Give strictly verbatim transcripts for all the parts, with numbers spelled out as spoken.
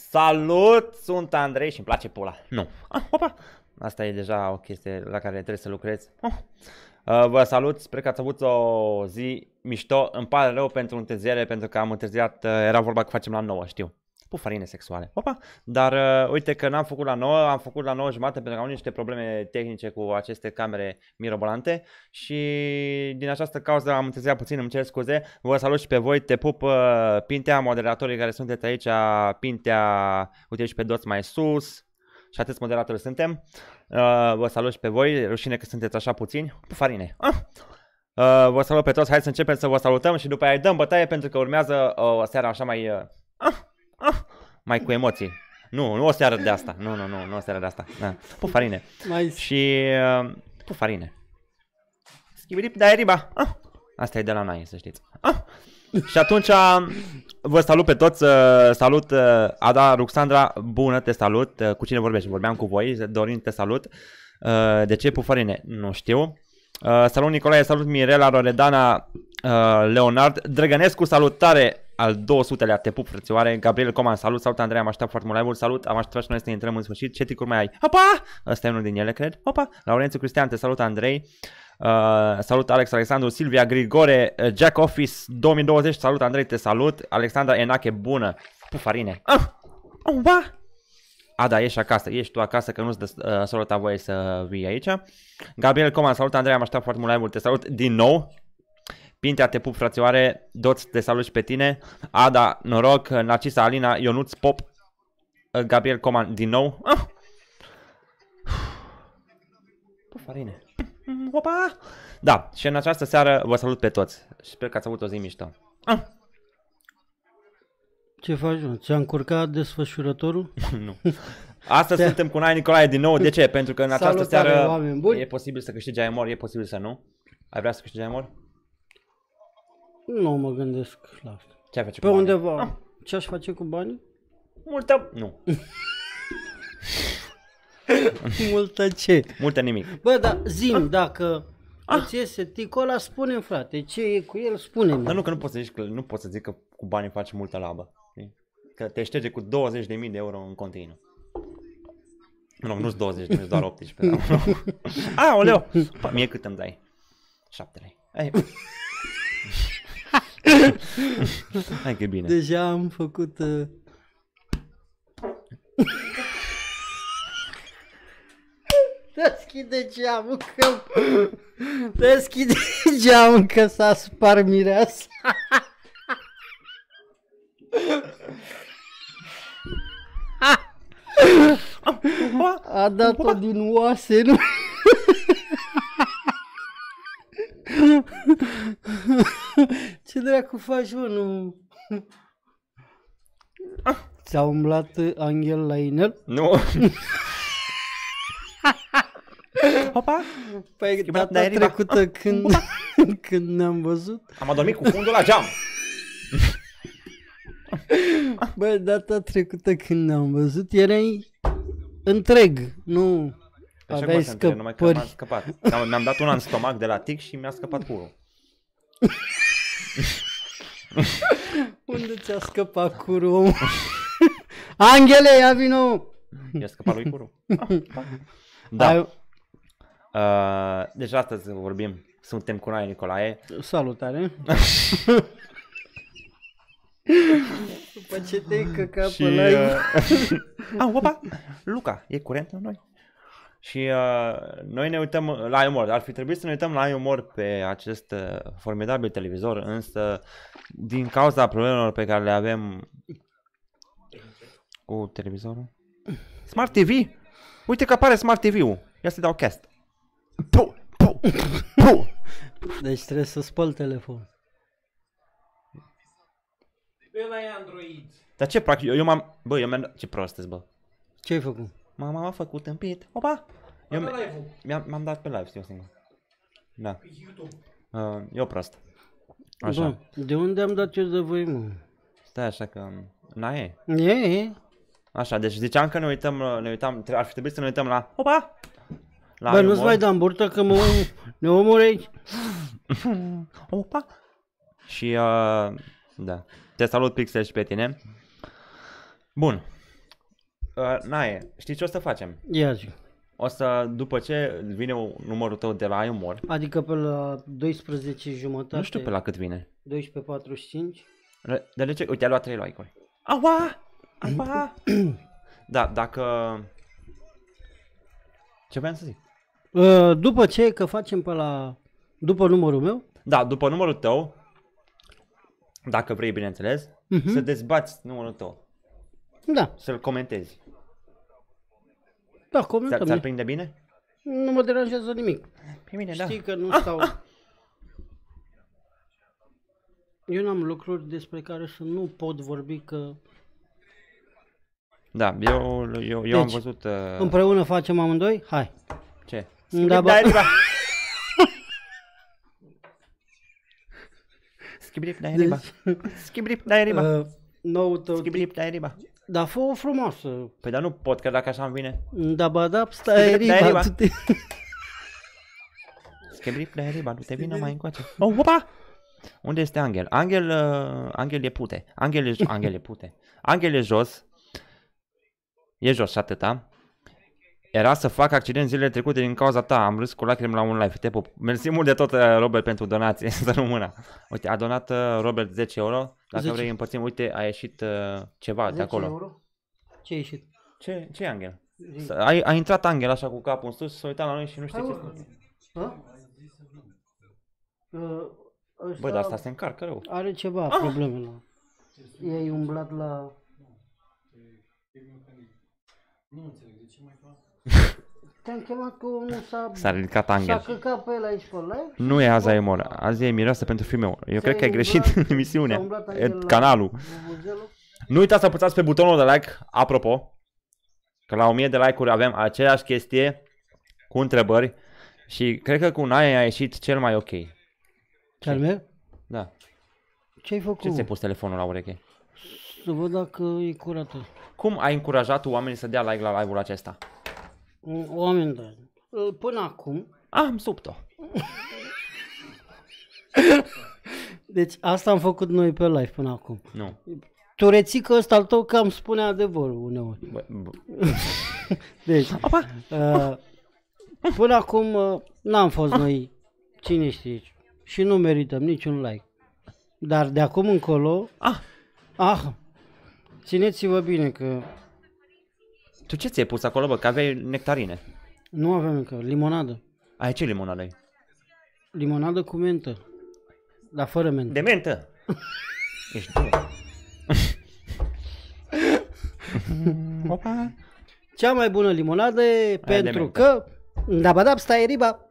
Salut, sunt Andrei și îmi place pula. Nu. Ah, opa. Asta e deja o chestie la care trebuie să lucrez. Oh. Uh, vă salut, sper că ați avut o zi mișto. Îmi pare rău pentru întârziere, pentru că am întârziat, uh, era vorba că facem la nouă, știu. Pufarine sexuale. Opa. Dar uh, uite că n-am făcut la nouă, am făcut la nouă jumate pentru că am niște probleme tehnice cu aceste camere mirobolante și din această cauză am întârziat puțin, îmi cer scuze. Vă salut și pe voi, te pup, uh, Pintea, moderatorii care sunteți aici, Pintea, uite și pe Doț mai sus și atâți moderatori suntem. Uh, vă salut și pe voi, rușine că sunteți așa puțini. Pufarine. Ah. Uh, vă salut pe toți, hai să începem să vă salutăm și după aia dăm bătaie pentru că urmează uh, o seară așa mai... Uh, ah. Ah, mai cu emoții. Nu, nu o seară de asta. Nu, nu, nu, nu o seară de asta. Da. Pufarine. Nice. Și uh, pufarine. Schibirip de aeriba. Ah, asta e de la noi, să știți. Ah. Și atunci vă salut pe toți. Uh, salut uh, Ada, Ruxandra, bună, te salut. Uh, cu cine vorbești? Vorbeam cu voi. Dorin, te salut. Uh, de ce pufarine? Nu știu. Uh, salut Nicolae, salut Mirela, Loredana, uh, Leonard, Drăgănescu, salutare al două sutelea, te pup frățioare, Gabriel Coman, salut, salut Andrei, am așteptat foarte mult live-ul, salut, am așteptat și noi să intrăm în sfârșit, ce ticuri mai ai? Opa! Ăsta e unul din ele, cred, opa, Laurențiu Cristian, te salut Andrei, uh, salut Alex Alexandru, Silvia Grigore, uh, Jack Office două mii douăzeci, salut Andrei, te salut, Alexandra Enache, bună, pufarine, ah! Opa! Ada, ești acasă, ești tu acasă că nu-ți dă uh, sorota voie să vii aici. Gabriel Coman, salut Andrei, am așteptat foarte mult live-ul, te salut din nou. Pintea, te pup frățioare, Doț, te salut și pe tine. Ada, noroc, Narcisa, Alina, Ionuț, Pop, uh, Gabriel Coman, din nou. Ah! Pufarine. Opa! Da, și în această seară vă salut pe toți. Sper că ați avut o zi mișto. Ah! Ce faci, mă? Ți-a încurcat desfășurătorul? Nu. Astăzi suntem cu Nai Nicolae din nou. De ce? Pentru că în această Salutare, seară oameni buni. e posibil să câștigi Aemor, e posibil să nu. Ai vrea să câștigi Aemor? Nu mă gândesc la asta. Ce ai face Pe cu banii? undeva. Ah, Ce aș face cu banii? multă... Nu. Multă ce? Multă nimic. Bă, dar zi-mi, dacă îți iese ticul ăla, spune-mi, frate, ce e cu el, spune-mi. Dar nu că nu poți să zici că nu poți să zic că cu banii faci multă labă. Știi? Că te șterge cu douăzeci de mii de euro în continuu. Nu, nu-s douăzeci de mii, doar optsprezece. Aoleu! Pa, mie cât îmi dai? șapte lei. Hai. Hai că e bine. Deja am făcut... Uh... Deschide geamul că... Deschide geamul că s-a spart mireasa. A dat-o din oase, nu? Ce dracu faci, mă, nu? Ți-a umblat Angel la inel? Nu. Opa! Păi Schimbat data de aeriba. trecută când, când ne-am văzut. Am adormit cu fundul la geam. Băi, data trecută când ne-am văzut erai întreg, nu Așa aveai cum să numai că m-am scăpări. scăpat. Mi-am dat una în stomac de la tic și mi-a scăpat curul. Unde ți-a scăpat curul, omul? Angele, ia vino! I-a scăpat lui curul. Da. Ai... Uh, deci astăzi vorbim, suntem cu Nai Nicolae. Salutare! După ce te-ai căcat Și... pe live. Uh, ah, opa! Luca, e curent la noi? Și uh, noi ne uităm la Aemor. Ar fi trebuit să ne uităm la Aemor pe acest uh, formidabil televizor, însă din cauza problemelor pe care le avem cu televizorul. Smart T V? Uite că apare Smart T V-ul. Ia să dau cast. Puh, puh, puh. Deci trebuie să spăl telefonul. Ăla e Android. Dar ce practic, eu, eu m-am, bă, eu mi-am, ce prost ești, bă. Ce ai făcut? Mama m-a făcut împit. Opa! Eu Bă, live-ul. mi-am, m-am dat pe live, știu singur. Da. Pe YouTube. Uh, eu prost. Așa. Bă, de unde am dat eu de voi, mă? Stai așa că, n-ai. E, e. Așa, deci ziceam că ne uităm, ne uitam, ar fi trebuit să ne uităm la, opa! La Bă, nu-ți Aemor. mai da în burtă că mă, ne omori aici. Opa! Și, uh, da, te salut Pixel și pe tine. Bun, Uh, Nae, știi ce o să facem? Ia zi. O să, după ce vine numărul tău de la umor, Adică pe la douăsprezece jumătate. nu știu pe la cât vine. douăsprezece patruzeci și cinci. De de ce? Uite, a luat trei like-uri. Aua! Aua! Da, dacă... Ce voiam să zic? Uh, după ce, că facem pe la... După numărul meu? Da, după numărul tău, dacă vrei, bineînțeles, Uh-huh. să dezbați numărul tău, Da, să-l comentezi. da, Ți-ar, comentăm. ți-ar prinde bine? Nu mă deranjează nimic. Pe mine, da. Știi că nu stau... Eu n-am lucruri despre care să nu pot vorbi, că Da, eu, eu, eu am Deci, văzut... Uh... împreună facem amândoi? Hai. Ce? Da, ba- Skibidi-dai-riba. Skibidi-dai-riba. Skibidi-dai-riba. Uh, nou tău tip. Skibidi-dai-riba. Da, fă-o frumoasă. Păi dar nu pot, că dacă așa îmi vine. Da, ba, da, stai Skibidi-dai-riba. riba. tu te- Skibidi-dai-riba, nu te vină mai încoace. Oh, opa! Unde este Angel? Angel, uh, Angel e pute. Angel e, Angel e pute. Angel e jos. E jos și atâta. Era să fac accident zilele trecute din cauza ta. Am râs cu lacrimi la un live. Te pup. Mersi mult de tot, uh, Robert, pentru donație. Să rămână. Uite, a donat uh, Robert zece euro. Dacă zece. vrei împărțim, uite, a ieșit uh, ceva de zece acolo. euro? Ce a ieșit? Ce, ce e Angel? Zi. A, a intrat Angel așa cu capul în sus, s-a uitat la noi și nu știe Hai, ce mă. spune. Ha? Uh, ăsta Bă, dar asta se încarcă rău. are ceva probleme la... Ei umblat la... Te-am chemat că omul s-a... S-a ridicat S-a Angel. căcat pe el aici pe live. Nu e azi ai umor, azi e mireasă pentru filmul. Eu cred că ai greșit umblat- emisiunea, s-a umblat e, Angel la- canalul. la Buzelul. Nu uitați să apăsați pe butonul de like, apropo, că la o mie de like-uri avem aceeași chestie cu întrebări și cred că cu Nae a ieșit cel mai ok. Ce-al meu? Da. Ce-ai făcut? Ce ți-ai pus telefonul la ureche? Să văd dacă e curată. Cum ai încurajat tu oamenii să dea like la live-ul acesta? Oameni, da. Până acum, Ah, am subt-o. deci asta am făcut noi pe live până acum. Nu. Tu reții că ăsta al tău că îmi spune adevărul uneori. Bă, bă. Deci, Opa! uh, până acum uh, n-am fost noi, cine știe, și nu merităm niciun like. Dar de acum încolo, Ah, ah, țineți-vă bine că tu ce ți-ai pus acolo, bă? Că aveai nectarine. nu avem încă limonadă. Ai ce limonadă ai? Limonadă cu mentă, dar fără mentă. De mentă! Ești dur. Opa! Cea mai bună limonadă e de pentru mentă. că, da, ba, da, stai riba,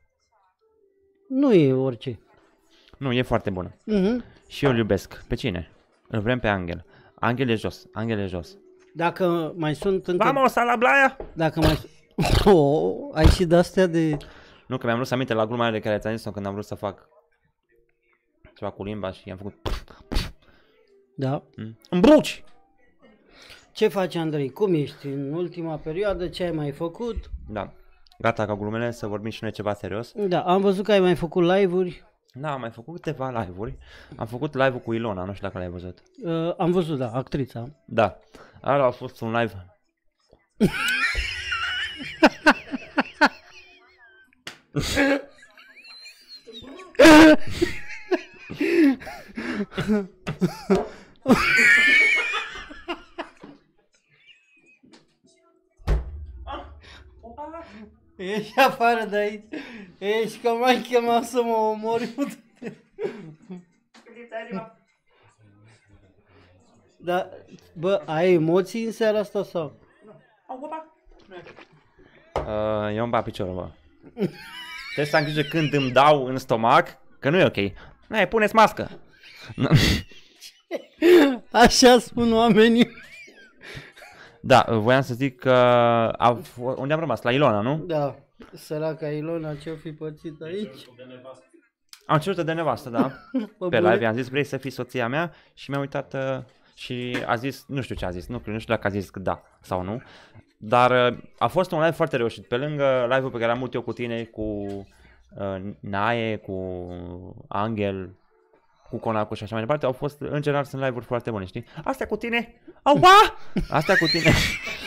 nu e orice. Nu, e foarte bună. Uh-huh. Și eu îl iubesc. Pe cine? Îl vrem pe Angel. Angel e jos. Angel e jos. Dacă mai sunt încă... Vamos a la blaia! Dacă mai... Oh, ai și de-astea de... Nu, că mi-am vrut să aminte la gluma aia de care ți-am zis-o când am vrut să fac ceva cu limba și am făcut... Da. Mm. Îmbruci! Ce faci, Andrei? Cum ești în ultima perioadă? Ce ai mai făcut? Da. Gata ca glumele, să vorbim și noi ceva serios. Da, am văzut că ai mai făcut live-uri. Da, am mai făcut câteva live-uri. Am făcut live-ul cu Ilona, nu știu dacă l-ai văzut. Uh, am văzut, da, actrița. Da. Ala a fost un live. Ești afară de aici. Ești că m-ai chemat să mă omori. Da, bă, ai emoții în seara asta sau? Uh, eu îmi bat piciorul, bă. Trebuie să am grijă când îmi dau în stomac, că nu e ok. Hai, puneți mască. Așa spun oamenii. Da, voiam să zic că... A, unde am rămas? La Ilona, nu? Da, săraca Ilona ce-o fi pățit aici. Am cerut de nevastă, da. Bă, Pe bune. live i-am zis, vrei să fii soția mea? Și mi-a uitat uh, și a zis, nu știu ce a zis, nu, nu știu dacă a zis că da sau nu. Dar uh, a fost un live foarte reușit. Pe lângă live-ul pe care am avut eu cu tine, cu uh, Nae, cu Angel, cu Conacu și așa mai departe, au fost, în general, sunt live-uri foarte bune, știi? Astea cu tine, aua! Astea cu tine,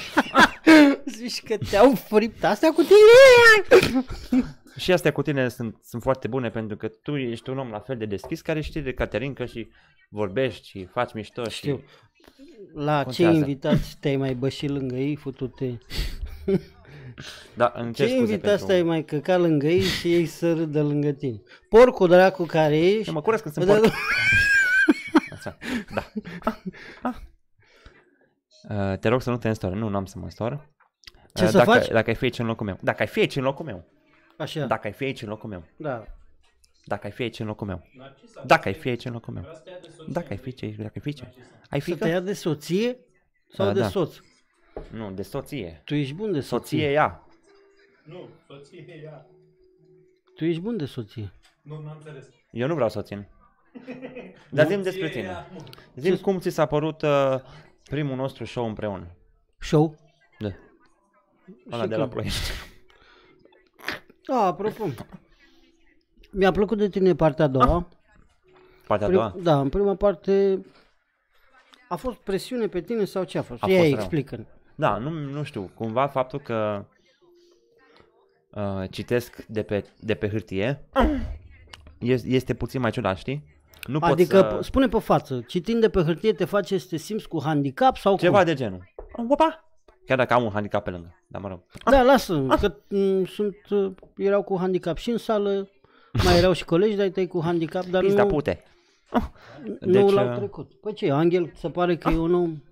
Zici că te-au fript astea cu tine. Și astea cu tine sunt, sunt foarte bune pentru că tu ești un om la fel de deschis care știi de Caterinca și vorbești și faci mișto. Știu. Și... La Contează. ce invitați te-ai mai bășit lângă ei, futute? Da, îmi cer Ce scuze invitați pentru... te-ai mai căcat lângă ei și ei să râdă lângă tine? Porcul dracu care ești... Eu mă curăț când sunt Da, porc. Așa, da. Ah, ah. Uh, te rog să nu te înstori. Nu, n-am să mă înstor. Ce Uh, să dacă, faci? Dacă ai fi aici în locul meu. Dacă ai fi aici în locul meu. Așa, Dacă ai fi aici în locul meu. da. Dacă ai fi aici în locul meu. Narcisa, Dacă ai fi aici în locul meu. vreau să te ia de soție. Dacă ai fi aici, dacă ai fi aici. Ai fi Să te ia de soție sau Da, de da. soț? Nu, de soție. Tu ești bun de soție. Soție ea. Nu, soție e ea. Tu ești bun de soție. Nu, n-am înțeles. Eu nu vreau să o țin. Dar zi-mi despre Soție e tine. ea, mă. Zi-mi cum ți s-a părut uh, primul nostru show împreună. Show? Da. Ăla de la când? Ploiești. A, apropo. Mi-a plăcut de tine partea a doua. Partea a Prim, doua. da, în prima parte a fost presiune pe tine sau ce a fost? A Ia fost rău. explică. Da, nu, nu știu, cumva faptul că uh, citesc de pe, de pe hârtie este, este puțin mai ciudat, știi? Nu Adică, pot să... spune pe față, citind de pe hârtie te face să te simți cu handicap sau Ceva cum? de genul. Opa! Chiar dacă am un handicap pe lângă, dar mă rog. Da, lasă, că m, sunt, uh, erau cu handicap și în sală, mai erau și colegi de-ai tăi cu handicap, dar Pizda nu, pute. nu Deci, l-au uh, trecut. Păi ce, Angel, se pare că e un om...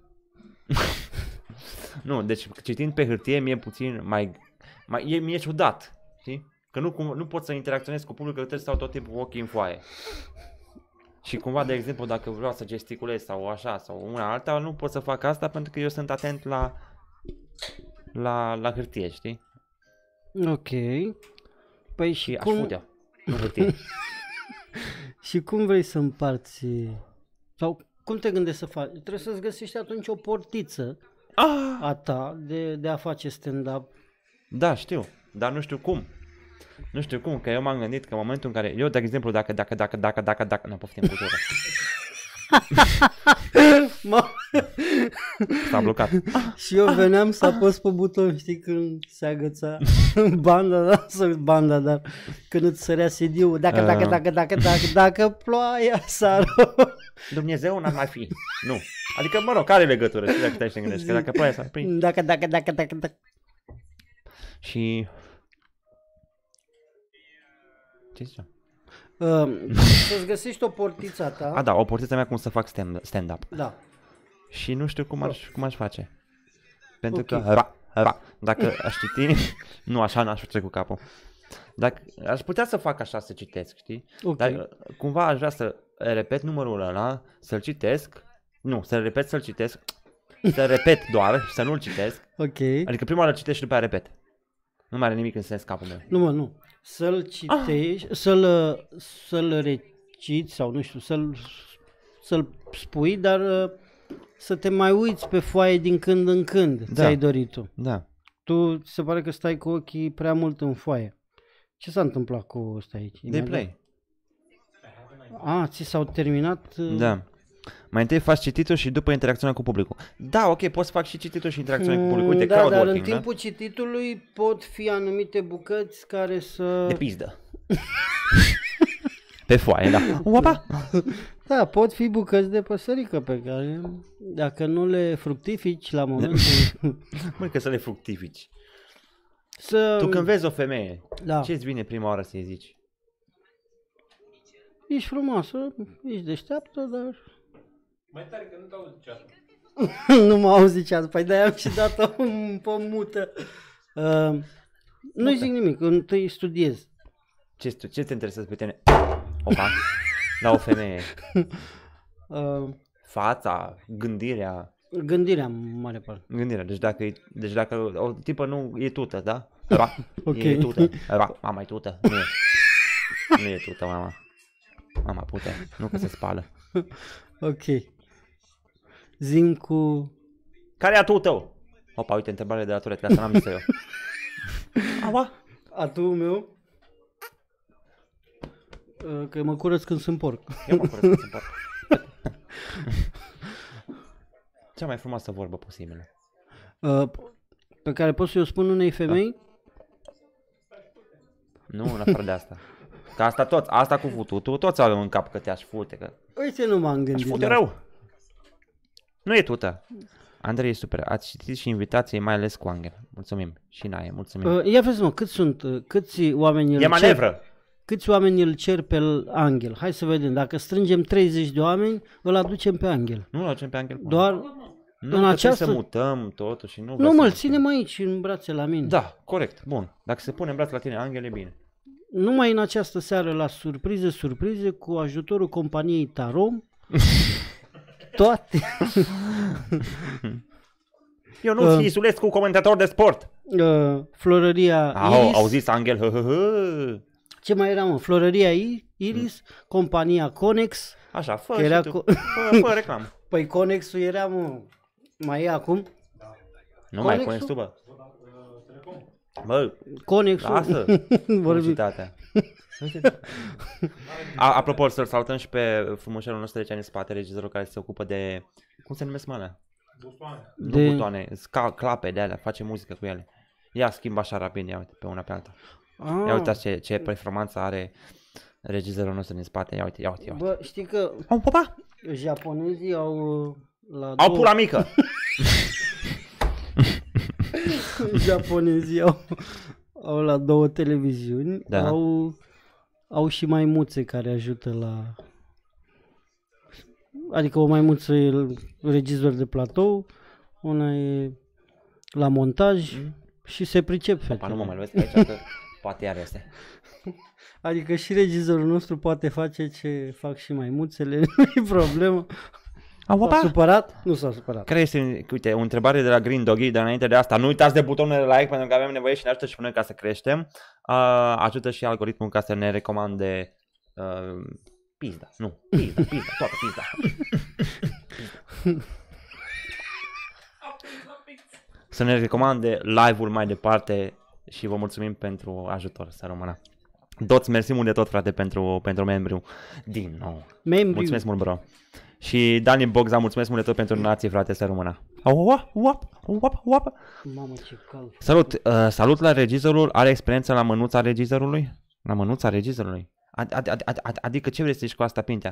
Nu, deci citind pe hârtie mie puțin mai... mai e, mi-e ciudat, știi? Că nu, cum, nu pot să interacționez cu publicul, că trebuie să stau tot timpul cu ochii în foaie. Și cumva, de exemplu, dacă vreau să gesticulez sau așa, sau una alta, nu pot să fac asta pentru că eu sunt atent la, la, la hârtie, știi? Ok. Păi Și și aș cum, putea, nu hârtie. și cum vrei să împarți... Sau cum te gândești să faci? Trebuie să-ți găsești atunci o portiță Ah! a ta de, de a face stand-up. Da, știu, dar nu știu cum. Nu știu cum, că eu m-am gândit că în momentul în care, eu, de exemplu, dacă, dacă, dacă, dacă, dacă, dacă, nu poftim cu jură. Ma- S-a blocat. și eu veneam să apăs pe buton, știi, când se agăța banda, da, sau banda, dar când îți sărea C D-ul, dacă, dacă, Ah. dacă, dacă, dacă, dacă ploaia sară. Dumnezeu n-ar mai fi. Nu. Adică, mă rog, care legătură? Știi dacă stai și te gândești? Că dacă ploaia s-ar prinde. Dacă, dacă, dacă, dacă, dacă. Și... Ce ziceam? Uh, să-ți găsești o portiță a ta. A, da, o portiță mea cum să fac stand- stand-up. Da. Și nu știu cum aș, cum aș face. Pentru Ok. că, ra, ra, dacă aș citi, nu așa n-aș face cu capul. Dacă, aș putea să fac așa, să citesc, știi? Ok. Dar cumva aș vrea să repet numărul ăla, să-l citesc, nu, să-l repet, să-l citesc, să repet doar și să nu-l citesc. Ok. Adică prima oară citesc și după aia repet. Nu mai are nimic în sens capul meu. Nu, mă, nu. Să-l citești, ah. să-l, să-l reciți sau nu știu, să-l, să-l spui, dar uh, să te mai uiți pe foaie din când în când, Da. ți-ai dorit tu. Da. Tu ți se pare că stai cu ochii prea mult în foaie. Ce s-a întâmplat cu ăsta aici? De play. A, ți s-au terminat? uh, Da. Mai întâi faci cititul și după interacțiunea cu publicul. Da, ok, poți să fac și cititul și interacțiunea cu publicul. Uite, da, dar în crowdworking, da? timpul cititului pot fi anumite bucăți care să... De pizdă. Pe foaie, da. Opa! Da, pot fi bucăți de păsărică pe care, dacă nu le fructifici la momentul... Măi, că să le fructifici. să... Tu când vezi o femeie, Da. ce-ți vine prima oară să-i zici? Ești frumoasă, ești deșteaptă, dar... Mai tare că nu te auzi ceasul. nu mă auzi ceasul, păi de-aia am și dat-o pe mută. Uh, nu-i zic nimic, întâi studiez. Ce, ce te interesează pe tine? Opa! La o femeie. Uh, Fața, gândirea, gândirea, în mare parte. gândirea. Deci dacă, e, deci dacă o tipă nu e tută, da? Ra, Ok. e tută. Ra, mama e tută. Nu e. Nu e tută, mama. Mama pute, nu că se spală. Ok. Zim cu... Care e atul tău? Opa, uite, întrebare de la Turet, că asta n-am zis eu. Aua? Atul meu? Uh, că mă curăț când sunt porc. Eu mă curăț că sunt porc. Cea mai frumoasă vorbă posibilă. Uh, pe care pot să-i o spun unei femei? Nu, în afară de asta. Că asta toți, asta cu fututul, toți avem în cap că te-aș fute, că Uite, nu m-am aș gândit fute la rău. Nu e tută. Andrei e super. Ați citit și invitații, mai ales cu Angel. Mulțumim. Și Nae, mulțumim. Uh, ia vezi, mă, cât sunt, uh, câți oameni îl E cer, manevră. câți oameni îl cer pe Angel? Hai să vedem, dacă strângem treizeci de oameni, îl aducem pe Angel. Nu-l aducem pe Angel. Până. Doar, nu, în că această- trebuie să mutăm totul și nu... nu vreau mă, să îl mutăm. ținem aici, în brațe la mine. Da, corect. Bun. Dacă se pune în braț la tine, Angel e bine. Numai în această seară la surprize, surprize, cu ajutorul companiei Tarom, toate, Eu nu Uh. ți Isulescu, comentator de sport. uh, Florăria Au, Iris, au zis Angel, hă, hă, hă. ce mai era, mă? Florăria I- Iris, compania Conex, Așa, fă că și era tu. co- Fă, fă reclamă. păi Conexul era, mă, mai e acum? Nu mai Conexul? puneți tu, bă. Bă, Conexul, lasă vorbim. publicitatea. A, apropo, să-l salutăm și pe frumușelul nostru de ce în spate, regizorul care se ocupă de... Cum se numesc, mă, alea? Bustoane. De- Nu butoane, sca, clape de alea, face muzică cu ele. Ia schimb așa rapid, ia uite, pe una pe alta. Ia Ah, uitați ce, ce performanță are regizorul nostru din spate, ia uite, ia uite, ia uite. bă, știi că Au, papa! japonezii au uh, la Au două... pula mică! japonezii au, au la două televiziuni, Da. au, au și maimuțe care ajută la... Adică o maimuță e regizor de platou, una e la montaj și se pricep Papa, nu fetele. mă mai lovesc aici, că poate iar este. Adică și regizorul nostru poate face ce fac și maimuțele, nu e problemă. Au, S-a papa! supărat? Nu s-a supărat. Care este, uite, o întrebare de la Green Doggy, dar înainte de asta, nu uitați de butonul de like pentru că avem nevoie și ne ajută și pe noi ca să creștem. Uh, ajută și algoritmul ca să ne recomande uh, pizda, nu, pizda, pizda, toată pizda. Să ne recomande live-ul mai departe și vă mulțumim pentru ajutor, să rămână. Doți, mersi mult de tot, frate, pentru, pentru membru. Din nou. Membrii. Mulțumesc mult, bro. Și Dani Bogza, mulțumesc mult de tot pentru donații, frate, să rămână. Uap, uap, uap, uap. Mamă, ce cald. Salut, uh, salut la regizorul, are experiență la mânuța regizorului? La mânuța regizorului? Ad, ad, ad, ad, ad, adică ce vrei să zici cu asta, Pintea?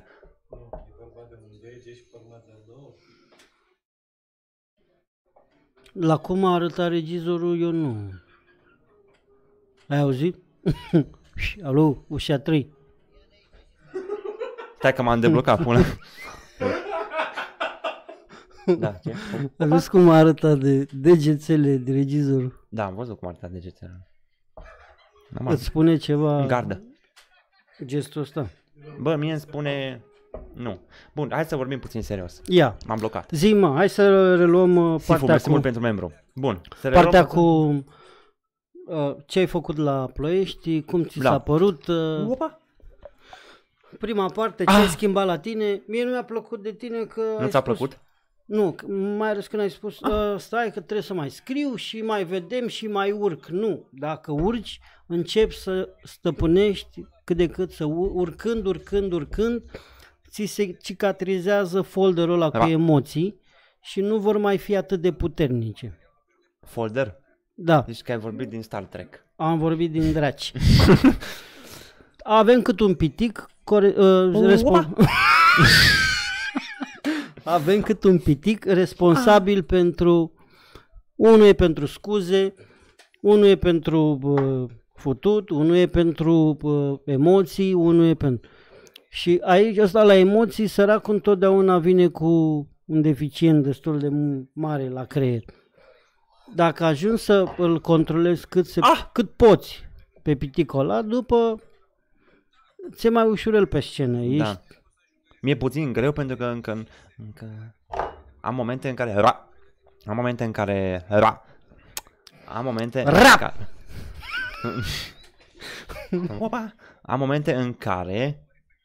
La cum a arătat regizorul, eu nu. Ai auzit? Alo, ușa trei. Stai că m-am deblocat, până. Da, ce? Ai văzut cum a arătat de degețele de regizorul? Da, am văzut cum arăta degetele. Normal. Îți spune ceva În gardă. gestul ăsta? Bă, mie îmi spune... Nu. Bun, hai să vorbim puțin serios. Ia, M-am blocat. zi mă, hai să reluăm uh, Sifu, partea mersi cu, mult pentru membru. Bun. Să partea reluăm cu uh, ce ai făcut la Ploiești, cum ți Da. s-a părut, uh, Opa! prima parte, ce Ah. ai schimbat la tine. Mie nu mi-a plăcut de tine că Nu ai ți-a spus- plăcut? Nu, c- mai ales când ai spus, uh, stai că trebuie să mai scriu și mai vedem și mai urc. Nu, dacă urci, începi să stăpânești cât de cât, să ur- urcând, urcând, urcând, ți se cicatrizează folderul ăla cu Da. emoții și nu vor mai fi atât de puternice. Folder? Da, Deci că ai vorbit din Star Trek. am vorbit din draci. Avem cât un pitic, core, uh, respon- avem cât un pitic responsabil pentru, unul e pentru scuze, unul e pentru uh, futut, unul e pentru uh, emoții, unul e pentru... Și aici, ăsta la emoții, săracul întotdeauna vine cu un deficient destul de mare la creier. Dacă ajungi să îl controlezi cât, se, Ah! cât poți pe piticul ăla, după ți-e mai ușurel pe scenă. Ești, Da. Mi-e puțin greu pentru că încă, încă am momente în care ra, am momente în care ra, am momente în Rap! care Opa! Am momente în care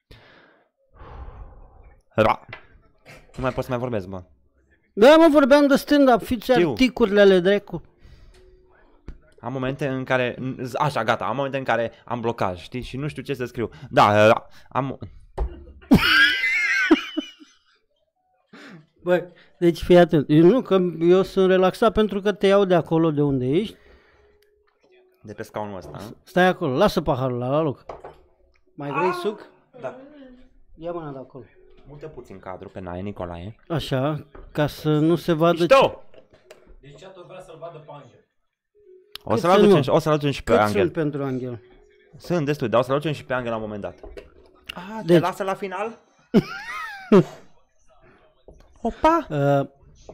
ra. Nu mai pot să mai vorbesc, bă. Da, mă, vorbeam de stand-up, fiți Știu. articurile ale dracu. Am momente în care, așa, gata, am momente în care am blocaj, știi? Și nu știu ce să scriu. Da, ra, am Băi, deci fii atent. Eu, nu, că eu sunt relaxat pentru că te iau de acolo de unde ești. De pe scaunul ăsta, nu? Stai acolo, lasă paharul la, la loc. Mai vrei suc? Da. Ia mâna de acolo. Mută puțin cadru pe Nae, Nicolae. Așa, ca să nu se vadă... Mișto! Deci chat vrea să-l vadă pe Angel. O să-l Cât aducem, sunt, și- o să-l aducem și pe Cât Angel. sunt pentru Angel? Sunt destui, dar o să-l aducem și pe Angel la un moment dat. Ah, te Deci- lasă la final? Opa! Uh,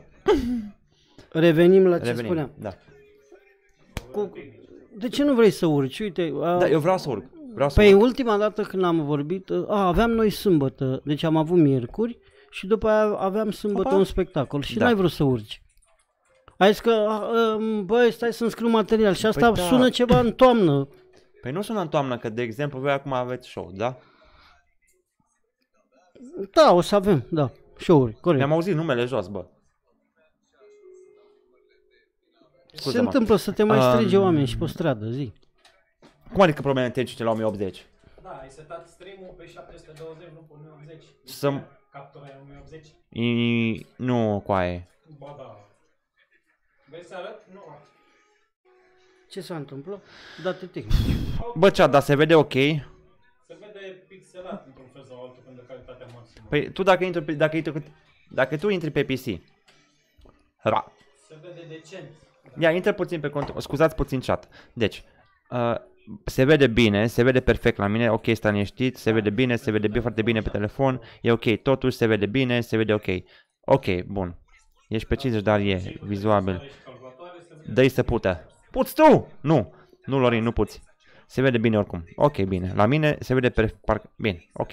revenim la ce Revenim, spuneam. da. Cu... De ce nu vrei să urci? Uite, a... Da, eu vreau să urc. Vreau să Păi urc. ultima dată când am vorbit, a, aveam noi sâmbătă, deci am avut miercuri și după aia aveam sâmbătă Opa. un spectacol și Da. n-ai vrut să urci. Ai zis că, a, a, băi, stai să-mi scriu material și asta Păi da. sună ceva în toamnă. Păi nu sună în toamnă, că de exemplu voi acum aveți show, da? Da, o să avem, da, show-uri, corect. Mi-am auzit numele jos, bă. Se Scuze-mă. întâmplă să te mai Um, strige oameni și pe stradă, zi. Cum adică probleme tehnice la o mie optzeci? Da, ai setat stream-ul pe șapte sute douăzeci, nu pe o mie optzeci. Să... Captura e o mie optzeci? I... Nu, coaie. Ba da. Vrei să arăt? Nu. Ce s-a întâmplat? Date tehnice. Bă, cea, dar se vede ok? Se vede pixelat într-un fel sau altul pentru calitatea maximă. Păi tu dacă intri pe, dacă intri, dacă tu intri pe P C, ra, Se vede decent. ia, intră puțin pe cont, scuzați puțin chat. Deci, uh, se vede bine, se vede perfect la mine, ok, stai liniștit, se vede bine, se vede bine, foarte bine pe telefon, e ok, totuși se vede bine, se vede ok. Ok, bun. Ești pe cincizeci, dar e vizuabil. Dă-i să pută. Puți tu! Nu! Nu, Lorin, nu puți. Se vede bine oricum. Ok, bine. La mine se vede perfect. Parc... Bine, ok.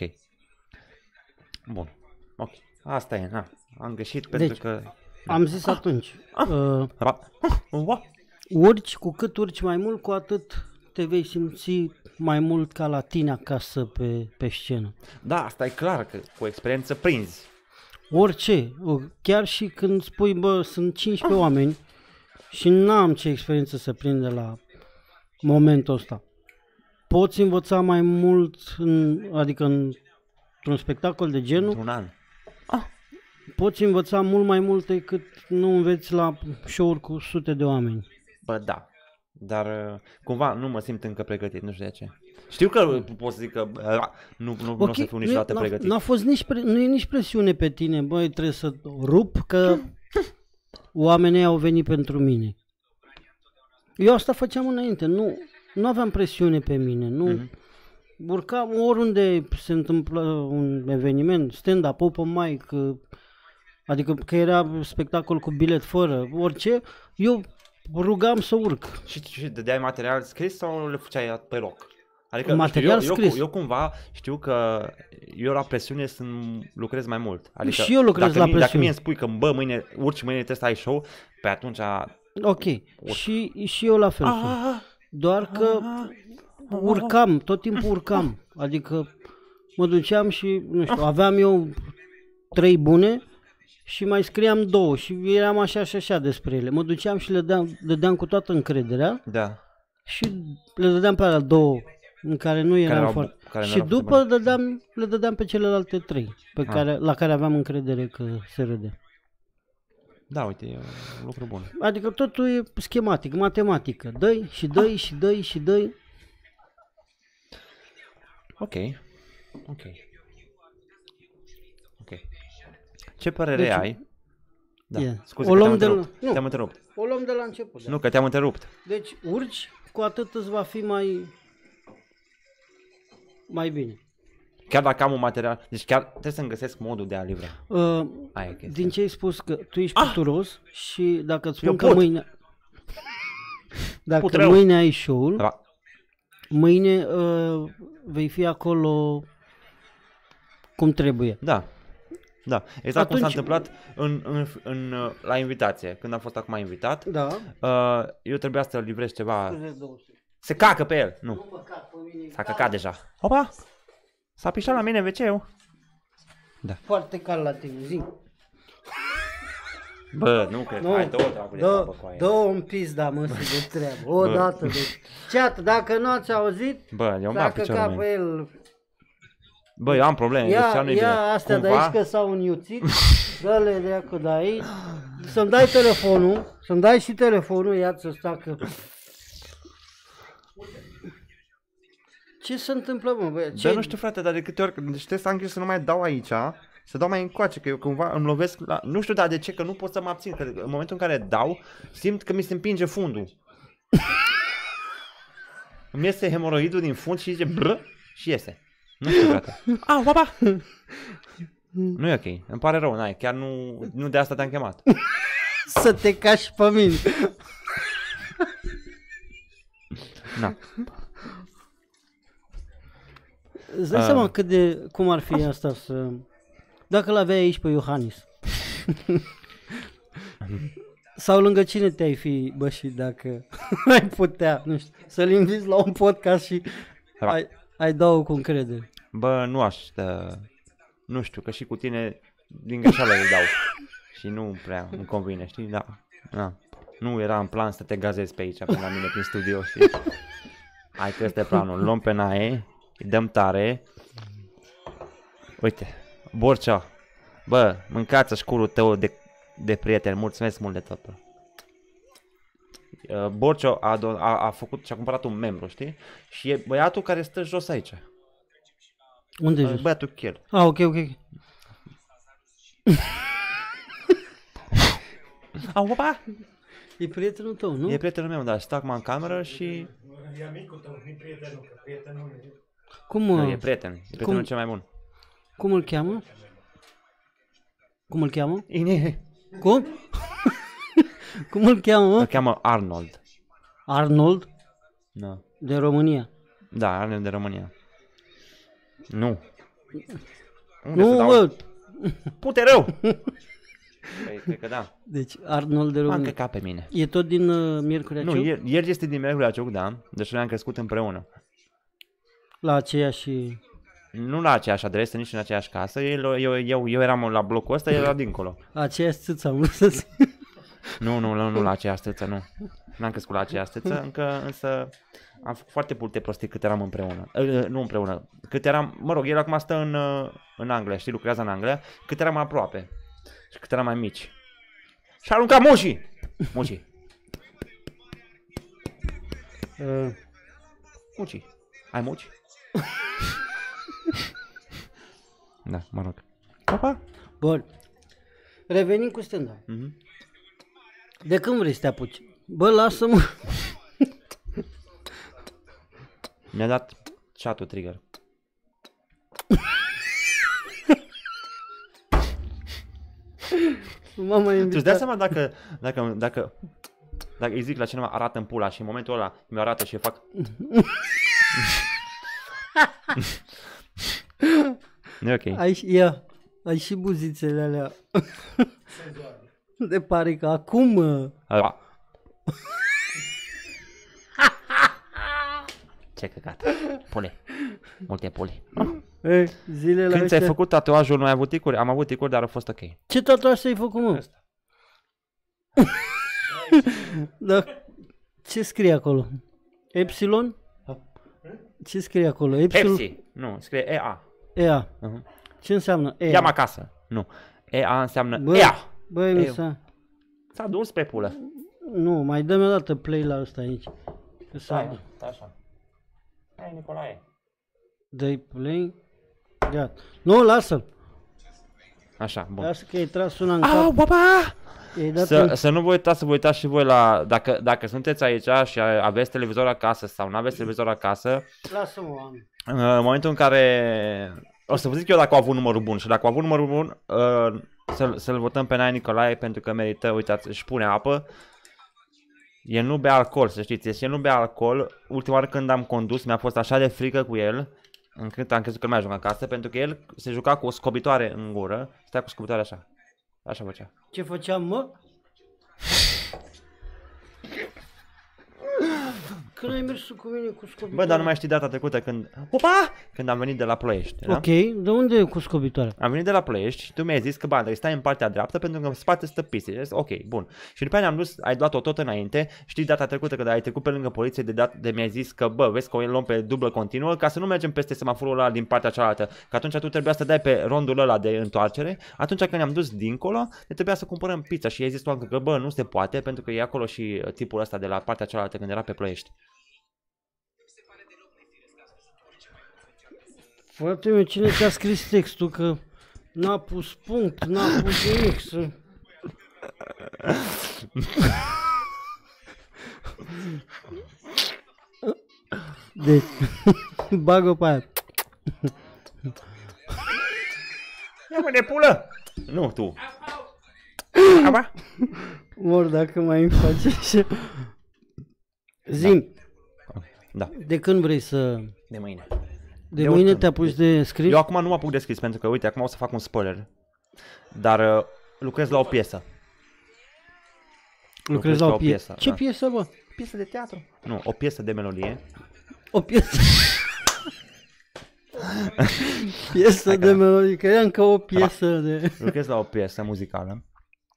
Bun. Ok. Asta e, na. Am greșit pentru Deci, că... Am zis atunci, uh, Ra... Ua. urci, cu cât urci mai mult, cu atât te vei simți mai mult ca la tine acasă pe, pe scenă. Da, asta e clar, că cu experiență prinzi. Orice, o- chiar și când spui, bă, sunt cincisprezece oameni și n-am ce experiență să prind de la momentul ăsta. Poți învăța mai mult, în, adică în, într-un spectacol de genul, Un an. poți învăța mult mai mult decât nu înveți la show-uri cu sute de oameni. Bă, da. Dar uh, cumva nu mă simt încă pregătit, nu știu de ce. Știu că pot să zic că uh, nu, nu, nu o să fiu nu e- niciodată n-a- pregătit. N-a fost nici pre, nu e nici presiune pe tine, băi, trebuie să rup că oamenii au venit pentru mine. Eu asta făceam înainte, nu, nu aveam presiune pe mine, nu Mhm. urcam oriunde se întâmplă un eveniment, stand-up, open mic, uh, adică că era spectacol cu bilet fără, orice, eu rugam să urc. Și, și dădeai material scris sau le făceai pe loc? Adică Material nu știu, eu, scris. Eu, eu cumva știu că eu la presiune să lucrez mai mult. Adică Și eu lucrez dacă la mie, Dacă presiune. mie îmi spui că bă, mâine urci, mâine trebuie să ai show, pe atunci... Ok, și, și eu la fel. sunt. Ah, Doar că urcam, tot timpul urcam. Adică mă duceam și, nu știu, aveam eu trei bune și mai scriam două și eram așa și așa despre ele. Mă duceam și le dădeam, dădeam cu toată încrederea da. și le dădeam pe alea două în care nu eram erau bu- foarte... care nu Și erau foarte după dădeam, le dădeam pe celelalte trei pe Ah. care, la care aveam încredere că se râde. Da, uite, e un lucru bun. Adică totul e schematic, matematică. Dă-i și dă-i și dă-i și dă-i. Ok. Ok. Ok. Ce părere Deci, ai? Da, e, scuze o că te-am luăm de la- întrerupt. nu. Te-am întrerupt. O luăm de la început. Da? Nu, că te-am întrerupt. Deci urci, cu atât îți va fi mai mai bine. Chiar dacă am un material, deci chiar trebuie să-mi găsesc modul de a livra. Uh, Aia e chestia. din ce ai spus că tu ești puturos și dacă îți spun Eu că pot. mâine dacă Put rău. mâine ai show-ul, Da. mâine uh, vei fi acolo cum trebuie. Da. Da, exact cum s-a Atunci- întâmplat în, în, în, uh, la invitație. Când am fost acum invitat, Da. uh, eu trebuia să livrez ceva. Se cacă pe el. Nu, s-a căcat deja. Opa! S-a pișat la mine ve ce-ul. Foarte cal la tine, zi. Bă, nu cred. Nu. Hai, dă-o dracu de treabă cu aia. Dă-o în pizda, mă, să de treabă. O dată de... Ceat, dacă nu ați auzit, Bă, eu îmi bag dacă piciorul ca meu. pe el... Bă, eu am probleme, deci Ia, nu e bine. ia astea de Cumva- aici că s-au îniuțit, dă-le de acolo de aici, să-mi dai telefonul, să-mi dai și telefonul, ia-ți ăsta că... Ce se întâmplă, mă, bă? Ce... Bă, nu știu, frate, dar de câte ori, deci trebuie să am grijă să nu mai dau aici, să dau mai încoace, că eu cumva îmi lovesc la... Nu știu, dar de ce, că nu pot să mă abțin, că în momentul în care dau, simt că mi se împinge fundul. Îmi iese hemoroidul din fund și zice bră și iese. Nu știu, frate. Au, baba! Nu e ok, îmi pare rău, n-ai, chiar nu, nu de asta te-am chemat. Să te cași pe mine. Na. Îți dai Ah. seama cât de, cum ar fi asta să... Dacă l-aveai aici pe Iohannis. Sau lângă cine te-ai fi bășit dacă ai putea, nu știu, să-l inviți la un podcast și ai, ai da-o cu încredere. Bă, nu aș, dă... nu știu, că și cu tine din greșeală îl dau. Și nu prea îmi convine, știi, da. Da. Nu era în plan să te gazezi pe aici, pe la mine prin studio, știi. Hai că ăsta e planul, luăm pe Nae, îi dăm tare. Uite, Borcea, bă, mâncați șcurul tău de, de prieten, mulțumesc mult de tot. Bă. Uh, Borcea a, a, a făcut și-a cumpărat un membru, știi? Și e băiatul care stă jos aici. Unde e Uh, jos? Băiatul Chel. Ah, ok, ok. Au, opa! E prietenul tău, nu? E prietenul meu, dar stă acum în cameră și... E amicul tău, nu-i prietenul, că prietenul e... Cum, Nu, mă, e prieten, e prietenul Cum? cel mai bun. cum îl cheamă? Cum îl cheamă? Ine. Cum? Cum îl cheamă, Îl mă? cheamă Arnold. Arnold, Da. de România. Da, Arnold de România. Nu. Unde Nu, să dau? mă, Pute rău! Păi, cred că da. deci Arnold de M-am România. căcat pe mine. E tot din uh, Miercurea Nu, Ciuc? el, el este din Miercurea Ciuc, da. Deci noi am crescut împreună. La aceeași... Nu la aceeași adresă, nici în aceeași casă. El, eu, eu, eu eram la blocul ăsta, el era dincolo. Aceeași țâță am vrut să zic. Nu, nu, nu, nu la aceeași stâță, nu. N-am crescut la aceeași stâță, încă, însă am făcut foarte multe prostii cât eram împreună. Uh, nu împreună. Cât eram, mă rog, el acum stă în, uh, în Anglia, știi, lucrează în Anglia. Cât eram aproape. Și cât eram mai mici. Și a aruncat mușii! Mușii. Uh, Mucii. Ai muci? Da, mă rog. Papa? bun. Revenim cu stand-up. Mhm. De când vrei să te apuci? Bă, lasă-mă. Mi-a dat chat-ul trigger. M-am mai Tu îți dai invitat. seama dacă, dacă, dacă, dacă îi zic la cineva arată în pula și în momentul ăla mi arată și eu fac... Nu e ok. Ai, și- ia, ai și buzițele alea. De pare că acum... mă. Ala. Ce căcat. Pule. Multe pule. Ei, zilele Când ți-ai astea- făcut tatuajul, nu ai avut ticuri? Am avut ticuri, dar a fost ok. Ce tatuaj ți-ai făcut, mă? Da. Ce scrie acolo? Epsilon? Ce scrie acolo? Epsilon? Pepsi. Nu, scrie E A. E A. Uh-huh. Ce înseamnă E A? Ia-mă acasă. Nu. E A înseamnă Bă, E A. Băi, Eu. Misa, S-a dus pe pulă. nu, mai dă-mi o dată play la ăsta aici. Că să stai așa. Hai, Nicolae. dă-i play. Gata. Nu, lasă-l. Așa, bun. Lasă că ai tras una în Au, cap. baba! I-ai dat Să, în... să nu vă uitați, să vă uitați și voi la, dacă, dacă sunteți aici și aveți televizor acasă sau nu aveți televizor acasă, Lasă-mă, oameni. în momentul în care, o să vă zic eu dacă au avut numărul bun și dacă au avut numărul bun, uh, să-l, să-l votăm pe Nae Nicolae pentru că merită, uitați, își pune apă, el nu bea alcool, să știți, deci el nu bea alcool, ultima oară când am condus mi-a fost așa de frică cu el, încât am crezut că nu mai ajung acasă, pentru că el se juca cu o scobitoare în gură, stea cu scobitoare așa, așa făcea. Ce făceam, mă? că n-ai mers cu mine cu scobitoare. Bă, dar nu mai știi data trecută când... Opa! Când am venit de la Ploiești, da? Ok, de unde e cu scobitoarea? Am venit de la Ploiești și tu mi-ai zis că, bă, Andrei, stai în partea dreaptă pentru că în spate stă piste. Zis, ok, bun. Și după aia ne-am dus, ai luat-o tot înainte. Știi data trecută când ai trecut pe lângă poliție de, dat, de mi-ai zis că, bă, vezi că o luăm pe dublă continuă ca să nu mergem peste semaforul ăla din partea cealaltă. Că atunci tu trebuia să dai pe rondul ăla de întoarcere. Atunci când ne-am dus dincolo, ne trebuia să cumpărăm pizza și i-ai zis tu că, bă, nu se poate pentru că e acolo și tipul ăsta de la partea cealaltă când era pe Ploiești. Frate meu, cine ți-a scris textul că n-a pus punct, n-a pus nimic să... Deci, bag-o pe aia. Ia mă, nepulă! Nu, tu. Aba? Mor dacă mai îmi face așa. Zim, Da, de când vrei să... de mâine. De, De mâine oricând. te apuci de scris? Eu acum nu mă apuc de scris pentru că, uite, acum o să fac un spoiler. Dar uh, lucrez la o piesă. Lucrezi la o piesă. Ce da. piesă, bă? Piesă de teatru? Nu, o piesă de melodie. O piesă. Piesă Hai de că- melodie, că era încă o piesă de... Lucrez la o piesă muzicală.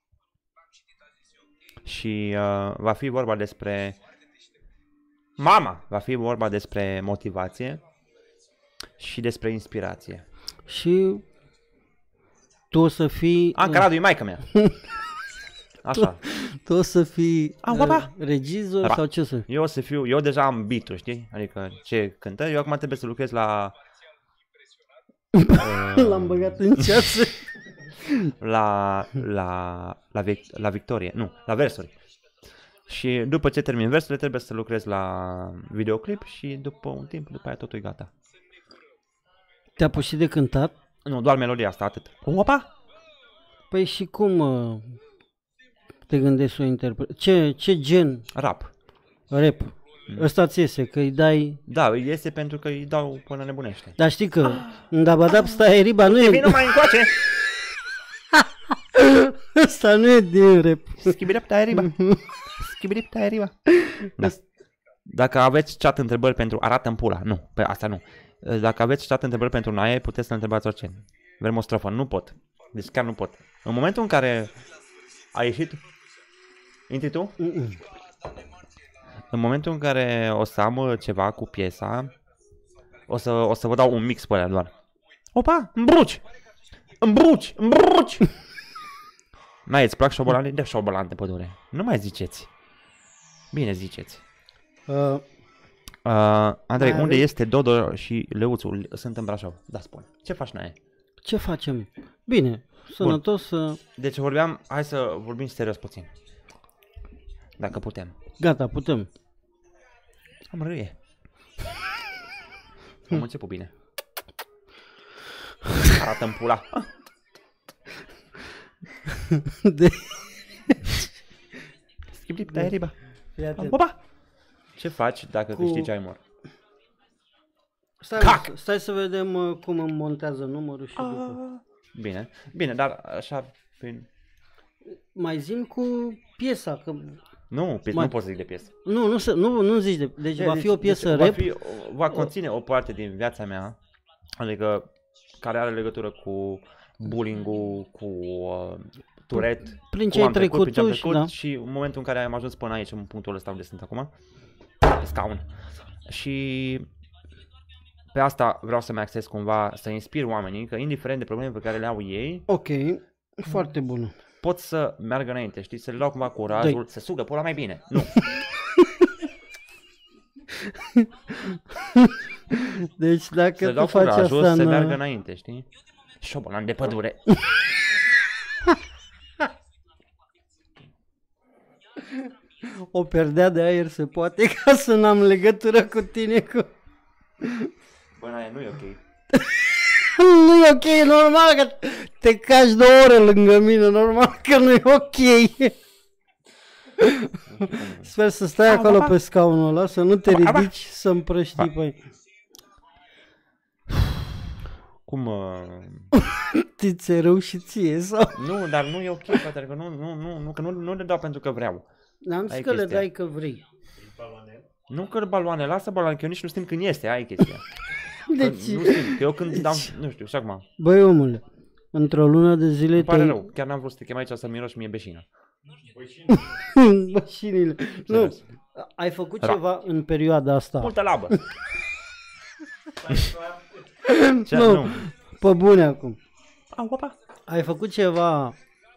Și uh, va fi vorba despre... Mama! Va fi vorba despre motivație și despre inspirație. Și tu o să fii... Anca Radu e maică mea. Așa. Tu o să fii A, uh, opa! regizor Opa. sau ce să... Eu o să fiu, eu deja am beat-ul, știi? Adică ce cântă, eu acum trebuie să lucrez la... L-am băgat în ceasă. la, la, la, vic, la victorie, nu, la versuri. Și după ce termin versurile trebuie să lucrez la videoclip și după un timp, după aia totul e gata. Te-a pus și de cântat? Nu, doar melodia asta, atât. Opa! Păi și cum uh, te gândești să o interpretezi? Ce, ce gen Rap. rap? Ăsta ți iese, că îi dai... Da, iese pentru că îi dau până nebunește. Dar știi că în Dabadab stai riba, nu E e... vină mai încoace! Ăsta nu e din rap. Schibidip taeriba. Schibidip taeriba. Da. Dacă aveți chat întrebări pentru arată în pula, nu, pe asta nu. Dacă aveți chat întrebări pentru Nae, puteți să întrebați orice. Vrem o strofă, nu pot. Deci chiar nu pot. În momentul în care a ieșit, intri tu? Mm-mm. În momentul în care o să am ceva cu piesa, o să, o să vă dau un mix pe alea doar. Opa, îmbruci! Îmbruci! Îmbruci! Mai îți plac șobolani? De șobolani de pădure. Nu mai ziceți. Bine ziceți. Uh, Uh, Andrei, Mai unde avem? este Dodo și Leuțul? Sunt în Brașov. Da, spune. Ce faci, Nae? ce facem? Bine, sănătos să... Deci vorbeam, hai să vorbim serios puțin. Dacă putem. Gata, putem. Am râie. Am început bine. Arată în pula. Ah. De... Schimb de riba. Fii atent. Opa! Ce faci dacă Cu- câștigi ai mor? Stai, Cac! stai să vedem uh, cum îmi montează numărul și după. Bine, bine, dar așa, prin... Mai zim cu piesa, că... Nu, pi- Mai- nu pot să zic de piesă. Nu, nu, să, nu, nu zici de... Deci va fi o piesă deci, rap. Va, fi, va conține o parte din viața mea, adică care are legătură cu bullying-ul, cu uh, Tourette, Prin ce cum ai am trecut, prin ce am trecut tu și trecut da. și în momentul în care am ajuns până aici, în punctul ăsta unde sunt acum, pe scaun. Și pe asta vreau să-mi acces cumva, să inspir oamenii, că indiferent de probleme pe care le au ei, Ok, foarte bună. pot să meargă înainte, știi, să le dau cumva curajul, să sugă pula mai bine. Nu. Deci dacă Să le tu dau faci curajul asta să în... meargă înainte, știi? Șobolan de pădure. O perdea de aer se poate ca să n-am legătură cu tine cu... Bă, aia nu e ok. Nu e ok, e normal că te cași de o oră lângă mine, normal că nu e ok. Sper să stai Au, acolo papa. pe scaunul ăla, să nu te Papa, papa. ridici să împrăștii pe ei. Cum... Uh... Ți ți-e rău și ție sau? Nu, dar nu e ok, frate, că nu, nu, nu, nu, că nu, nu le dau pentru că vreau. N-am Ai zis că le chestia. dai că vrei. Nu că baloane, lasă baloane, că eu nici nu simt când este, ai chestia. Deci... Nu simt, că eu când dau, nu știu, și acum. Băi omule, într-o lună de zile Îmi pare te-ai... rău, chiar n-am vrut să te chem aici să miroși mie beșină. Mașinile. Nu, Serios. ai făcut Ra. ceva în perioada asta. Multă labă. Ce? Nu. Nu. Pe bune acum. Au, opa. Ai făcut ceva...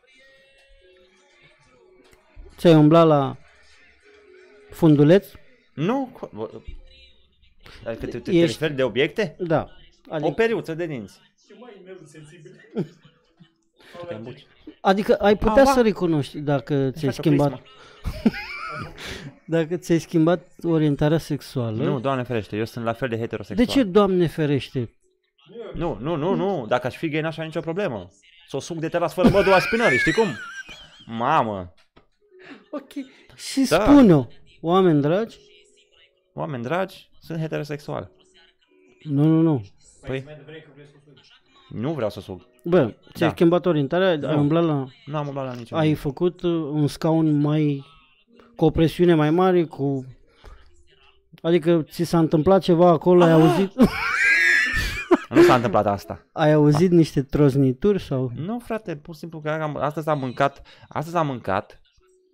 Ți-ai umblat la funduleț? Nu. co- bă, Adică te, te, te Ești- referi de obiecte? Da. O Adică, periuță de dinți. Ce mai e sensibil. Te îmbuci. adică ai putea Aua. să recunoști dacă ți-ai Faci o schimbat... prismă. Dacă ți-ai schimbat orientarea sexuală... Nu, Doamne ferește, eu sunt la fel de De heterosexual. ce, Doamne ferește? Nu, nu, nu, nu, dacă aș fi gay n-aș avea nicio problemă. S-o suc de teras fără mădul aspinării, știi cum? Mamă, Ok. Și Da. spune-o, oameni dragi, oameni dragi, sunt heterosexual. nu, nu, nu. Păi, nu vreau să suc. Bă, ți-ai Da. schimbat orientarea, ai Nu. umblat la... Nu am umblat la nicio. Ai făcut uh, un scaun mai... cu o presiune mai mare, cu... Adică ți s-a întâmplat ceva acolo, ai auzit... Nu s-a întâmplat asta. ai auzit niște troznituri sau... Nu, frate, pur și simplu că am, astăzi am mâncat, astăzi am mâncat.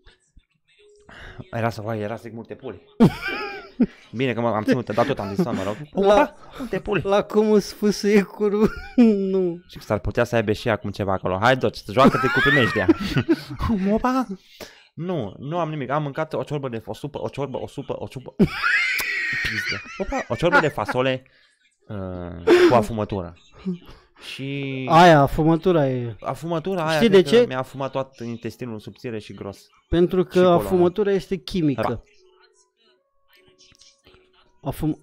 Era să vai, era să zic multe puli. Bine că m- am ținut, dar tot am zis, mă rog. La- La... Multe puli. La cum îți sfâsâie curul, nu. Și s-ar putea să aibă și acum ceva acolo. Hai, doci, joacă-te cu primejdea. Opa! Nu, nu am nimic. Am mâncat o ciorbă de o supă, o ciorbă, o supă, o supă. Pizde. Opa, o ciorbă de fasole uh, cu afumătură. Și Aia, fumătura e... afumătura aia Știi cred de că ce? mi-a afumat tot intestinul subțire și gros. Pentru Și că colonă. afumătura este chimică. Ra. Afum...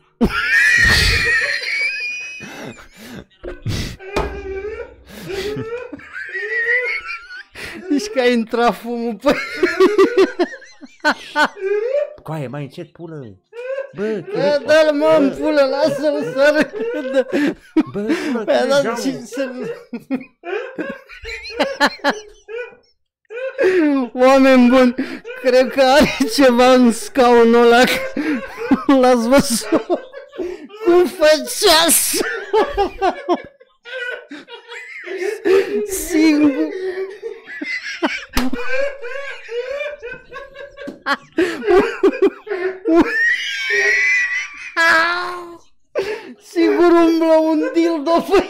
Zici că a intrat fumul pe... Coaie, mai încet, pulă. Bă, Bă, că... dă-l mă în pulă, lasă-l să râdă. Bă, pulă, Bă, da, geamul. și să... Oameni buni, cred că are ceva în scaunul ăla. L-ați văzut? Cum făcea să... Singur... Sigur umblă un dildo pe...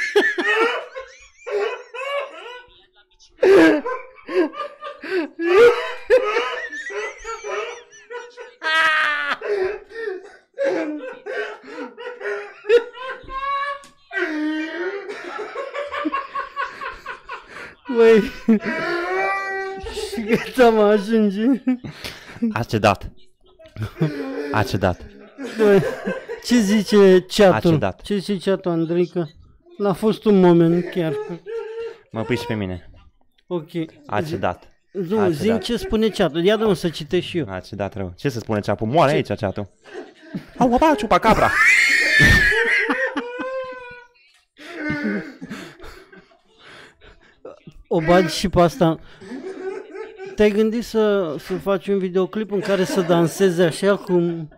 Băi, și gata, mă ajunge. A cedat. A cedat. Băi, ce zice A chat-ul? cedat. Ce zice chat-ul, Andreica? N-a fost un moment chiar. Mă pui și pe mine. Ok. A cedat. Nu, A zi cedat. ce spune chat-ul. Ia dă-mă să citesc și eu. A cedat rău. Ce să spune ceapul? Moare aici ceatul. Au, opa, ciupa capra. O bagi și pe asta. Te-ai gândit să, să faci un videoclip în care să danseze așa cum...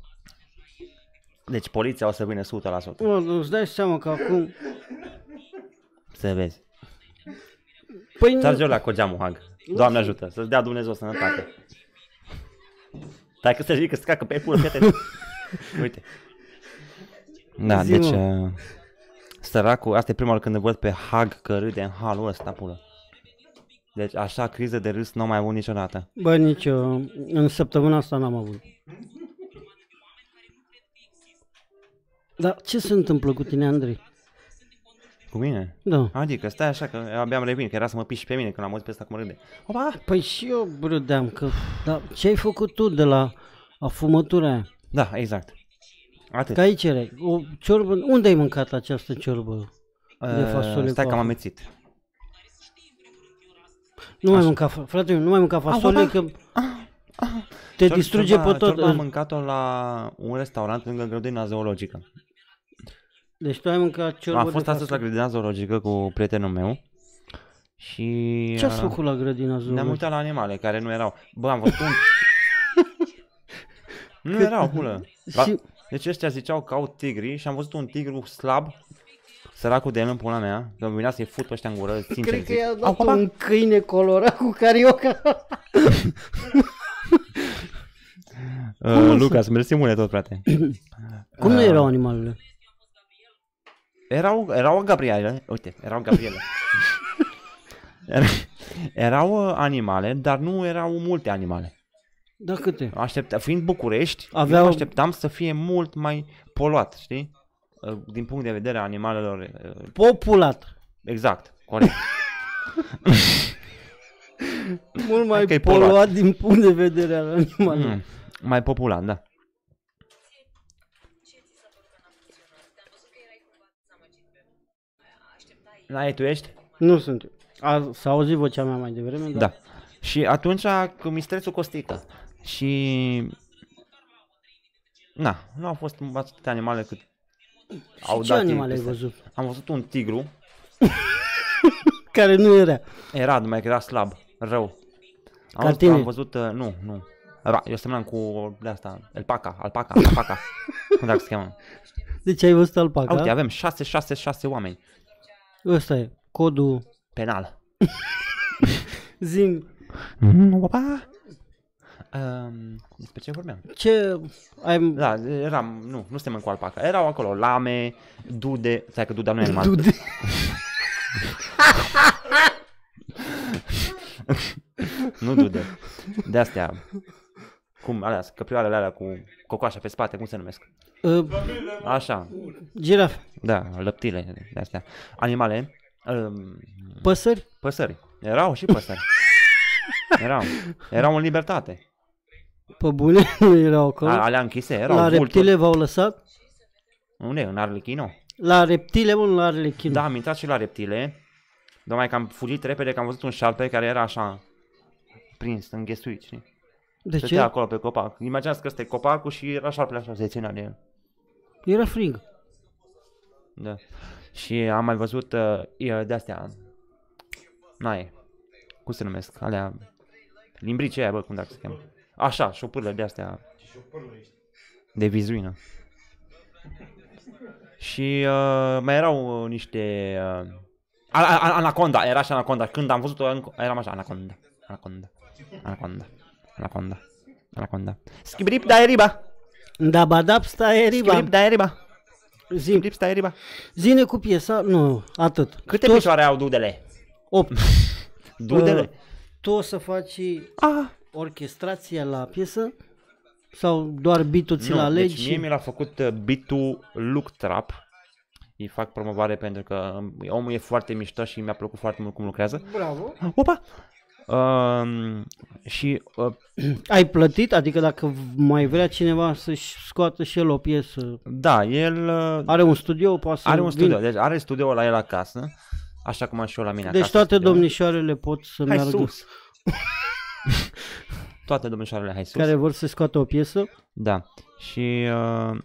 Deci poliția o să vină o sută la sută. Bă, îți dai seama că acum... Să vezi. Păi nu... Trage-o la cu geamul, Hag. Doamne ajută, să-ți dea Dumnezeu sănătate. Stai că să zic că scacă pe pulă, prieteni. Uite. Da, Zi-mă. deci... Uh, săracul, asta e prima oară când îl văd pe Hag că râde în halul ăsta, pulă. Deci așa criză de râs n-am mai avut niciodată. Bă, nici eu, în săptămâna asta n-am avut. Dar ce se întâmplă cu tine, Andrei? Cu mine? Da. Adică stai așa că abia am revin, că era să mă piși pe mine când am auzit pe ăsta cum râde. Opa! Păi și eu râdeam că... Dar ce ai făcut tu de la afumătura aia? Da, exact. Atât. Că aici erai. O ciorbă... Unde ai mâncat această ciorbă de fasole? Uh, stai cu că m-am afum? mețit. Nu mai Așa. mânca, fr- frate, nu mai mânca fasole Au, că Ah, te Cior- distruge ciorba, pe tot. ciorba am mâncat-o la un restaurant lângă grădina zoologică. Deci tu ai mâncat ciorbă Am fost de astăzi la fasole. grădina zoologică cu prietenul meu și Ce ați uh, făcut la grădina ne-am zoologică? uitat la animale care nu erau. Bă, am văzut un... Nu erau, pulă. Și Deci ăștia ziceau că au tigri și am văzut un tigru slab, săracul de el în pula mea, că îmi venea să-i fut pe ăștia în gură, sincer cred că zic. i-a Au, dat hopa. un câine colorat cu carioca. Uh, Lucas, mersi mult de tot, frate. Cum nu Uh, erau animalele? Erau, erau Gabriele, uite, erau Gabriele. Era- erau uh, animale, dar nu erau multe animale. Da, câte? Aștepta, fiind București, Aveau- eu așteptam să fie mult mai poluat, știi? Uh, Din punct de vedere a animalelor, uh, Populat. exact, corect. Mult mai că e poluat, poluat. din punct de vedere al animalelor. Mm, mai populat, da. N-ai, tu ești? Nu sunt eu. A, s-a auzit vocea mea mai devreme, Da. dar Și atunci cu mistrețul Costică. Și... Na, nu au fost atâtea animale cât au ce dat ei animale ai peste. văzut? Am văzut un tigru, Care nu era. era, numai că era slab, rău. Am, Ca văzut, tine. am văzut, uh, nu, nu. Era, eu semnam cu de asta, alpaca, alpaca, alpaca. Cum dacă se cheamă? Deci ai văzut alpaca? Uite, avem șase șase șase oameni. Ăsta e codul. Penal. Zim, Opa! Um, despre ce vorbeam? ce ai... Da, eram, nu, nu suntem în cu alpaca. Erau acolo lame, dude, stai că duda nu e animal. Dude. Nu dude. De astea. Cum, alea, căprioarele alea cu cocoașa pe spate, cum se numesc? Uh, Așa, girafe. da, lăptile de astea. Animale, um, Păsări? păsări. Erau și păsări. Erau. Erau în libertate. Pe bune? Nu erau acolo? A- Alea închise, erau La vulturi. reptile v-au lăsat? Unde? În Arlechino? La reptile, mă, nu la arlechin. Da, am intrat și la reptile. Numai că am fugit repede, că am văzut un șarpe care era așa prins, înghesuit, știi? De Stătea ce? acolo pe copac. Imaginează că este copacul și era șarpele așa, se ținea de el. Era frig. Da. Și am mai văzut uh, de astea, n-ai, cum se numesc, alea, limbrice aia, bă, cum dacă se cheamă. Așa, șopârle de astea, de vizuină. Și uh, mai erau uh, niște, uh, a- a- anaconda, era și anaconda, când am văzut-o, eram așa, anaconda, anaconda, anaconda, anaconda, anaconda. Schibrip da eriba, Da, badap, stai, riba. schibrip da eriba, Zim, schibrip da eriba. zine cu piesa, nu, atât. Câte Tu o- picioare au dudele? opt. Dudele? Uh, Tu o să faci Ah. orchestrația la piesă? Sau doar beat-ul ți-l Nu, alegi? deci mie mi l-a făcut uh, beat-ul Look Trap. Îi fac promovare pentru că um, omul e foarte mișto și mi-a plăcut foarte mult cum lucrează. Bravo. Opa! Um, și uh, Ai plătit? Adică dacă mai vrea cineva să-și scoată și el o piesă, da, el uh, are un studio, poate să are un vină. studio. Deci are studio la el acasă. Așa cum am și eu la mine Deci acasă. toate studio. domnișoarele pot să Hai meargă, sus! Toate domnișoarele, hai sus. care vor să scoată o piesă. Da. Și uh,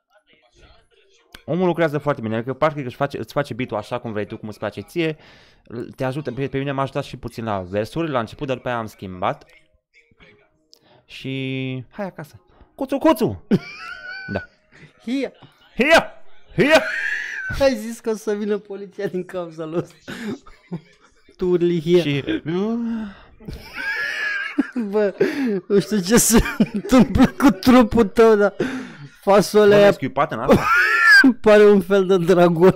omul lucrează foarte bine, că parcă își face, îți face beat-ul așa cum vrei tu, cum îți place ție. Te ajută, pe, pe mine m-a ajutat și puțin la versuri, la început, dar după aia am schimbat. Și hai acasă. Cuțu, cuțu! Da. Hia! Hia! Hia! Ai zis că o să vină poliția din cauza lui. Tu urli hia. Și... Bă, nu știu ce se întâmplă cu trupul tău, dar fasolea M-am aia scuipat în asta. pare un fel de dragon.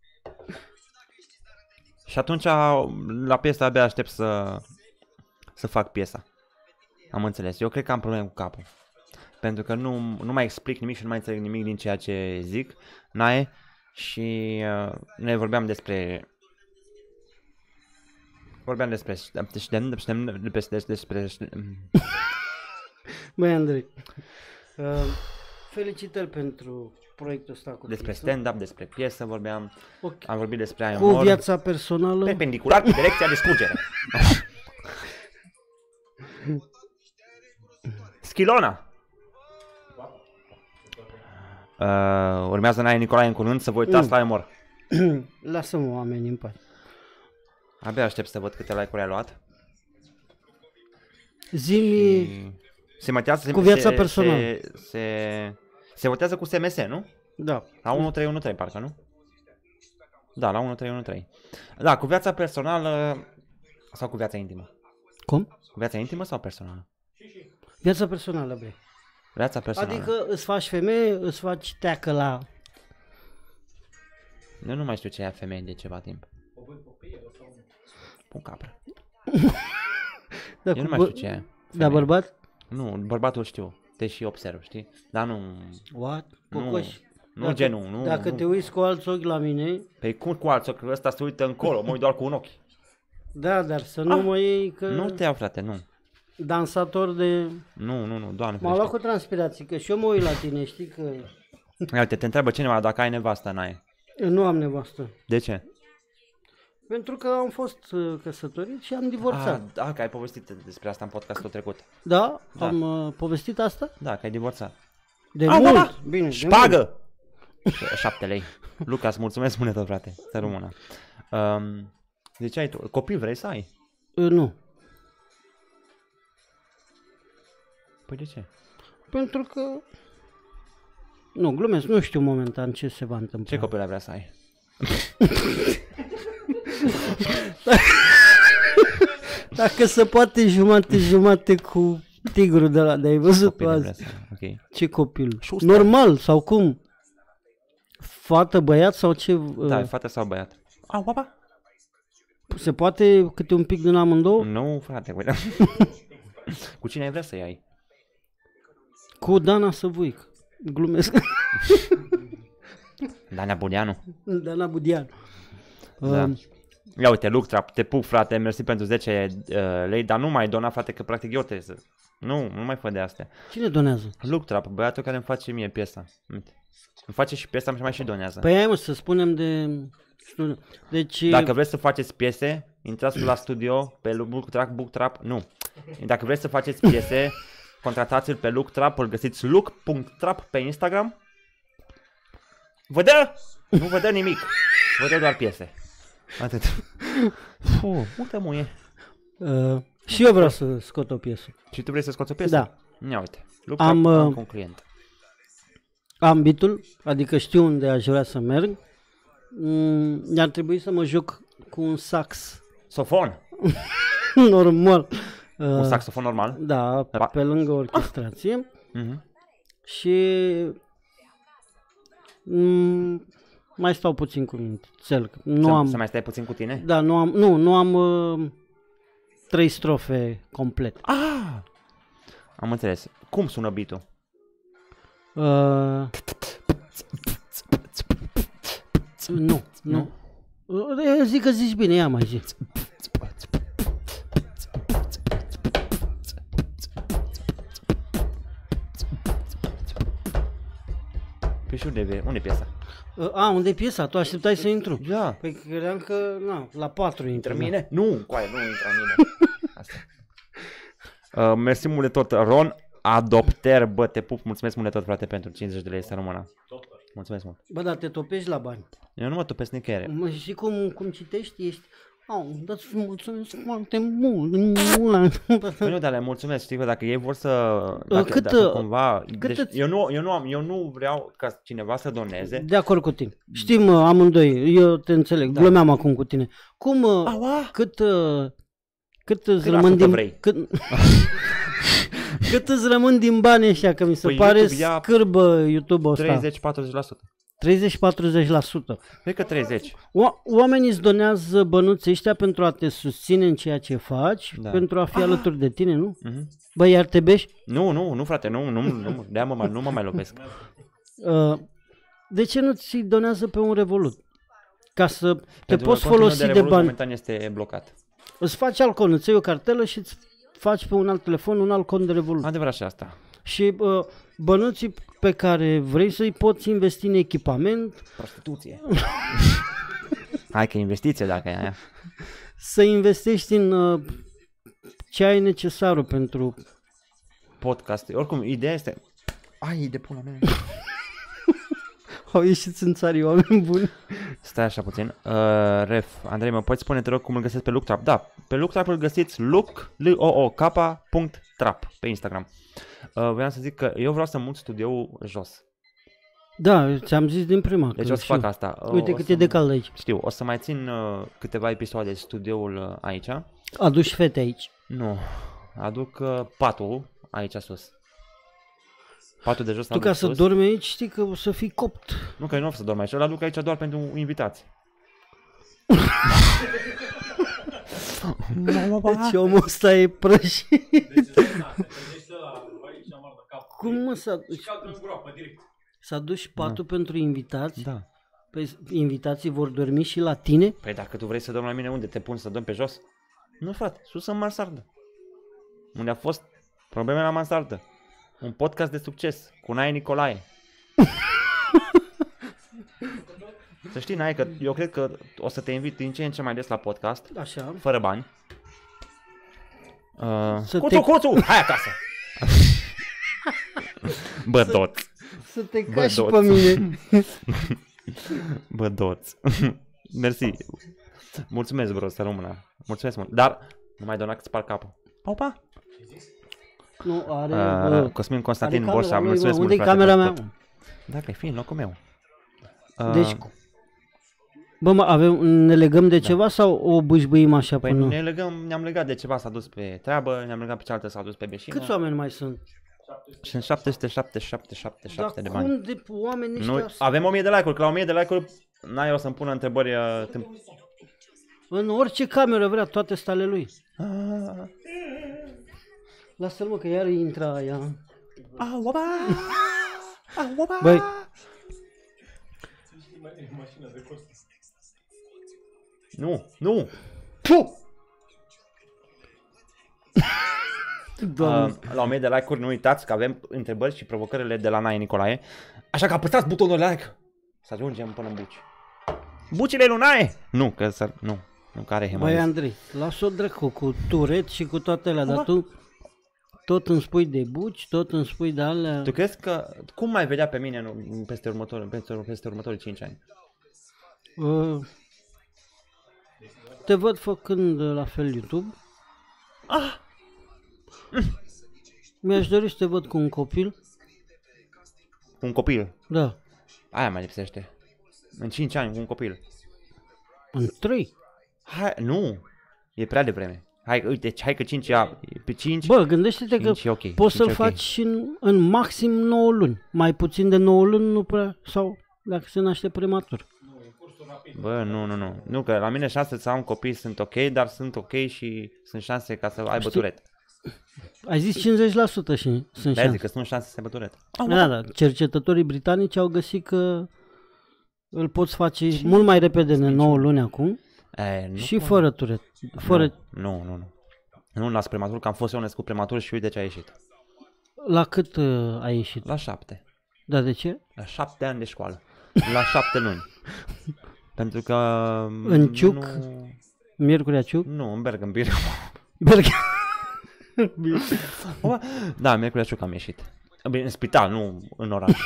Și atunci, la piesa abia aștept să, să fac piesa. Am înțeles. Eu cred că am probleme cu capul. Pentru că nu, nu mai explic nimic și nu mai înțeleg nimic din ceea ce zic. Nae. Și uh, noi vorbeam despre... Vorbeam despre... despre... despre... Băi, Andrei, uh, felicitări pentru proiectul ăsta cu despre piesă. stand-up, despre piesă vorbeam. Ok. Am vorbit despre ai Cu umor. viața personală. Perpendicular cu direcția de scurgere. Schilona. Uh, urmează Nae Nicolae în curând, să vă uitați Mm. la umor. Lasă-mă oamenii în pace. Abia aștept să văd câte like-uri ai luat. Zi-mi, Și... Se matează, Cu viața se, personală. Se, se, se votează cu S M S, nu? Da. La unu trei unu trei parcă, nu? Da, la unu trei unu trei. Da, cu viața personală sau cu viața intimă? Cum? Cu viața intimă sau personală? Viața personală, bre. Viața personală. Adică îți faci femeie, îți faci teacă la... Eu nu mai știu ce e femeie de ceva timp. Pun capră. Da, Eu nu mai știu ce e. Da, bărbat? Nu, bărbatul știu. Te și observ, știi? Dar nu... What? Nu, Cocoș? nu Dacă- genul, nu. Dacă nu. te uiți cu alți ochi la mine, Păi cum cu alții, că ăsta se uită încolo, mă uit doar cu un ochi. da, dar să nu Ah, mă iei că Nu te iau, frate, nu. dansator de... Nu, nu, nu, doamne M-a luat ferește. cu transpirații, că și eu mă uit la tine, știi că Ia uite, te întreabă cineva dacă ai nevastă, n-ai. nu am nevastă. De ce? Pentru că am fost uh, căsătorit și am divorțat. Ah, da, că ai povestit despre asta în podcastul trecut. Da? Da. Am uh, povestit asta? Da, că ai divorțat. De Au, mult. mama! Bine, de mult. Șpagă! Șapte lei. Lucas, mulțumesc mult tot, frate. Să rămână. Um, de ce ai tu? Copil vrei să ai? Uh, nu. Păi de ce? Pentru că... Nu, glumesc, nu știu momentan ce se va întâmpla. Ce copil ai vrea să ai? Dacă se poate jumate, jumate cu tigru de la de ai văzut Copil ai vrea azi. să ai, ok. Ce copil? Șuster. Normal sau cum? Fată, băiat sau ce? uh, Da, fată sau băiat? Au, papa? Se poate câte un pic din amândouă? Nu, frate, uite. Cu cine ai vrea să ai? Cu Dana Săvuic. Glumesc. Dana Budeanu. Dana Budian. Da. Uh, Ia uite, Luctrap, te pup, frate, mersi pentru zece uh, lei, dar nu mai dona, frate, că practic eu trebuie să... Nu, nu mai fă de astea. Cine donează? Luctrap, băiatul care îmi face mie piesa. Uite. Îmi face și piesa și mai și donează. Păi hai mă să spunem de... Deci... Dacă vreți să faceți piese, intrați la studio pe Booktrap, Booktrap, nu. Dacă vreți să faceți piese, contratați-l pe Looktrap, îl găsiți look punct trap pe Instagram. Vă dă? Nu vă dă nimic. Vă dă doar piese. Atât. Fuh, uite muie. Uh, și eu vreau să scot o piesă. Și tu vrei să scoți o piesă? Da. Ia uite. Looktrap Am, am, uh, cu un client. Am bitul, adică știu unde aș vrea să merg. Mm, ar trebui să mă joc cu un sax Sofon. normal. Uh, Un saxofon normal. Da, Ra- pe lângă orchestrație. Mhm. Și mm, mai stau puțin cu minte. Cel, nu Să, am, să mai stai puțin cu tine? da, nu am, nu, nu am uh, trei strofe complete. Ah! Am înțeles. Cum sună beat-ul? Uh, nu, nu. Uh, zic că zici bine, ia mai zi. Păi și unde e, unde e piesa? Uh, a, unde e piesa? Tu așteptai să intru? Da. Păi credeam că, na, la patru intră. Intră mine? Nu, coaie, nu intră mine. Asta. Uh, mersi mult de tot, Ron. Adopter, bă, te pup, mulțumesc mult de tot, frate, pentru cincizeci de lei, să rămână. Mulțumesc mult. Bă, dar te topești la bani. Eu nu mă topesc nicăieri. Mă, știi cum, cum citești? Ești... Au, dați mulțumesc foarte mult. mult. Păi nu, dar le mulțumesc, știi că dacă ei vor să... Dacă, cât, dacă cumva... cât Deci, îți- eu, nu, eu, nu am, eu nu vreau ca cineva să doneze. De acord cu tine. Știm uh, amândoi, eu te înțeleg, Da. glumeam acum cu tine. Cum, uh, Aua! cât, uh, cât îți Cât rămân la sută din... vrei? Cât, cât îți rămân din bani ăștia, că mi se Păi pare YouTube ia scârbă YouTube-ul ăsta. treizeci-patruzeci la sută. treizeci patruzeci la sută. Cred că treizeci. O- Oamenii îți donează bănuții ăștia pentru a te susține în ceea ce faci, Da. pentru a fi alături de tine, nu? Mhm. Băi, iar te bești? Nu, nu, nu, frate, nu, nu, nu, de-aia mă, mai- nu mă mai lopesc. Uh, de ce nu ți donează pe un Revolut? Ca să te Pentru poți că conținutul folosi de, Revolut bani. momentan este blocat. Îți faci alt cont, îți iei o cartelă și îți faci pe un alt telefon un alt cont de Revolut. Adevărat și asta. Și uh, bănuții pe care vrei să-i poți investi în echipament, Prostituție. Hai că investiție dacă e aia. să investești în uh, ce ai necesarul pentru... Podcast. Oricum, ideea este... Ai, de pula mea. Au ieșit în țarii oameni buni. Stai așa puțin. Uh, ref, Andrei, mă poți spune, te rog, cum îl găsesc pe Looktrap? Da, pe Looktrap îl găsiți look, l o o k punct trap pe Instagram. Uh, vreau să zic că eu vreau să mut studioul jos. Da, ți-am zis din prima. Deci că o să știu. fac asta. Uh, Uite o cât să... e de cald aici. Știu, o să mai țin uh, câteva episoade de studioul uh, aici. Aduci fete aici. Nu, aduc uh, patul aici sus. Patul de jos Tu ca aduc să sus. dormi aici știi că o să fii copt. Nu, că eu nu o să dorm aici, îl aduc aici doar pentru invitați. Deci omul ăsta e prăjit. Deci, na, te trezești ăla aici, amar de cap. Cum mă să Și cadru în groapă, direct. să aduci patul pentru invitați? Da. Păi invitații vor dormi și la tine? Păi dacă tu vrei să dormi la mine, unde te pun să dormi pe jos? Nu, frate, sus în mansardă. Unde a fost probleme la mansardă. Un podcast de succes cu Nae Nicolae. Să știi, Nae, că eu cred că o să te invit din ce în ce mai des la podcast, Așa. fără bani. Uh, Să cuțu, te- cuțu, hai acasă! Bă, doți. Să te Bă, cași doți. pe mine. Bă, doți. Mersi. Mulțumesc, bro, să rămână. Mulțumesc mult. Dar nu mai dona că spar capul. Opa! Nu, are... Uh, bă, Cosmin Constantin are Borșa, camera lui, mulțumesc mă. mult, Unde-i frate, camera pentru mea? tot. Dacă e fi în locul meu. Uh, Deci, bă, mă, avem, ne legăm de ceva sau o bâșbâim așa Păi până? ne legăm, ne-am legat de ceva, s-a dus pe treabă, ne-am legat pe cealaltă, s-a dus pe beșină. Câți oameni mai sunt? Sunt șapte sute șaptezeci și șapte șapte Dar șapte de bani. cum de oameni ăștia? Nu, avem o mie de like-uri, că la o mie de like-uri n-ai o să-mi pună întrebări uh, timp. În orice cameră vrea, toate stale lui. Ah, Lasă-l mă că iar intră aia. ah, opa! Ah, opa! Băi, Mașina de cost. Nu, nu! puh! Uh, Doamne. la o mie de like-uri nu uitați că avem întrebări și provocările de la Nae Nicolae. Așa că apăsați butonul de like să ajungem până în buci. Bucile lui Nae! Nu, că să... Nu, nu care Băi, hemalis. Andrei, las-o dracu cu turet și cu toate alea, dar tu tot îmi spui de buci, tot îmi spui de alea. Tu crezi că... Cum mai vedea pe mine în, peste, următor, peste, peste următorii cinci ani? Uh, te văd făcând la fel YouTube. Ah! Mi-aș dori să te văd cu un copil. Un copil. Da, Aia mai lipsește. În cinci ani, cu un copil. în trei. Hai, nu! E prea devreme. Hai, uite, hai că cinci ia, pe cinci, Bă, gândește-te că cinci e ok. poți cinci să-l e ok. faci și în, în maxim nouă luni. Mai puțin de nouă luni nu prea, sau dacă se naște prematur. Bă, nu, nu, nu. Nu, că la mine șanse să am copii sunt ok, dar sunt ok și sunt șanse ca să aibă Știi- turet. Ai zis cincizeci la sută și sunt De-aia zic șanse. că sunt șanse să aibă turet. Da, da, cercetătorii britanici au găsit că îl poți face mult mai repede de nouă luni acum E, nu, și fără turet. Fără, Nu, nu, nu. Nu las prematur, că am fost eu născut prematur și uite ce a ieșit. la cât uh, ai ieșit? La șapte. Da, de ce? La șapte ani de școală. La șapte luni. Pentru că... În Ciuc? Nu, Miercurea Ciuc? nu în Bergambir. Berg. Da, miercurea Ciuc am ieșit. Bine, în spital, nu în oraș.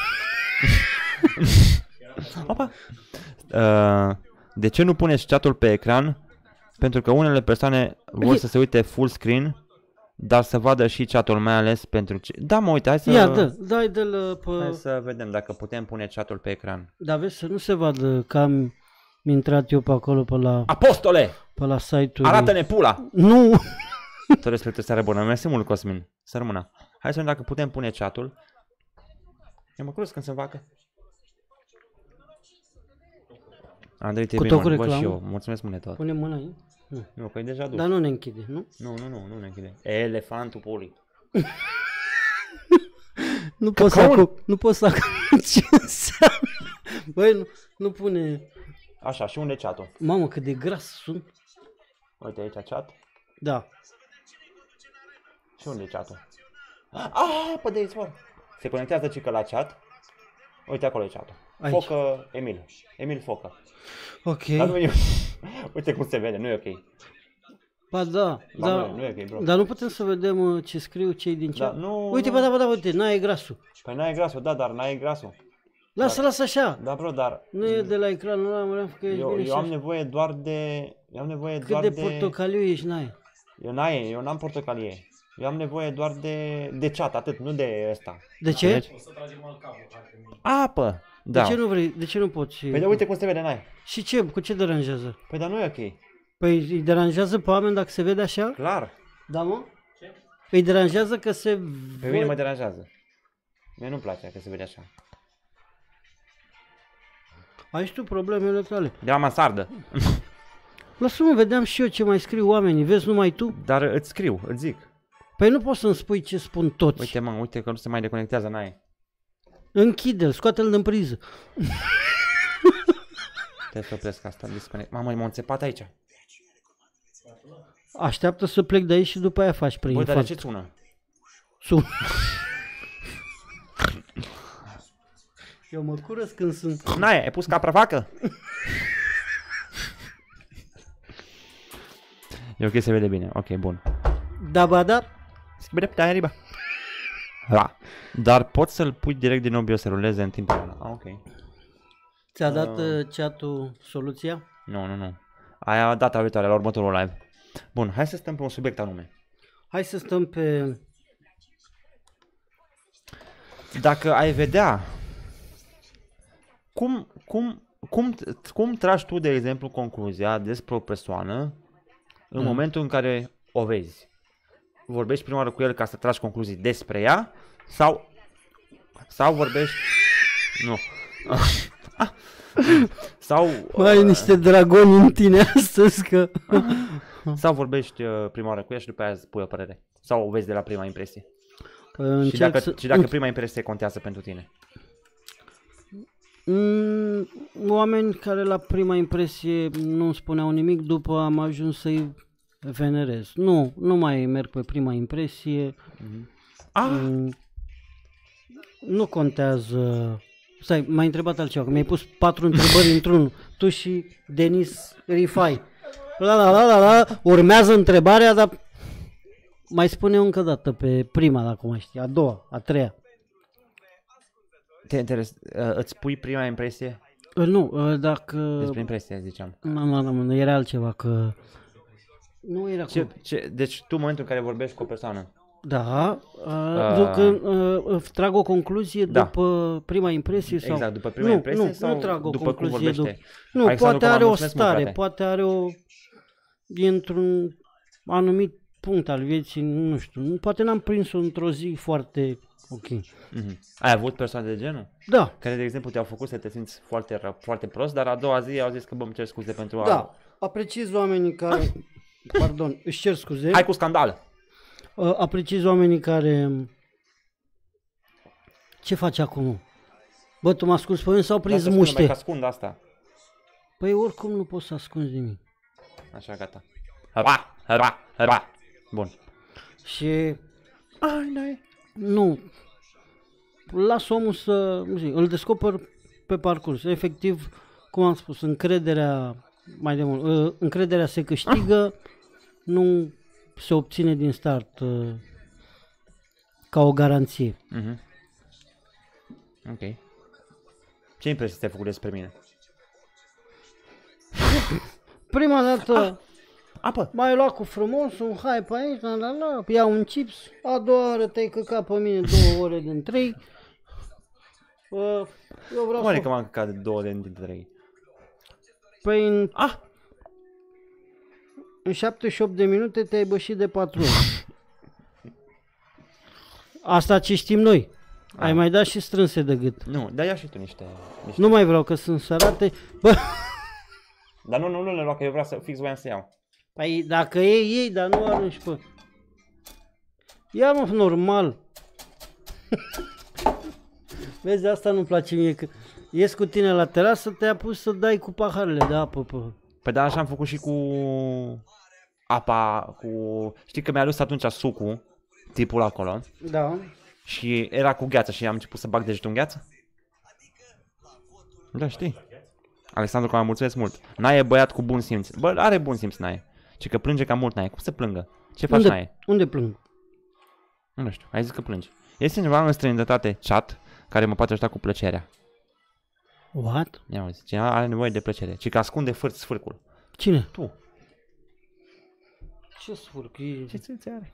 Opa. Uh, de ce nu puneți chat-ul pe ecran? Pentru că unele persoane vor să se uite full screen, dar să vadă și chat-ul, mai ales pentru ce... Da, mă, uite, hai să... Ia, dă, dai de-l pe... Hai să vedem dacă putem pune chat-ul pe ecran. Dar vezi să nu se vadă că am intrat eu pe acolo, pe la, Apostole! pe la site-ul... Arată-ne pula! Nu! Tot respectul, seară bună. Mersi mult, Cosmin. Să rămână. Hai să vedem dacă putem pune chat-ul. Eu mă cruz când se învacă. Andrei, te Cu bine, tot cu mă, bă, și reclamă? eu. Mulțumesc mult de tot. Pune mâna aici. Nu. Nu, că e deja dus. Dar nu ne închide, nu? Nu, nu, nu, nu ne închide. Elefantul poli. Nu pot să Cacaun? acum, nu pot să acum ce înseamnă. Băi, nu, nu pune... Așa, și unde e chat-ul? Mamă, cât de gras sunt. Uite aici chat. Da. Și unde e chat-ul? Ah, pe de aici, mă. Se conectează cică la chat. Uite acolo e chat-ul. Aici. Focă Emil. Emil Focă. Ok. Dar nu e... Uite cum se vede, nu e ok. Ba da, Ba, da. nu, nu e ok, bro. Dar nu putem să vedem uh, ce scriu cei din Da, chat? nu, Uite, nu. bă, da, bă, da, uite, n-ai grasul. Păi n-ai grasul, da, dar n-ai grasul. Lasă, lasă așa. Da, bro, dar Nu e de la ecranul ăla, mă că ești eu, bine eu și am așa. nevoie doar de... Eu am nevoie Cât doar de de... portocaliu ești, n-ai. Eu n-ai, eu n-am portocalie. Eu am nevoie doar de, de chat, atât, nu de ăsta. De ce? Înțelegi? O să tragem alt cablu, hai pe mine. Apă! Da. De ce nu vrei? De ce nu poți? Păi da, uite cum se vede, n-ai. Și ce? Cu ce deranjează? Păi dar nu e ok. Păi îi deranjează pe oameni dacă se vede așa? Clar. Da, mă? Ce? Îi deranjează că se Pe mine mă văd... deranjează. Mie nu-mi place că se vede așa. Ai și tu problemele tale. De la mansardă. Lasă-mă, vedeam și eu ce mai scriu oamenii. Vezi numai tu? Dar îți scriu, îți zic. Păi nu poți să-mi spui ce spun toți. Uite mă, uite că nu se mai deconectează, n-ai. Închide-l, scoate-l din priză. Trebuie să opresc asta, disconnect. Mamă, m-am înțepat aici. Așteaptă să plec de aici și după aia faci prin Băi, dar de infarct. ce sună? Sun. Eu mă curăț când sunt... N-ai, ai pus capra vacă? E ok, se vede bine. Ok, bun. Da, ba, da. Schimbe de aia riba. Da. Dar poți să-l pui direct din nou să ruleze în timp real. Ah, ok. Ți-a dat Uh. uh, chat-ul soluția? Nu, nu, nu. Aia data viitoare, la următorul live. Bun, hai să stăm pe un subiect anume. Hai să stăm pe... Dacă ai vedea cum, cum, cum, cum tragi tu, de exemplu, concluzia despre o persoană în Mm. momentul în care o vezi? Vorbești prima oară cu el ca să tragi concluzii despre ea sau, sau vorbești... Nu. sau, Mai ai niște dragoni în tine astăzi că... sau vorbești uh, prima oară cu ea și după aia spui o părere. Sau o vezi de la prima impresie. Și dacă, să... și dacă prima impresie contează pentru tine. Mm, oameni care la prima impresie nu spuneau nimic, după am ajuns să-i venerez. Nu, nu mai merg pe prima impresie. Ah, Mm, nu contează. Stai, m-ai întrebat altceva, că mi-ai pus patru întrebări într-unul. Tu și Denis Rifai. La la la la la, urmează întrebarea, dar mai spune încă o dată pe prima, dacă mai știi, a doua, a treia. te interes, uh, îți pui prima impresie? Uh, Nu, uh, dacă... Despre impresie, ziceam. Nu, nu, nu, nu, era altceva, că... Nu era Ce, cu... ce, deci tu în momentul în care vorbești cu o persoană, Da, uh, Uh, uh, că, uh, trag o concluzie da. după prima impresie sau... exact, după prima nu, impresie nu, sau nu trag o după cum concluzie vorbește? după... Nu, Alexandru poate Coma, are o mulțumesc mult, stare, frate. poate are o... E într-un anumit punct al vieții, nu știu, poate n-am prins-o într-o zi foarte ok. Mm-hmm. Ai avut persoane de genul? Da, Care, de exemplu, te-au făcut să te simți foarte rău, foarte prost, dar a doua zi au zis că bă, îmi cer scuze pentru a... da, apreciez oamenii care... Pardon, își cer scuze. Hai cu scandal! Uh, apreciez oamenii care... Ce faci acum? Bă, tu mă asculți pe mine sau prins Lasă, spune, mai muște? că ascund asta. Păi oricum nu poți să ascunzi nimic. Așa, gata. Ra, ra, ra. Bun. Și Ai, n-ai. nu, las omul să, nu știu, îl descoper pe parcurs. Efectiv, cum am spus, încrederea, mai de mult, uh, încrederea se câștigă, nu se obține din start uh, ca o garanție. Mm-hmm. Ok. Ce impresie ți-ai făcut despre mine? Prima dată Apă! m-ai luat cu frumos, un hai pe aici, la la la, ia un chips, a doua oară te-ai căcat pe mine două ore din trei. Uh, eu vreau Cum adică să... m-am căcat de două de dintre trei? Păi în, Ah! în șaptezeci și opt de minute te-ai bășit de patru ori. Asta ce știm noi. Ai Ah. mai dat și strânse de gât. Nu, dar ia și tu niște... niște... Nu mai vreau că sunt sărate. Bă, Dar nu, nu, nu le lua, că eu vreau să fix voiam să iau. păi dacă ei, ei, dar nu arunci pe... Ia mă, normal. Vezi, asta nu-mi place mie, că ies cu tine la terasă, te-a pus să dai cu paharele de apă pe... Păi da, așa am făcut și cu apa, cu... Știi că mi-a adus atunci sucul, tipul acolo, Da. și era cu gheață și am început să bag degetul în gheață? Da, știi. Alexandru, că mă mulțumesc mult. Nae băiat cu bun simț. Bă, are bun simț, Nae. Ci că plânge cam mult, Nae. Cum să plângă? Ce faci, Unde, Nae? unde plâng? Nu știu, ai zis că plângi. Este cineva în străinătate, chat, care mă poate ajuta cu plăcerea. What? Ia uite, cineva are nevoie de plăcere. Ci că ascunde fârț sfârcul. Cine? Tu. Ce sfârc? E... Ce ți are?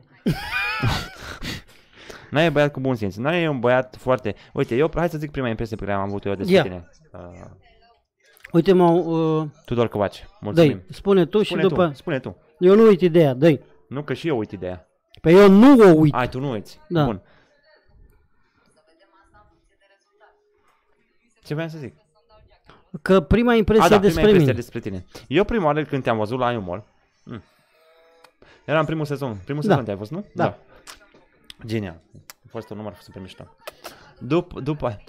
N-ai e băiat cu bun simț. N-ai e un băiat foarte... Uite, eu, hai să zic prima impresie pe care am avut eu despre Ia. tine. Uh, Uite, m-au... Uh... Tudor Covaci. Mulțumim. Dă-i, spune tu Spune și după... tu, spune tu. Eu nu uit ideea, dă-i. Nu, că și eu uit ideea. Păi eu nu o uit. Ai, tu nu uiți. Da. Bun. Ce vreau să zic? Că prima impresie A, da, despre prima impresie mine. despre tine. Eu prima oară când te-am văzut la Iumol, mm, era în primul sezon. Primul Da. sezon te-ai văzut, nu? Da. Genial. A fost un număr super mișto. După... După...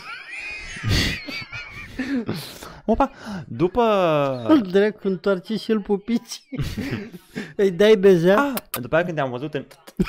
Opa! După... Dracu, întoarce și el pupici. Îi dai bezea? Ah, după aia când te-am văzut în...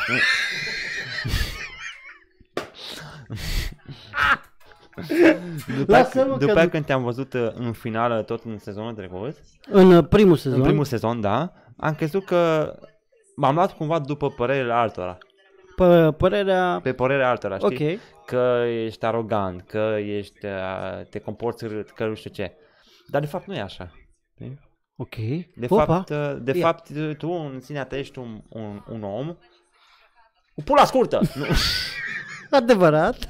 După, aia, Lasă-mă după că aia duc- când te-am văzut uh, în finală tot în sezonul trecut, În uh, primul sezon. în primul sezon, da, am crezut că m-am luat cumva după părerile altora. P- părerea... Pe părerea altora, știi? Ok. Că ești arogant, că ești, uh, te comporți râd, că nu știu ce. Dar de fapt nu e așa. Știi? Ok. De Opa. fapt, uh, de Ia. fapt uh, tu în sinea ta ești un, un, un om cu pula scurtă. Nu. Adevărat.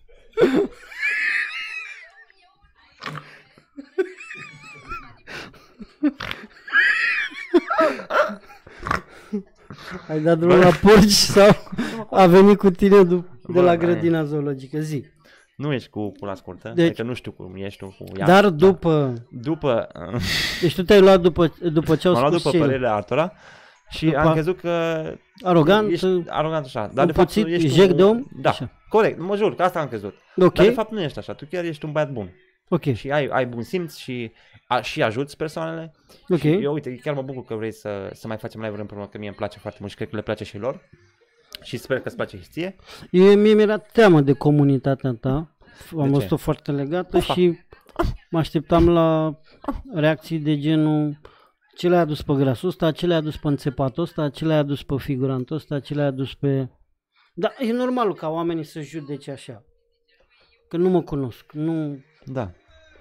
Ai dat drumul la porci sau a venit cu tine dup- de Bă, la da. grădina zoologică? Zi. Nu ești cu pula scurtă, Deci- adică nu știu cum ești tu cu ea. Dar după... După, Deci tu te-ai luat după, după ce au m-am luat spus după cei părerile altora și După- am crezut că arogant, ești arogant așa. Dar de fapt împuțit, tu ești jec un... de om? Da, Așa. corect, mă jur, că asta am crezut. ok, Dar de fapt nu ești așa, tu chiar ești un băiat bun. ok, Și ai, ai bun simț și, a, și ajuți persoanele. ok. Și eu, uite, chiar mă bucur că vrei să, să mai facem live-uri împreună, că mie îmi place foarte mult și cred că le place și lor. Și sper că îți place și ție. Eu, mie mi-era teamă de comunitatea ta, am ce? văzut-o foarte legată Opa. și mă așteptam la reacții de genul ce le-ai adus pe grasul ăsta, ce le-ai adus pe înțepatul ăsta, ce le-ai adus pe figurantul ăsta, ce le-ai adus pe... Da, e normal ca oamenii să judece așa, că nu mă cunosc, nu... Da.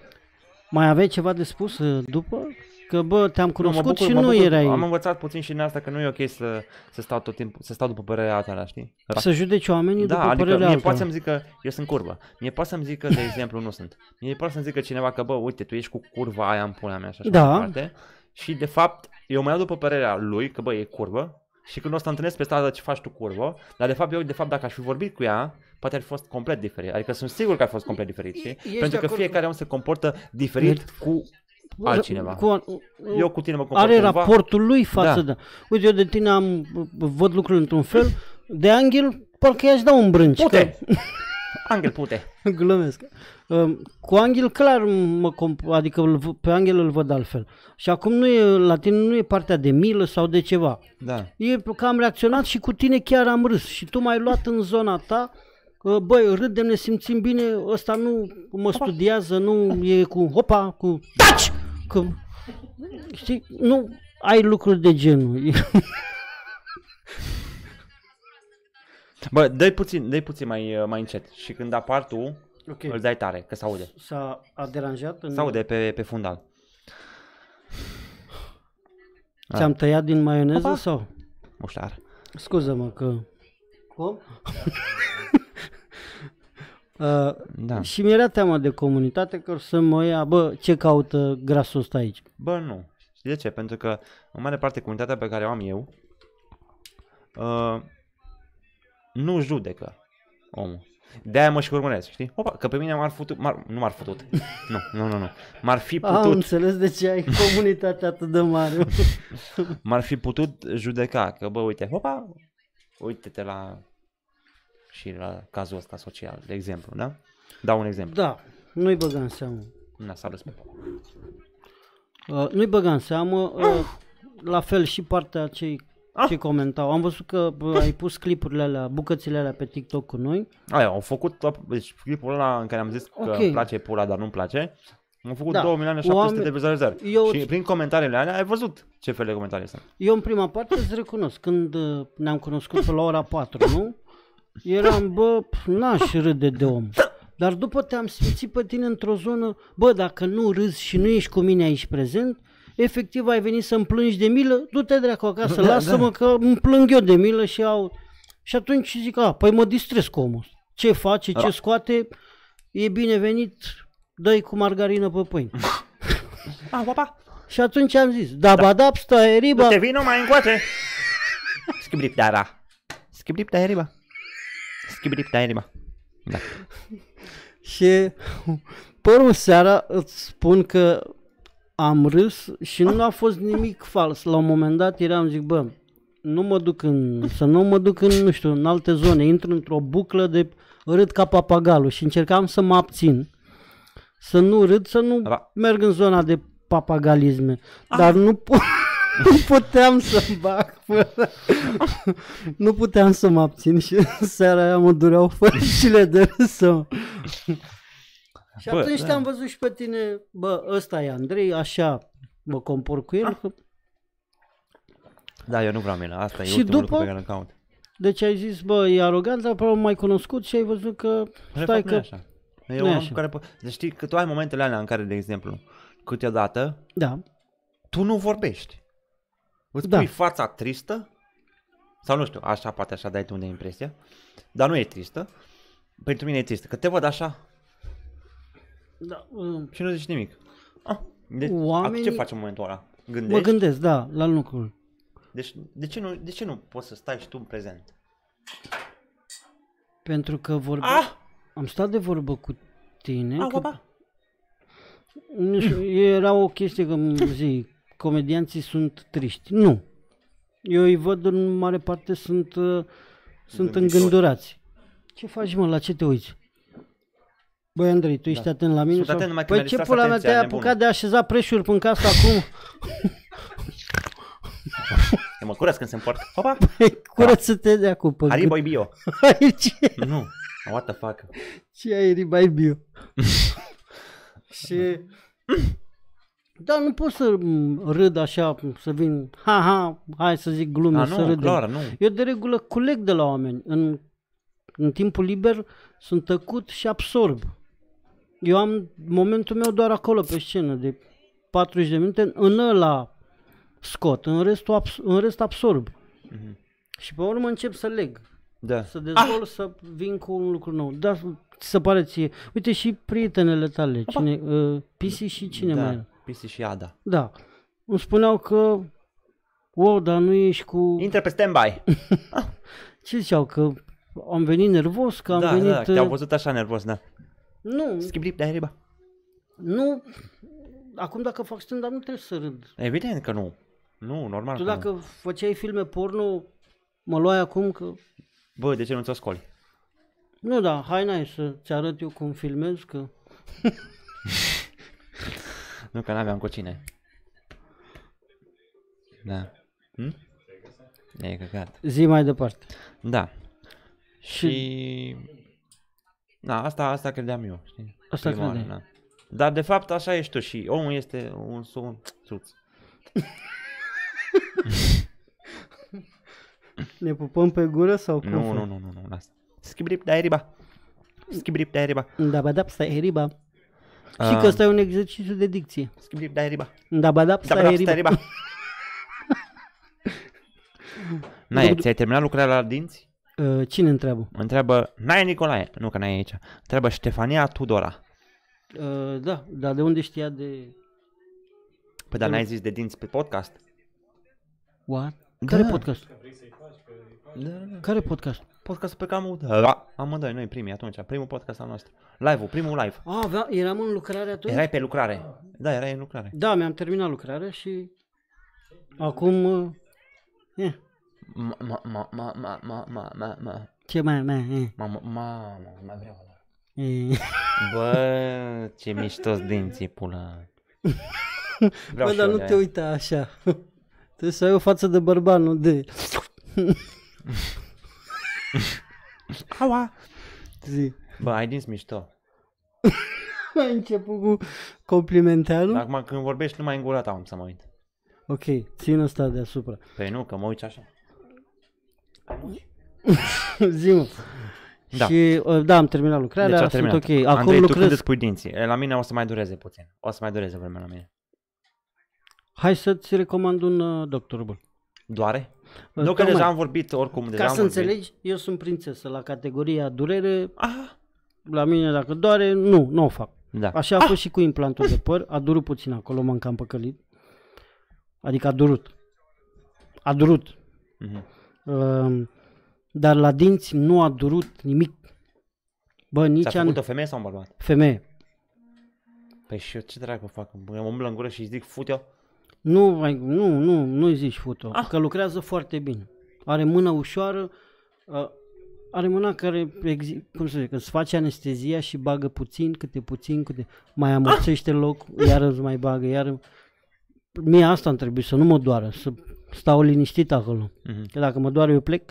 Mai aveai ceva de spus uh, după? Că bă, te-am Nu, mă cunoscut bucur, și mă nu bucur. erai... Am învățat puțin și din asta că nu e ok să, să stau tot timpul, să stau după părerea altora, știi? Să judeci oamenii Da, după adică părerea mie altora. poate să-mi zică, eu sunt curvă, mie poate să-mi zică, de exemplu, nu sunt. Mie poate să-mi zică cineva că, bă, uite, tu ești cu curva aia în pula mea și așa Da. mai departe. Și de fapt, eu mă iau după părerea lui, că, bă, e curvă. Și când o să te întâlnesc pe stradă ce faci tu curvă, dar de fapt eu, de fapt, dacă aș fi vorbit cu ea, poate ar fi fost complet diferit. Adică sunt sigur că ar fi fost complet diferit, știi? Ești Pentru de că acord fiecare om se comportă diferit cu altcineva. Cu, Eu cu tine mă comport are cumva. raportul lui față Da. de... Uite, eu de tine am, văd lucrurile într-un fel, de Anghel, parcă i-aș da un brânci. Pute! Angel, pute! Că, glumesc. Um, Cu Anghel clar, mă comp- adică îl v- pe Anghel îl văd altfel. Și acum nu e, la tine nu e partea de milă sau de ceva. Da. E că am reacționat și cu tine chiar am râs. Și tu m-ai luat în zona ta, că, băi, râdem, ne simțim bine, ăsta nu mă studiază, nu e cu hopa, cu taci! Că, știi, nu ai lucruri de genul. Bă, dă-i puțin, dă-i puțin mai, mai încet și când apar tu, Ok. îl dai tare, că se-aude. S-a a deranjat? În... Se-aude pe, pe fundal. Ți-am tăiat din maioneză Opa. sau? Muștar. Scuză-mă că... Cum? uh, Da. Și mi-era teamă de comunitate că o să mă ia, bă, ce caută grasul ăsta aici? Bă, nu. Știi de ce? Pentru că, în mare parte, comunitatea pe care o am eu, uh, nu judecă omul. De-aia mă și urmăresc, știi? Opa, că pe mine m-ar futut, m-ar, nu m-ar futut. Nu, nu, nu, nu. M-ar fi Am putut, înțeles de ce ai comunitatea atât de mare. m-ar fi putut judeca, că bă, uite, opa, uite-te la, și la cazul ăsta social, de exemplu, da? Dau un exemplu. Da, nu-i băga în seamă. Na, s-a râs pe acolo. Uh, nu-i băga în seamă, uh, la fel și partea cei ce comentau. Am văzut că bă, ai pus clipurile alea, bucățile alea pe TikTok cu noi. Aia, au făcut, deci clipul ăla în care am zis că Ok. îmi place pula, dar nu-mi place, am făcut Da. două milioane șapte sute de vizualizări. Eu- Și prin comentariile alea ai văzut ce fel de comentarii sunt. Eu în prima parte îți recunosc, când uh, ne-am cunoscut pe la ora patru, nu? Eram, bă, p- n-aș râde de om. Dar după te-am simțit pe tine într-o zonă, bă, dacă nu râzi și nu ești cu mine aici prezent, efectiv ai venit să-mi plângi de milă, du-te dracu acasă, Da, lasă-mă da. că îmi plâng eu de milă și au... Și atunci zic, a, păi mă distrez cu omul ăsta. Ce face, ce Da. scoate, e binevenit, dă-i cu margarină pe pâine. Ah, papa. Și atunci am zis, da, ba, da, stai, riba. Nu te vino mai încoace. Schibrip de ara. Schibrip de riba. Schibrip de riba. Da. Și pe urmă seara îți spun că am râs și nu a fost nimic fals. La un moment dat eram, zic, bă, nu mă duc în, să nu mă duc în, nu știu, în alte zone, intru într-o buclă de râd ca papagalul și încercam să mă abțin, să nu râd, să nu Da. merg în zona de papagalisme, dar nu, pu- nu puteam să bag, fără- nu puteam să mă abțin și seara aia mă dureau făricile de râs să mă... Și Bă, atunci da. te-am văzut și pe tine, bă, ăsta e Andrei, așa mă compor cu el, că... Da, eu nu vreau milă. Asta e Și ultimul după? lucru pe care îl caut. Deci ai zis, bă, e arogant, dar probabil m-ai cunoscut și ai văzut că, De stai fapt, nu e că, așa. E nu un e om așa. care... po- Deci știi că tu ai momentele alea în care, de exemplu, câteodată, da, tu nu vorbești. Îți Da. pui fața tristă, sau nu știu, așa, poate așa dai tu unde impresia, dar nu e tristă. Pentru mine e tristă, că te văd așa da uh, și nu zici nimic. Ah, de, Oamenii- ce faci în momentul ăla? mă Gândești? gândesc, da, la lucruri. Deci, de ce, nu, de ce nu poți să stai și tu în prezent? Pentru că vorbe... Ah! am stat de vorbă cu tine, Ah, că, papa! nu știu, era o chestie că îmi zic, comedianții sunt triști. Nu. Eu îi văd în mare parte sunt, uh, sunt Gânditori. îngândurați. Ce faci, mă, la ce te uiți? Băi, Andrei, tu ești Da. atent la mine? Sunt sau? atent, numai că Păi mi-a ce distras pula mea atenția, te-ai nebună. apucat de a așeza preșuri în casă acum? Eu mă curăț când se împort. Papa! Păi, curăță-te de acum pe Haribo gât. e bio. Aici, Nu. What the fuck? ce ai ribai bio? Și... Da, nu pot să m, râd așa, să vin, ha, ha, hai să zic glume, Ah, să nu, râdem. clar, nu. Eu de regulă culeg de la oameni. În, în timpul liber sunt tăcut și absorb. Eu am momentul meu doar acolo pe scenă de patruzeci de minute, în ăla scot, în, restul abs- în rest absorb. Mhm. Și pe urmă încep să leg, Da. să dezvolt, să vin cu un lucru nou. Da, ți se pare ție. Uite și prietenele tale, cine, uh, Pisi și cine da. mai era. Pisi și Ada. Da, îmi spuneau că, wow, dar nu ești cu... Intră pe stand-by. Ce ziceau, că am venit nervos, că am Da, venit... da, te-au uh, văzut așa nervos, da. Nu, Schiblip de riba. nu, acum dacă fac stand-up nu trebuie să râd. Evident că nu. Nu, normal Tu că dacă nu. făceai filme porno, mă luai acum că... Bă, de ce nu ți-o scoli? Nu, da, hai n-ai să-ți arăt eu cum filmez, că... Nu, că n-aveam cu cine. Da. Hm? E căcat. Zi mai departe. Da. Și... Da, asta, asta credeam eu, știi? Asta Prima oară, credeai. da. Dar de fapt așa ești tu și omul este un sun suț. Ne pupăm pe gură sau cum? Nu, faci? nu, nu, nu, nu, lasă. Schibrip de riba. Schibrip de riba. Da, ba, da, stai, riba. Și Ah. că ăsta e un exercițiu de dicție. Schibrip de riba. Da, ba, da, Da, stai, da, riba. stai riba. Nae, ți-ai terminat lucrarea la dinți? Uh, Cine întreabă? Întreabă Nae Nicolae, nu că n-ai aici. Întreabă Ștefania Tudora. Uh, da, dar de unde știa de... Păi dar n-ai zis de dinți pe podcast? What? Da. Care podcast? Da, da. Care podcast? Podcastul pe care am da. Amândoi, noi primii atunci, primul podcast al nostru. Live-ul, primul live. A, avea, eram în lucrare atunci? Erai pe lucrare. Da, erai în lucrare. Da, mi-am terminat lucrarea și acum... uh, eh, Ma, ma, ma, ma, ma, ma, ma, ma, ma, ce mai, mai, eh, ma, ma, ma, mai vreau ăla. eh. Bă, ce mișto-s dinții, pula. Vreau Bă, și dar eu nu de te aia. uita așa. Trebuie să ai o față de bărbat, nu de... Aua. Zi. Bă, ai dinți mișto. Ai început cu complimentarul? Dar acum când vorbești numai în gura ta am să mă uit. Ok, țin ăsta deasupra. Păi nu, că mă uiți așa. Zi-mă. Da. Și uh, da, am terminat lucrarea, Deci a sunt terminat. ok. Acum Andrei, tu când lucrez. îți pui dinții? E, La mine o să mai dureze puțin. O să mai dureze vremea la mine. Hai să-ți recomand un uh, doctor bun. Doare? Uh, Nu că tocmai. deja am vorbit, oricum deja Ca am să vorbit. înțelegi, eu sunt prințesă la categoria durere. Ah, La mine dacă doare, nu, nu o fac. da. Așa a fost și cu implantul de păr, a durut puțin acolo, m-am cam păcălit. Adică a durut. A durut. Mhm. Uh, dar la dinți nu a durut nimic. Bă, nici Ți-a an... făcut o femeie sau un bărbat? Femeie. Păi și eu ce dracu fac? Mă umblă în gură și îi zic fut-o? Nu, mai, nu, nu, nu-i zici fut-o, Ah. că lucrează foarte bine. Are mână ușoară, uh, are mâna care, exi- cum să zic, îți face anestezia și bagă puțin, câte puțin, câte, mai amorțește loc, iar îți mai bagă, iar... Mie asta îmi trebuie, să nu mă doară, să stau liniștit acolo. Mhm. Că dacă mă doare, eu plec.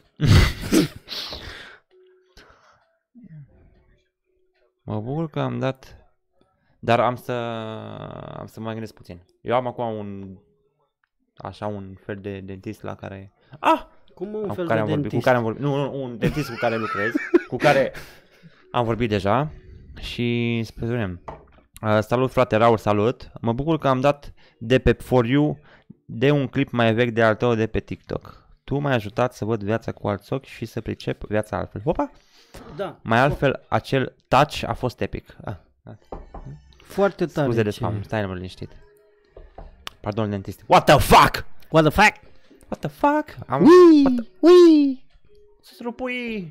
Mă bucur că am dat... Dar am să... Am să mă gândesc puțin. Eu am acum un... Așa un fel de dentist la care... Ah! Cum un Cu fel care de am vorbit, cu dentist? care am vorbit, nu, nu, un dentist cu care lucrez, cu care am vorbit deja și spre vedem. Uh, salut frate Raul, salut. Mă bucur că am dat de pe For You de un clip mai vechi de al tău de pe TikTok. Tu m-ai ajutat să văd viața cu alți ochi și să pricep viața altfel. Opa! Da, Mai altfel, acel touch a fost epic. Ah, ah. foarte tare. Scuze de ce- spam, stai liniștit. Pardon, dentist. What the fuck? What the fuck? What the fuck? Am... Ui, ui, Să-ți rupui!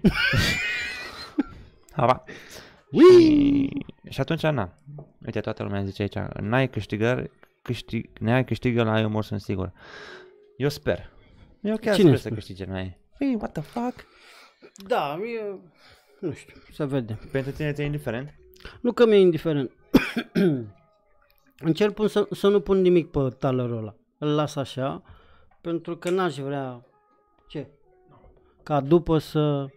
Hava. ui. Și, și atunci, na, uite, toată lumea zice aici, n-ai câștigări, câștig, n-ai câștigă la umor, sunt sigur. Eu sper. Eu chiar Cine sper să spune? câștige n-ai. Păi, what the fuck? Da, e... Nu știu, să vedem. Pentru tine ți-e indiferent? Nu că mi-e indiferent. Încerc pun să, să nu pun nimic pe talerul ăla. Îl las așa, pentru că n-aș vrea... Ce? Ca după să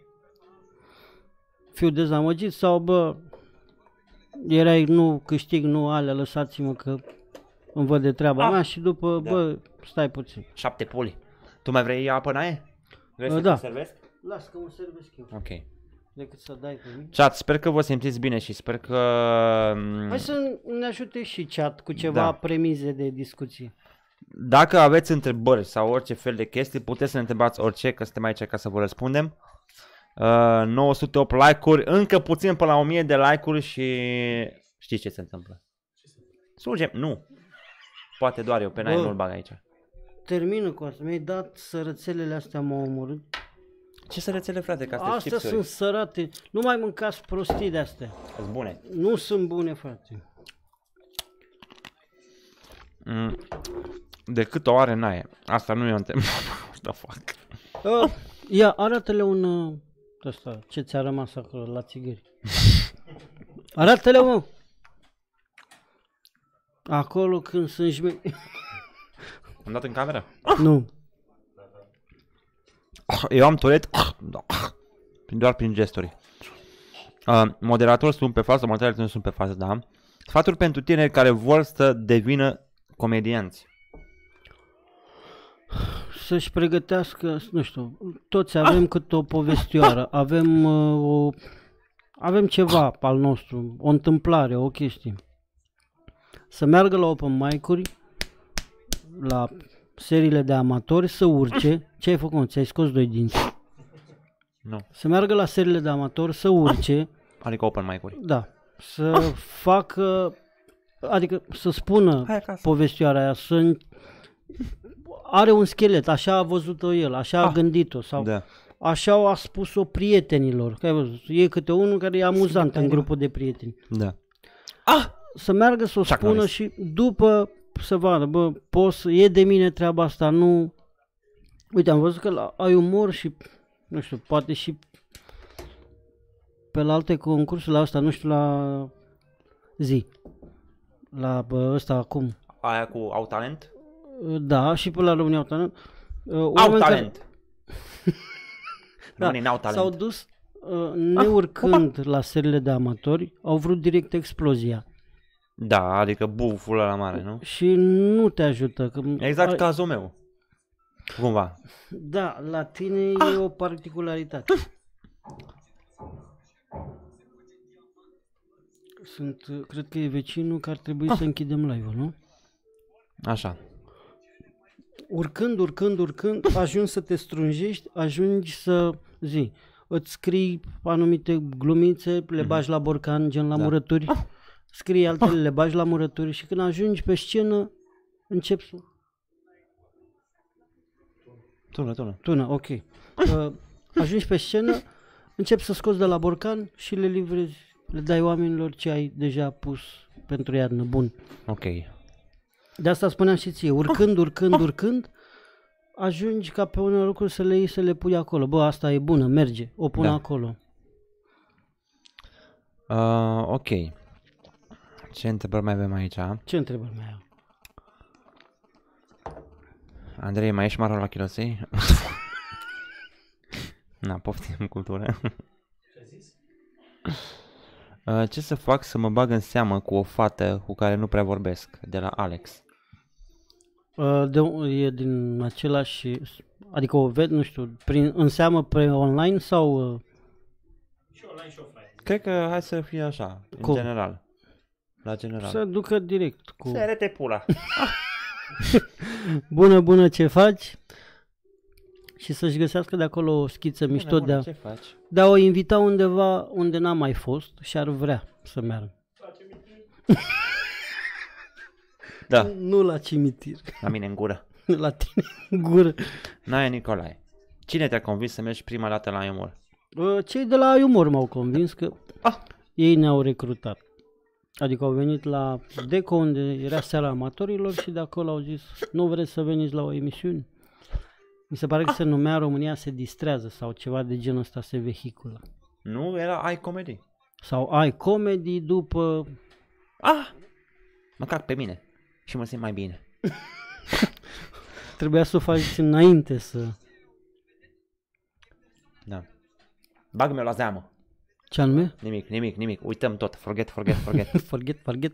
fiu dezamăgit sau, bă, erai, nu câștig, nu alea, lăsați-mă că îmi văd de treaba Ah, mea și după, da. bă, stai puțin. Șapte puli. Tu mai vrei apă n-ai? Vrei Uh, să da. te servesc? Las că mă servesc eu, Ok. decât să dai pe mine. Chat, sper că vă simțiți bine și sper că... mm, Hai să ne ajute și chat cu ceva Da. premize de discuție. Dacă aveți întrebări sau orice fel de chestii, puteți să ne întrebați orice, că suntem aici ca să vă răspundem. Uh, nouă sute opt like-uri, încă puțin până la o mie de like-uri și știți ce se întâmplă. Surgem, nu. Poate doar eu, pe n-ai Bă. nu-l bag aici. Termină cu asta, mi-ai dat sărățelele astea, m-au omorât. Ce sărățele, frate, că astea Astea chipsuri sunt sărate, nu mai mâncați prostii de astea. sunt bune. Nu sunt bune, frate. Mm. De cât o are n-ai. Asta nu e o întrebare. What the fuck? Uh, ia, arată-le un... Uh, ăsta, ce ți-a rămas acolo la țigări. Arată-le, mă! Acolo când sunt jme... Am dat în cameră? Nu. Eu am turet doar prin gesturi. Uh, moderatori sunt pe fază, moderatori nu sunt pe fază, da. Sfaturi pentru tineri care vor să devină comedianți. Să-și pregătească, nu știu, toți avem cât o povestioară, avem uh, o... Avem ceva al nostru, o întâmplare, o chestie. Să meargă la open mic-uri, la seriile de amatori, să urce. Ce ai făcut? Ți-ai scos doi dinți. Nu. Să meargă la seriile de amatori, să urce, Adică open mic-uri. da, să facă, adică să spună Hai acasă. povestioara aia, să are un schelet, așa a văzut-o el, așa a Ah, gândit-o sau Da. așa a spus-o prietenilor. Că ai văzut, e câte unul care e amuzant în grupul de prieteni. Da. Să meargă să o Chuck spună Norris. și după să vadă, bă, poți, e de mine treaba asta, nu... Uite, am văzut că la, ai umor și, nu știu, poate și pe la alte concursuri, la asta, nu știu, la zi, la bă, ăsta acum, Aia cu au talent? da, și pe la România au talent. Uh, Au oameni care- talent. Românii n-au talent. S-au dus uh, neurcând la serile de amatori, au vrut direct explozia. Da, adică buful la mare, nu? Și nu te ajută. Că Exact ai- cazul meu. Cumva. Da, la tine Ah. e o particularitate. Sunt, uh, cred că e vecinul că ar trebui ah. să închidem live-ul, nu? Așa. Urcând, urcând, urcând, ajungi să te strunjești, ajungi să zi, îți scrii anumite glumițe, le bagi la borcan, gen la da. murături, ah. scrii altele, ah. le bagi la murături și când ajungi pe scenă, începi să... Tună, tună. Tună, ok. Uh, ajungi pe scenă, începi să scoți de la borcan și le livrezi, le dai oamenilor ce ai deja pus pentru iarnă. Bun. Ok. De asta spuneam și ție, urcând, urcând, urcând, ajungi ca pe unele lucruri să le iei, să le pui acolo. Bă, asta e bună, merge, o pun da. acolo. Uh, ok. Ce întrebări mai avem aici? Ce întrebări mai au? Andrei, mai ești maro la chilosei? Na, poftim cultură. Ce-ai zis? Uh, ce să fac să mă bag în seamă cu o fată cu care nu prea vorbesc? De la Alex. Uh, de, e din același, adică o ved, nu știu, prin, în seamă pe online sau... Uh... Și online și offline. Cred că hai să fie așa, în Cum? general. La general. Să ducă direct cu... Se arete pula. Bună, bună, ce faci? Și să-și găsească de acolo o schiță bună, mișto bună, de a... ce faci? De a o invita undeva unde n-a mai fost și ar vrea să meargă. La cimitir. Da. Nu la cimitir. La mine în gură. La tine în gură. Naia Nicolae. Cine te-a convins să mergi prima dată la Iumor? Cei de la Iumor m-au convins că ah. ei ne-au recrutat. Adică au venit la Deco unde era seara amatorilor și de acolo au zis nu vreți să veniți la o emisiune? Mi se pare că ah. se numea România se distrează sau ceva de genul ăsta se vehiculă. Nu, era iComedy. Sau iComedy după... Ah! Mă cac pe mine și mă simt mai bine. Trebuia să o faci înainte să... Da. Bag-mi-o la zeamă. Ce anume? Nimic, nimic, nimic. Uităm tot. Forget, forget, forget. forget, forget.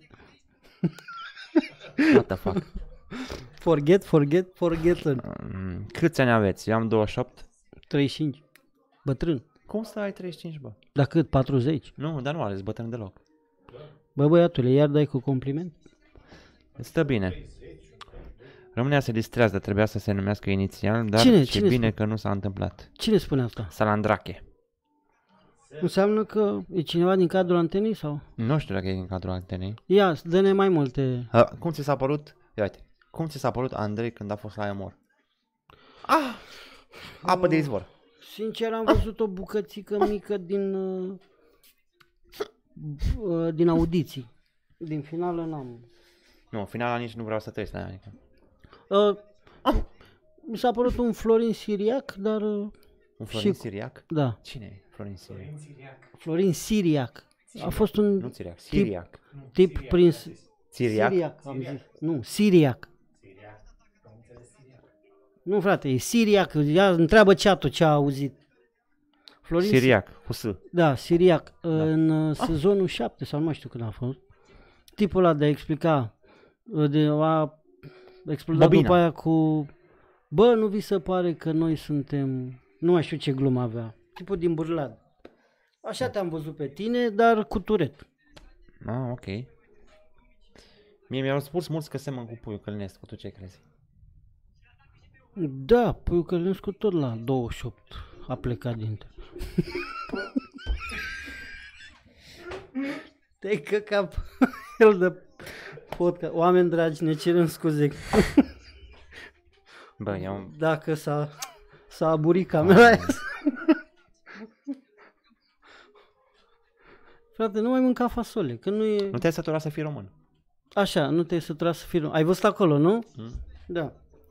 What the fuck? Forget, forget, forget. Um, câți ani aveți? Eu am douăzeci și opt. treizeci și cinci. Bătrân. Cum să ai treizeci și cinci, bă? Da cât? patruzeci? Nu, dar nu ales bătrân deloc. Bă, băiatule, iar dai cu compliment? Stă bine. România se distrează, trebuia să se numească inițial, dar cine, ce cine bine spune? că nu s-a întâmplat. Cine spune asta? Salandrache. Înseamnă că e cineva din cadrul antenei sau? Nu știu dacă e din cadrul antenei. Ia, dă-ne mai multe. Ha, cum ți s-a părut? Ia uite. Cum ți s-a părut Andrei când a fost la Iumor? Ah! Apă de izvor. Sincer am văzut o bucățică mică din uh, uh, din audiții. Din finală n-am. Nu, în finala nici nu vreau să trăiesc la ea. Adică. Uh, ah! Mi s-a părut un Florin Siriac, dar... Uh, un Florin și... Siriac? Da. Cine e Florin Siriac? Florin Siriac. Florin Siriac. A fost un nu Siriac, Siriac. Tip, tip Siriac, prins... Siriac? Siriac, am zis. Nu, Siriac. Siriac. Am înțeles Siriac. Nu, frate, e Siriac. Ia, întreabă chat-ul ce a auzit. Florin Siriac, cu S. Da, Siriac. Da. În uh, sezonul șapte sau nu mai știu când a fost. Tipul ăla de a explica, de a explodat după aia cu... Bă, nu vi se pare că noi suntem... Nu mai știu ce glumă avea. Tipul din Bârlad. Așa te-am văzut pe tine, dar cu turet. Ah, ok. Mie mi-au spus mulți că semăn cu Puiu Călinescu, tu ce crezi? Da, Puiu Călinescu tot la douăzeci și opt a plecat dintre. Te-ai căcat el de podcast. Oameni dragi, ne cerem scuze. Bă, eu... Dacă s-a, s-a aburit camera aia. Frate, nu mai mânca fasole, că nu e... Nu te-ai săturat să fii român. Așa, nu te-ai săturat să fii român. Ai văzut acolo, nu? Hmm? Da.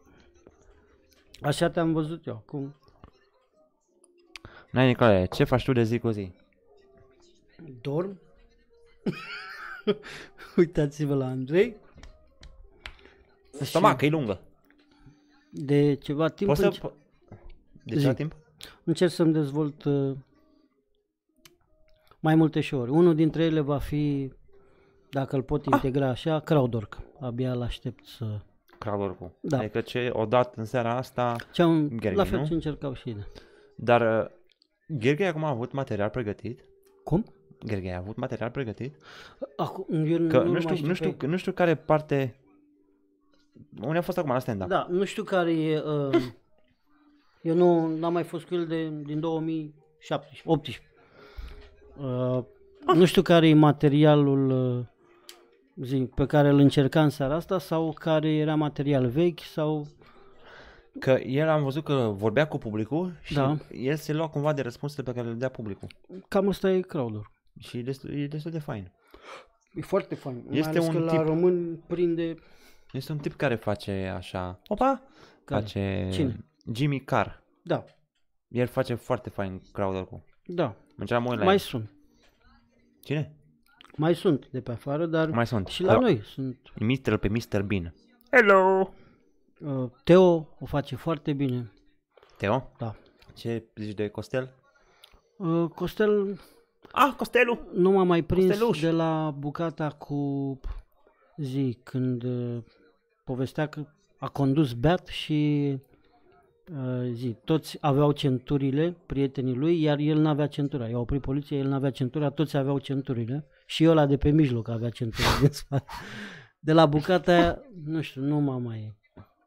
Așa te-am văzut eu acum. N-ai, Nicolae, ce faci tu de zi cu zi? Dorm. Uitați-vă la Andrei. Stomac, e lungă. De ceva timp... Poți să... Înce... De ceva timp? Încerc să-mi dezvolt uh, mai multe show-uri. Unul dintre ele va fi, dacă îl pot integra ah. așa, crowdwork. Abia l-aștept să... Crowdwork-ul. Da. Adică ce o dat în seara asta... Ce-am, Gherghe, la fel nu? ce încercau și ele. Dar uh, Gherghe acum a avut material pregătit? Cum? Gheorghe, ai avut material pregătit? Acum, eu Că nu, nu, știu, știu, nu, știu, pe... nu știu care parte... Unde a fost acum la stand-up? Da, nu știu care e... Uh, eu nu n-am mai fost cu el de, din două mii șaptesprezece, optsprezece. Uh, nu știu care e materialul uh, zi, pe care îl încerca în seara asta sau care era material vechi sau... Că el am văzut că vorbea cu publicul și Da. el se lua cumva de răspunsurile pe care le dea publicul. Cam ăsta e Crowder. Și e destul, e destul de fain. E foarte fain. Mai Este ales un că la tip- român prinde... Este un tip care face așa... Opa! Care? Face Cine? Jimmy Carr. Da, El face foarte fain Crowder-ul. da. Încercam mă uit la Mai el. sunt. Cine? Mai sunt de pe afară, dar Mai sunt. și la Da. noi sunt. Imită-l pe mister Bean. Hello! Uh, Teo o face foarte bine. Teo? Da. Ce zici de Costel? Uh, Costel Ah, Costelul! nu m-a mai prins Costeluș. de la bucata cu zi, când uh, povestea că a condus beat și uh, zi, toți aveau centurile, prietenii lui, iar el n-avea centura. I-a oprit poliția, el n-avea centura, toți aveau centurile și ăla de pe mijloc avea centura din spate. De la bucata aia, nu știu, nu m-a mai...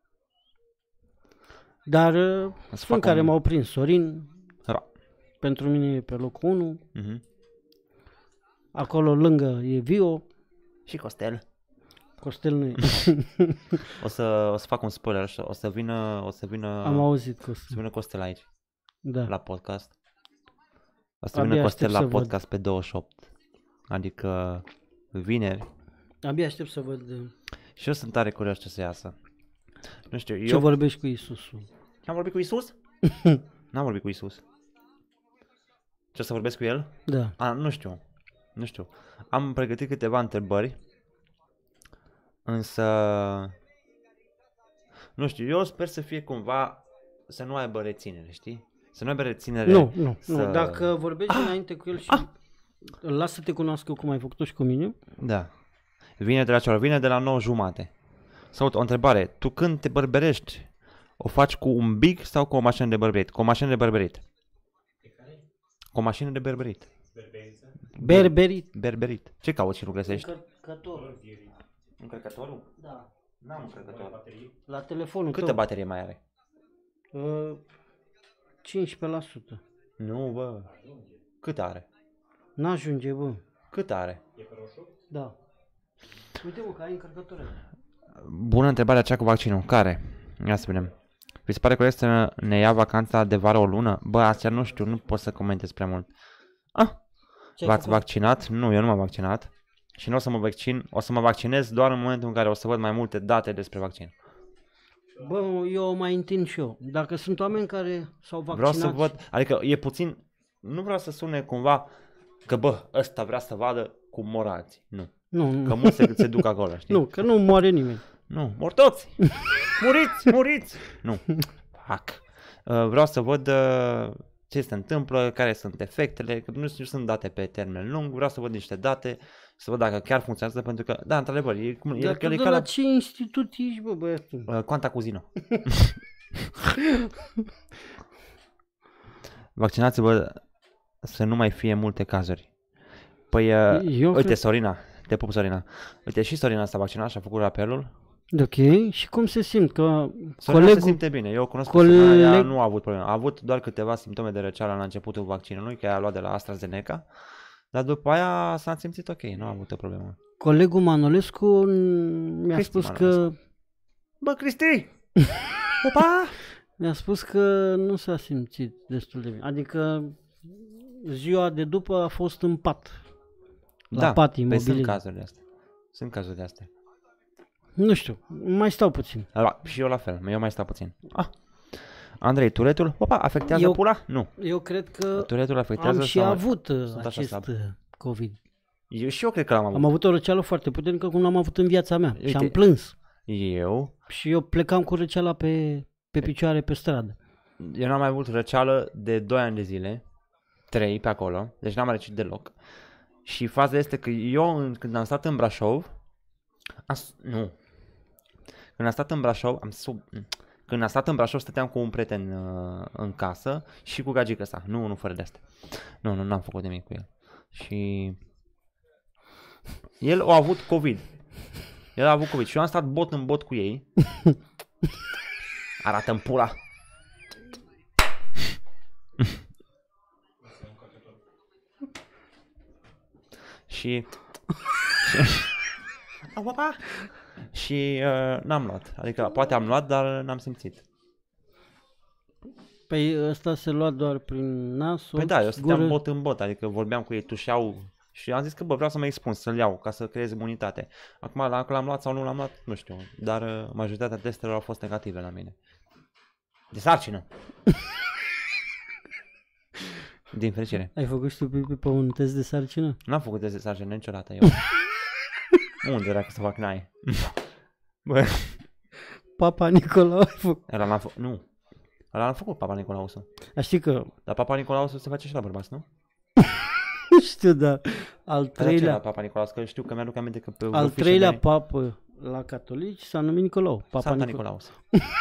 Dar uh, Să sunt fac care un- m-au prins. Sorin, Da. pentru mine e pe locul unu. Mhm. Acolo lângă e Vio, Și Costel. Costel nu e. O să, o să fac un spoiler așa. O să vină, o să vină, Am auzit o Costel. să vină Costel aici, Da. la podcast. O să Abia vină Costel aștept la să văd. podcast pe douăzeci și opt. Adică vineri. Abia aștept să văd uh, Și eu sunt tare curios ce să iasă. Nu știu, ce eu... vorbești cu Iisusul. Am vorbit cu Isus? N-am vorbit cu Isus. Ce să vorbesc cu el? Da. A, nu știu. Nu știu. Am pregătit câteva întrebări. Însă... Nu știu, eu sper să fie cumva... Să nu aibă reținere, știi? Să nu aibă reținere... Nu, nu, să... nu. Dacă vorbești Ah! înainte cu el și Ah! îl lasă să te cunoască cum ai făcut-o și cu mine, Da. Vine de la ce oră? Vine de la nouă jumate. Sau o întrebare. Tu când te bărberești, o faci cu un big sau cu o mașină de bărberit? Cu o mașină de bărberit. Cu o mașină de bărberit. berberit. Berberit. Ce cauți și nu găsești? Încărcător. Încărcătorul? Da. N-am încărcător. La telefonul Câtă tău. baterie mai are? Uh, cincisprezece la sută. Nu, bă. Cât are? N-ajunge, bă. Cât are? Da. Uite, mă, că ai încărcător. Bună întrebarea cea cu vaccinul. Care? Ia să vedem. Vi se pare corect să ne ia vacanța de vară o lună? Bă, astea nu știu, nu pot să comentez prea mult. Ah, Ce ai v-ați făcut? vaccinat? Nu, eu nu m-am vaccinat. Și nu o să mă vaccin, o să mă vaccinez doar în momentul în care o să văd mai multe date despre vaccin. Bă, eu o mai întind și eu. Dacă sunt oameni care s-au Vreau vaccinat... să văd, adică e puțin, nu vreau să sune cumva că bă, ăsta vrea să vadă cum mor alții. Nu. Nu, nu. Că mulți se, se duc acolo, știi? Nu, că nu moare nimeni. Nu, mor toți! Muriți, muriți! Nu, fac. Uh, vreau să văd uh, ce se întâmplă, care sunt efectele, că nu, nu sunt date pe termen lung, vreau să văd niște date, să văd dacă chiar funcționează, pentru că, da, într-adevăr, e, cum, e, Dar că tu e de ca la la ce institut ești, bă, băiatul? uh, Quanta Cuzino. Vaccinați-vă să nu mai fie multe cazuri. Păi, uh, Eu uite, cred- Sorina, te pup, Sorina. Uite, și Sorina s-a vaccinat și a făcut apelul. Ok, și cum se simt? Că Sorina se colegul... simte bine. Eu cunosc coleg- pe Sorina, ea nu a avut probleme. A avut doar câteva simptome de răceală la începutul vaccinului, că ea a luat de la AstraZeneca, dar după aia s-a simțit ok, nu a avut o problemă. Colegul Manolescu mi-a Cristi spus că... Manolescu. Bă, Cristi! Opa! Mi-a spus că nu s-a simțit destul de bine. Adică ziua de după a fost în pat. La Da, pat păi imobiliar. sunt cazuri de astea. Sunt cazuri de astea. Nu știu, mai stau puțin. Da, și eu la fel, eu mai stau puțin. Ah. Andrei, turetul? Opa, afectează Eu- pula? Nu. Eu cred că Turetul afectează am și sau... avut uh, sunt așa acest slab. uh, COVID. Eu și eu cred că l-am avut. Am avut o răceală foarte puternică cum n-am avut în viața mea. Uite. Și am plâns. Eu? Și eu plecam cu răceala pe, pe picioare pe stradă. Eu n-am mai avut răceală de doi ani de zile. trei pe acolo. Deci n-am mai răcit deloc. Și faza este că eu, în- când am stat în Brașov... Am, s- nu. Când am stat în Brașov, am sub... Când am stat în Brașov, stăteam cu un prieten uh, în casă și cu gagică sa. Nu, nu fără de astea. Nu, nu, n-am făcut nimic cu el. Și el a avut COVID. El a avut COVID și eu am stat bot în bot cu ei. Arată-mi pula. Și... Au, papa! Și uh, n-am luat. Adică poate am luat, dar n-am simțit. Păi ăsta se lua doar prin nas, Păi ochi, da, eu stăteam gură. bot în bot, adică vorbeam cu ei, tușeau și am zis că bă, vreau să mă expun, să-l iau, ca să creez imunitate. Acum dacă l-am luat sau nu l-am luat, nu știu, dar uh, majoritatea testelor au fost negative la mine. De sarcină. Din fericire. Ai făcut și tu pipi pe un test de sarcină? N-am făcut test de sarcină niciodată eu. Unde era că să fac n-ai? Bă, Papa Nicolau ai făcut. ăla l-am făcut, nu. Ăla l-am făcut, Papa Nicolausul. A, știi că, Dar Papa Nicolausul se face și la bărbați, nu? nu știu, dar al Dar de ce la treilea, Papa Nicolaus? Că știu că mi-aduc aminte că pe al vârfușe treilea mei- papă la catolici s-a numit Nicolau. Papa Santa Nicolau. Nicolaus.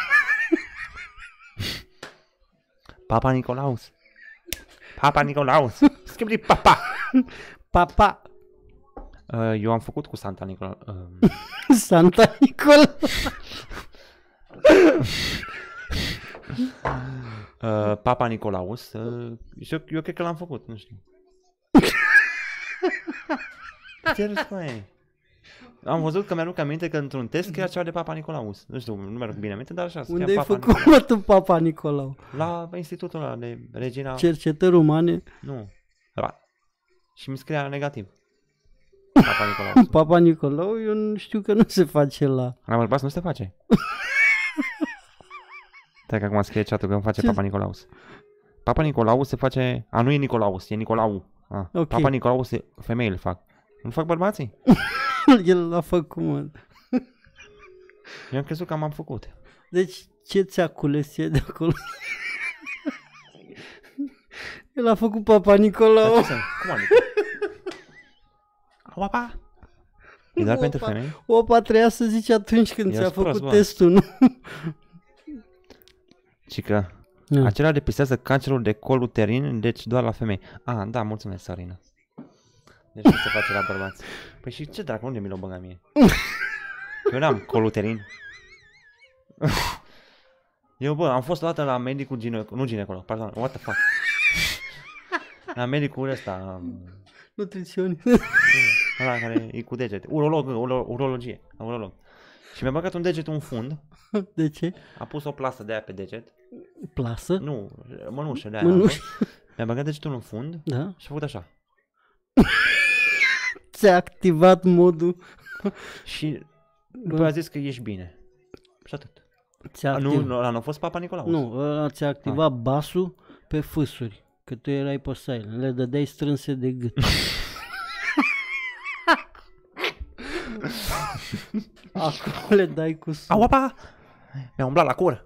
Papa Nicolaus. Papa Nicolaus. Schimbi papa. Papa Uh, eu am făcut cu Santa Nicolaus. Uh, Santa Nicolau. uh, Papa Nicolaus. Uh, și eu, eu cred că l-am făcut, nu știu. Ce râs, măi? Am văzut că mi-aduc aminte că într-un test că era ceva de Papa Nicolaus. Nu știu, nu mi-aduc bine aminte, dar așa. scria Unde ai Papa făcut, mă, tu, Papa Nicolau? La institutul ăla de Regina... Cercetări umane. Nu. Ăla. Și mi scria negativ. Papa Nicolaus. Papa Nicolau, eu nu știu că nu se face la... La bărbați nu se face. Stai că acum scrie chat-ul că îmi face Ce? Papa Nicolaus. Papa Nicolaus se face... A, nu e Nicolaus, e Nicolau. A, Ok. Papa Nicolaus e... Femeile fac. Nu fac bărbații? El l-a făcut, mă. Eu am crezut că am făcut. Deci, ce ți-a cules ție de acolo? El a făcut Papa Dar Nicolau. ce sunt? Cum adică? Papa? E doar Opa. pentru femei? Opa, trebuia să zici atunci când Eu ți-a sunt prost, făcut bă. testul, nu? Și că Da. acela depistează cancerul de col uterin, deci doar la femei. Ah, da, mulțumesc, Sorina. Deci nu se face la bărbați. Păi și ce dracu, unde mi l-o băga mie? Eu n-am col uterin. Eu, bă, am fost odată la medicul ginecolog, nu ginecolog, pardon, what the fuck. La medicul ăsta, Nutriționist. ăla care e cu degete, urolog, uro, urologie, urolog. Și mi-a băgat un deget în fund, De ce? a pus o plasă de aia pe deget, Plasă? nu, mănușă de aia, Mănușă. mi-a băgat degetul în fund Da. și a făcut așa. Ți-a activat modul. Și după a zis că ești bine. Și atât. Ți-a A, nu, activ... nu, ăla nu a fost Papa Nicolaus. Nu, ăla ți-a activat basul pe fâsuri. Că tu erai pe silent. Le dădeai strânse de gât. Acum le dai cu sus. Au, apa! Mi-a umblat la cur.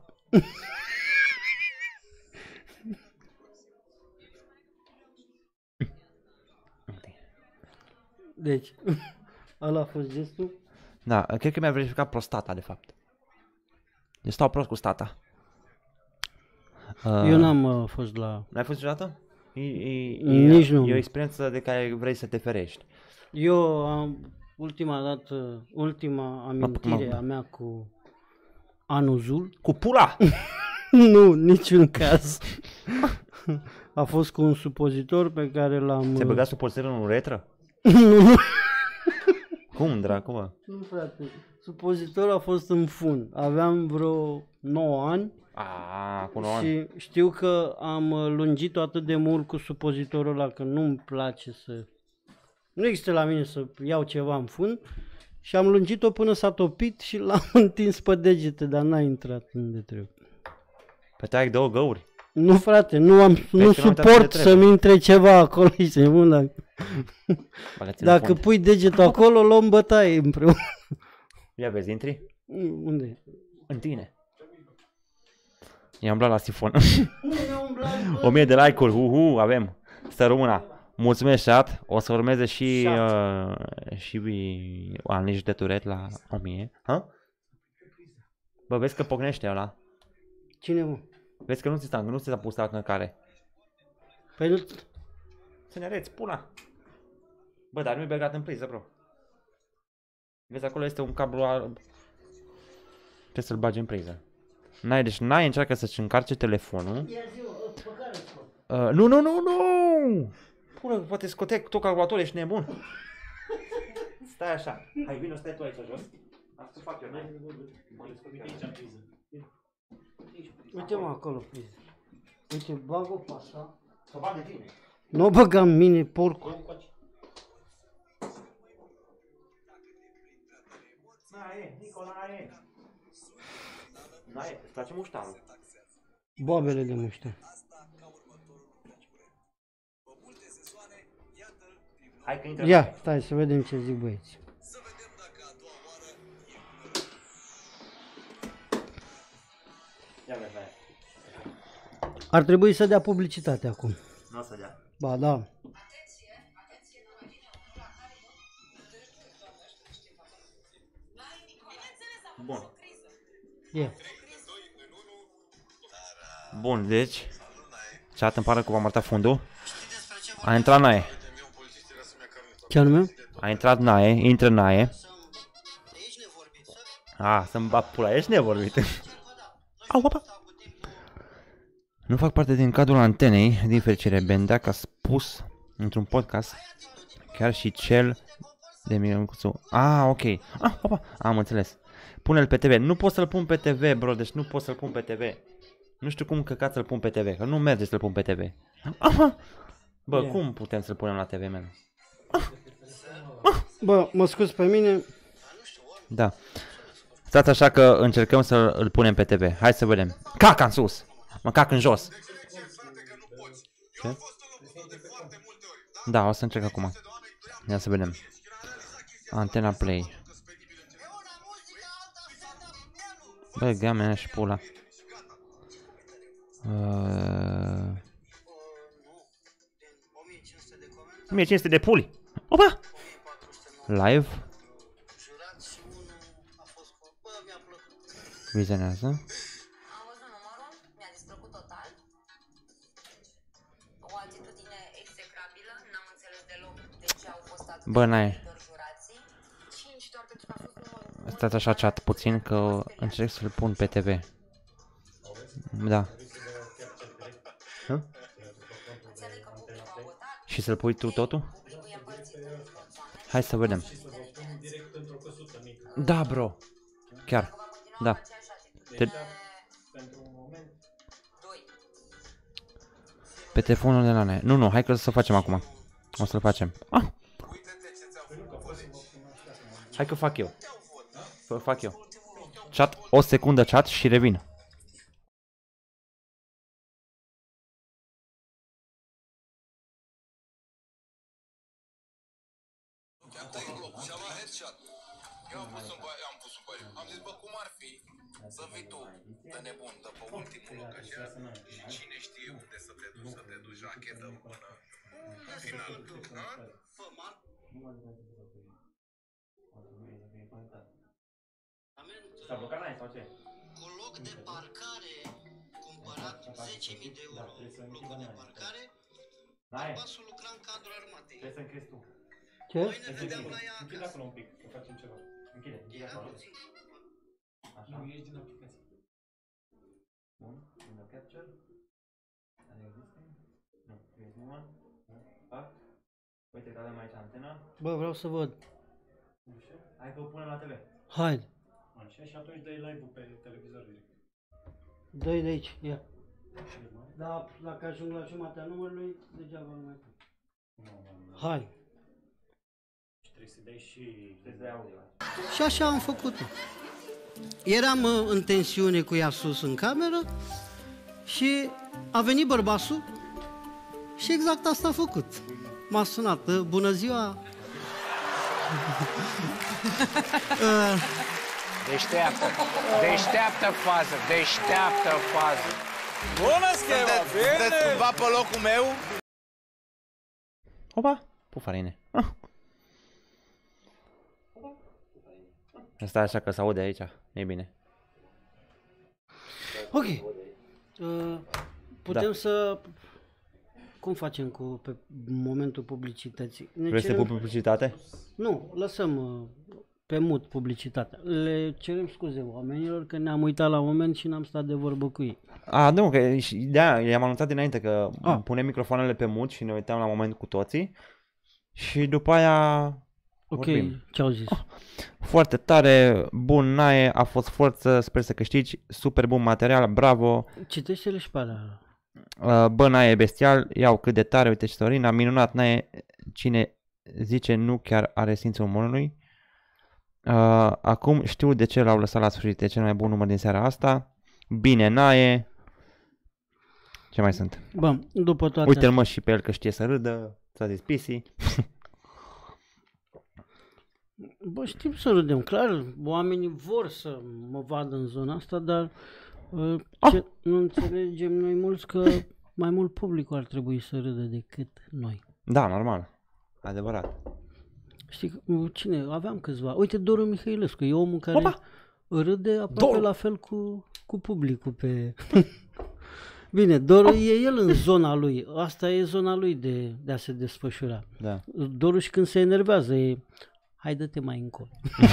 Deci, ăla a fost gestul? Da, cred că mi-a verificat prostata, de fapt. Deci stau prost cu stata. Uh, Eu n-am uh, fost la... N-ai fost niciodată? E, e, Nici e, nu. E o experiență de care vrei să te ferești. Eu am ultima dată, ultima amintire mă- a mea cu anuzul. Cu pula! Nu, niciun caz. A fost cu un supozitor pe care l-am... Ți-ai băgat supozitorul în uretră? Nu, Cum, dracu, mă? nu, frate. Supozitorul a fost în fund. Aveam vreo nouă ani A, cu nouă ani. și știu că am lungit-o atât de mult cu supozitorul ăla că nu-mi place să... Nu există la mine să iau ceva în fund și am lungit-o până s-a topit și l-am întins pe degete, dar n-a intrat unde trebuie. Pe tai două găuri. Nu, frate, nu am, nu că n-am uitat unde suport trebuie. să-mi intre ceva acolo și să mă, dacă, Bă-le-ți în dacă fund. pui degetul acolo, luăm bătaie împreună. Ia vezi, intri? Unde? În tine. I-am luat la sifon. O mie de like-uri, uhu, avem. Stă româna. Mulțumesc, chat. O să urmeze și uh, și uh, analici de turet la o mie. Ha? Bă, vezi că pocnește ăla. Cine, mă? Vezi că nu ți s-a, nu ți s-a pus la căcare. Păi nu... Să ne arăți, pula. Bă, dar nu-i băgat în priză, bro. Vezi, acolo este un cablu alb. Trebuie să-l bagi în priză. N-ai, deci n-ai, încearcă să-ți încarce telefonul. Ia zi, pe care scot? Uh, nu, nu, nu, nu! Pură, poate scotea tot calculatorul, ești nebun. Stai așa. Hai, vină, stai tu aici jos. Am să fac eu, n-ai? Uite mă acolo priză. Uite, bag-o pe asta. Să bag de tine. Nu o băgam mine, porcul. N-ai, Nico, n-ai. N-ai, îți place muștarul. Boabele de muște. Hai că intră. Ia, stai să vedem ce zic băieți. Ia vezi, n-ai. Ar trebui să dea publicitate acum. Nu o să dea. Ba, da. Bun. Ia. Bun, deci. Chat, îmi pare că v-am arătat fundul. A intrat Nae. Ce anume? A intrat Nae, intră Nae. A, să-mi bat pula, ești nevorbit. Au, opa. Nu fac parte din cadrul antenei, din fericire. Bendeac a spus într-un podcast, chiar și cel de Mironcuțu. Ah, ok. Ah, opa, am înțeles. Pune-l pe T V. Nu pot să-l pun pe T V, bro, deci nu pot să-l pun pe T V. Nu știu cum căcat să-l pun pe T V, că nu merge să-l pun pe T V. Aha. Bă, Yeah. cum putem să-l punem la T V, man? Bă, mă scuz pe mine. Da. Stați așa că încercăm să-l punem pe T V. Hai să vedem. Cac în sus! Mă cac în jos. Ce? Da, o să încerc acum. Ia să vedem. Antena Play. Bă, gamea și pula. Uh... o mie cinci sute de puli. Opa! Live. Vizionează. Am văzut numărul, mi-a displăcut total. O atitudine execrabilă, n-am înțeles deloc de ce au fost atât Bă, de n-ai. mulți jurații. cinci doar pentru că a fost numărul. Stați așa chat puțin că încerc să-l pun pe T V. Da. Hă? Înțeleg că publicul a votat, Și să-l pui tu totul? publicul e împărțit în persoane. Hai să vedem. Direct într-o căsuță mică. Da, bro. Chiar. Va continua Da. cu aceeași atitudine. Te- Pentru un moment. doi. Pe telefonul de la Nae. Nu, nu, hai că să facem acum. O să-l facem. Ah! Hai că fac eu. Să fac eu. Chat, o secundă chat și revin. Eu am pus un bani, am pus un bani. Am zis, bă, cum ar fi să vii tu, de nebun, de pe ultimul loc așa, și cine știe unde să te duci, să te duci rachetă până în final. Ha? S-a blocat Nae sau ce? Cu loc de parcare cumpărat zece mii de euro. Locul de parcare. Nae, Bărbasul lucra în cadrul armatei. trebuie să închezi tu. Ce? Noi ne vedeam la ea Închide acasă. acolo un pic, că facem ceva. Închide, închide Era acolo. puțin. Așa. Nu ieși din aplicație. Bun, window capture. Are existing? Nu, create new one. Fac. Uite că avem aici antena. Bă, vreau să văd. Așa. Hai că o punem la T V. Hai, Așa, și atunci dai live-ul pe televizor direct. dă-i de aici, ia. Da, dacă ajung la jumatea numărului, degeaba nu mai pun. Nu, nu, nu. Hai. Și trebuie să dai și... Trebuie să dai audio. Și așa am făcut-o. Eram uh, în tensiune cu ea sus în cameră și a venit bărbasul și exact asta a făcut. M-a sunat, uh, bună ziua. Deșteaptă, deșteaptă fază, deșteaptă fază. Bună schema, Sunteți bine! cumva pe locul meu? Opa, pufarine. Ah. Stai așa că se aude aici, e bine. Ok. Uh, putem Da. să cum facem cu pe momentul publicității? Ne Vrei să cerem- pui publicitate? Nu, lăsăm uh, pe mut publicitatea. Le cerem scuze oamenilor că ne-am uitat la moment și n-am stat de vorbă cu ei. A, nu, că și- da, i-am anunțat dinainte că Ah. punem microfoanele pe mut și ne uităm la moment cu toții. Și după aia Ok, vorbim. ce au zis? Foarte tare, bun, Nae, a fost forță, sper să câștigi, super bun material, bravo. Citește-le și pe alea. Uh, Bă, Nae, bestial, iau cât de tare, uite și Sorina, minunat, Nae, cine zice nu chiar are simțul umorului. Uh, acum știu de ce l-au lăsat la sfârșit, e cel mai bun număr din seara asta. Bine, Nae. Ce mai sunt? Bă, după toate Uite-l astea- mă și pe el că știe să râdă, ți-a zis Pisi. Bă, știm să râdem, clar, oamenii vor să mă vadă în zona asta, dar uh, ce nu înțelegem noi mulți că mai mult publicul ar trebui să râdă decât noi. Da, normal, adevărat. Știi, că, uh, cine? Aveam câțiva. Uite, Doru Mihailescu, e omul care Opa! râde aproape Doru! la fel cu, cu publicul pe... Bine, Doru e el în zona lui, asta e zona lui de, de a se desfășura. Da. Doru și când se enervează e... Hai, dă-te mai încolo.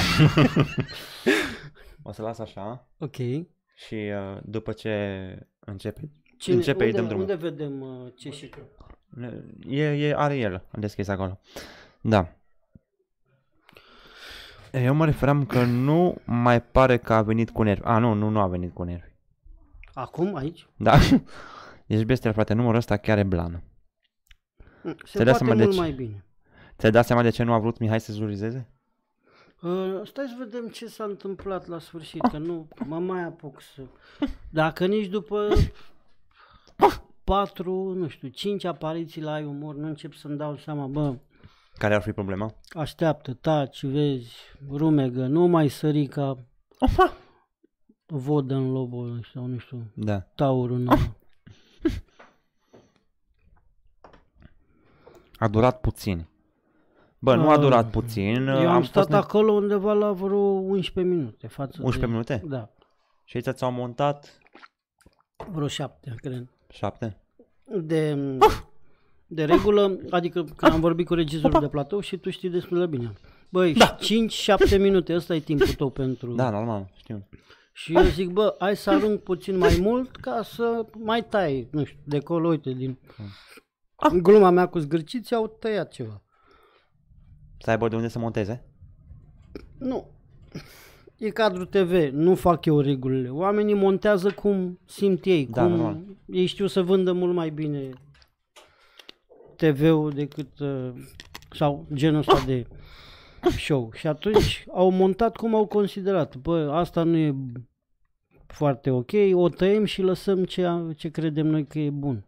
O să las așa Ok. și uh, după ce începe, Cine, începe îi unde, dăm drumul. unde vedem uh, ce și E, e, are el, am deschis acolo. Da. Eu mă referam că nu mai pare că a venit cu nervi. A, nu, nu, nu a venit cu nervi. Acum, aici? Da. Ești bestial, frate, numărul ăsta chiar e blană. Se Ți-ai dat poate seama de mult ce? mai bine. Ți-ai dat seama de ce nu a vrut Mihai să jurizeze? Uh, stai să vedem ce s-a întâmplat la sfârșit, că nu mă mai apuc să... Dacă nici după patru, nu știu, cinci apariții la Ai Umor nu încep să-mi dau seama, bă, Care ar fi problema? așteaptă, taci, vezi, rumegă, nu mai sări ca vodă în lobul sau nu știu, Da. taurul în A durat puțin. Bă, nu a Uh, durat puțin. Eu am, stat fost ne- acolo undeva la vreo unsprezece minute față unsprezece de... minute? Da, Și aici ți-au montat vreo șapte, cred. șapte? De, de regulă, adică când am vorbit cu regizorul de platou și tu știi destul de bine. Băi, da. cinci șapte minute, ăsta e timpul tău pentru... Da, normal, știu. Și eu zic, bă, hai să arunc puțin mai mult ca să mai tai, nu știu, de acolo, uite, din... Gluma mea cu zgârciți au tăiat ceva. Să aibă de unde să monteze? Nu. E cadru T V, nu fac eu regulile. Oamenii montează cum simt ei, Da, cum normal. ei știu să vândă mult mai bine T V-ul decât uh, sau genul ăsta de show. Și atunci au montat cum au considerat. Bă, asta nu e foarte ok, o tăiem și lăsăm ce, ce credem noi că e bun.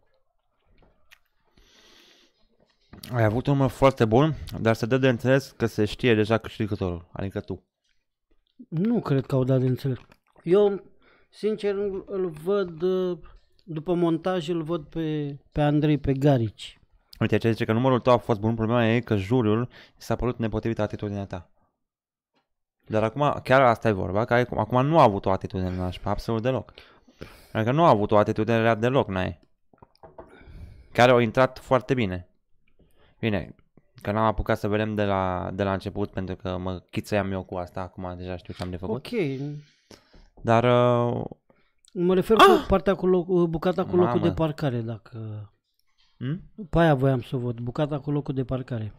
Ai avut un număr foarte bun, dar se dă de înțeles că se știe deja câștigătorul, adică tu. Nu cred că au dat de înțeles. Eu, sincer, îl, îl văd, uh, după montaj, îl văd pe, pe Andrei pe Garici. Uite, ce zice că numărul tău a fost bun, problema e că juriul s-a părut nepotrivit atitudinea ta. Dar acum, chiar asta e vorba, că acum, acum nu a avut o atitudine nașpa, absolut deloc. Adică nu a avut o atitudine rea deloc, n-ai. Chiar au intrat foarte bine. Bine, că n-am apucat să vedem de la, de la început, pentru că mă chițăiam eu cu asta, acum deja știu ce am de făcut. Ok, Dar, uh, mă refer cu partea cu loc, bucata cu locul Mamă. de parcare, dacă... hm? Pe aia voiam să o văd, bucata cu locul de parcare.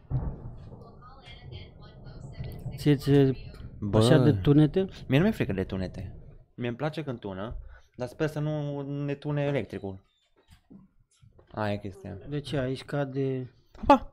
Ție ți Bă, așa de tunete? mie nu mi-e frică de tunete. Mie îmi place când tună, dar sper să nu ne tune electricul. Aia e chestia. De ce? Aici cade... Pa!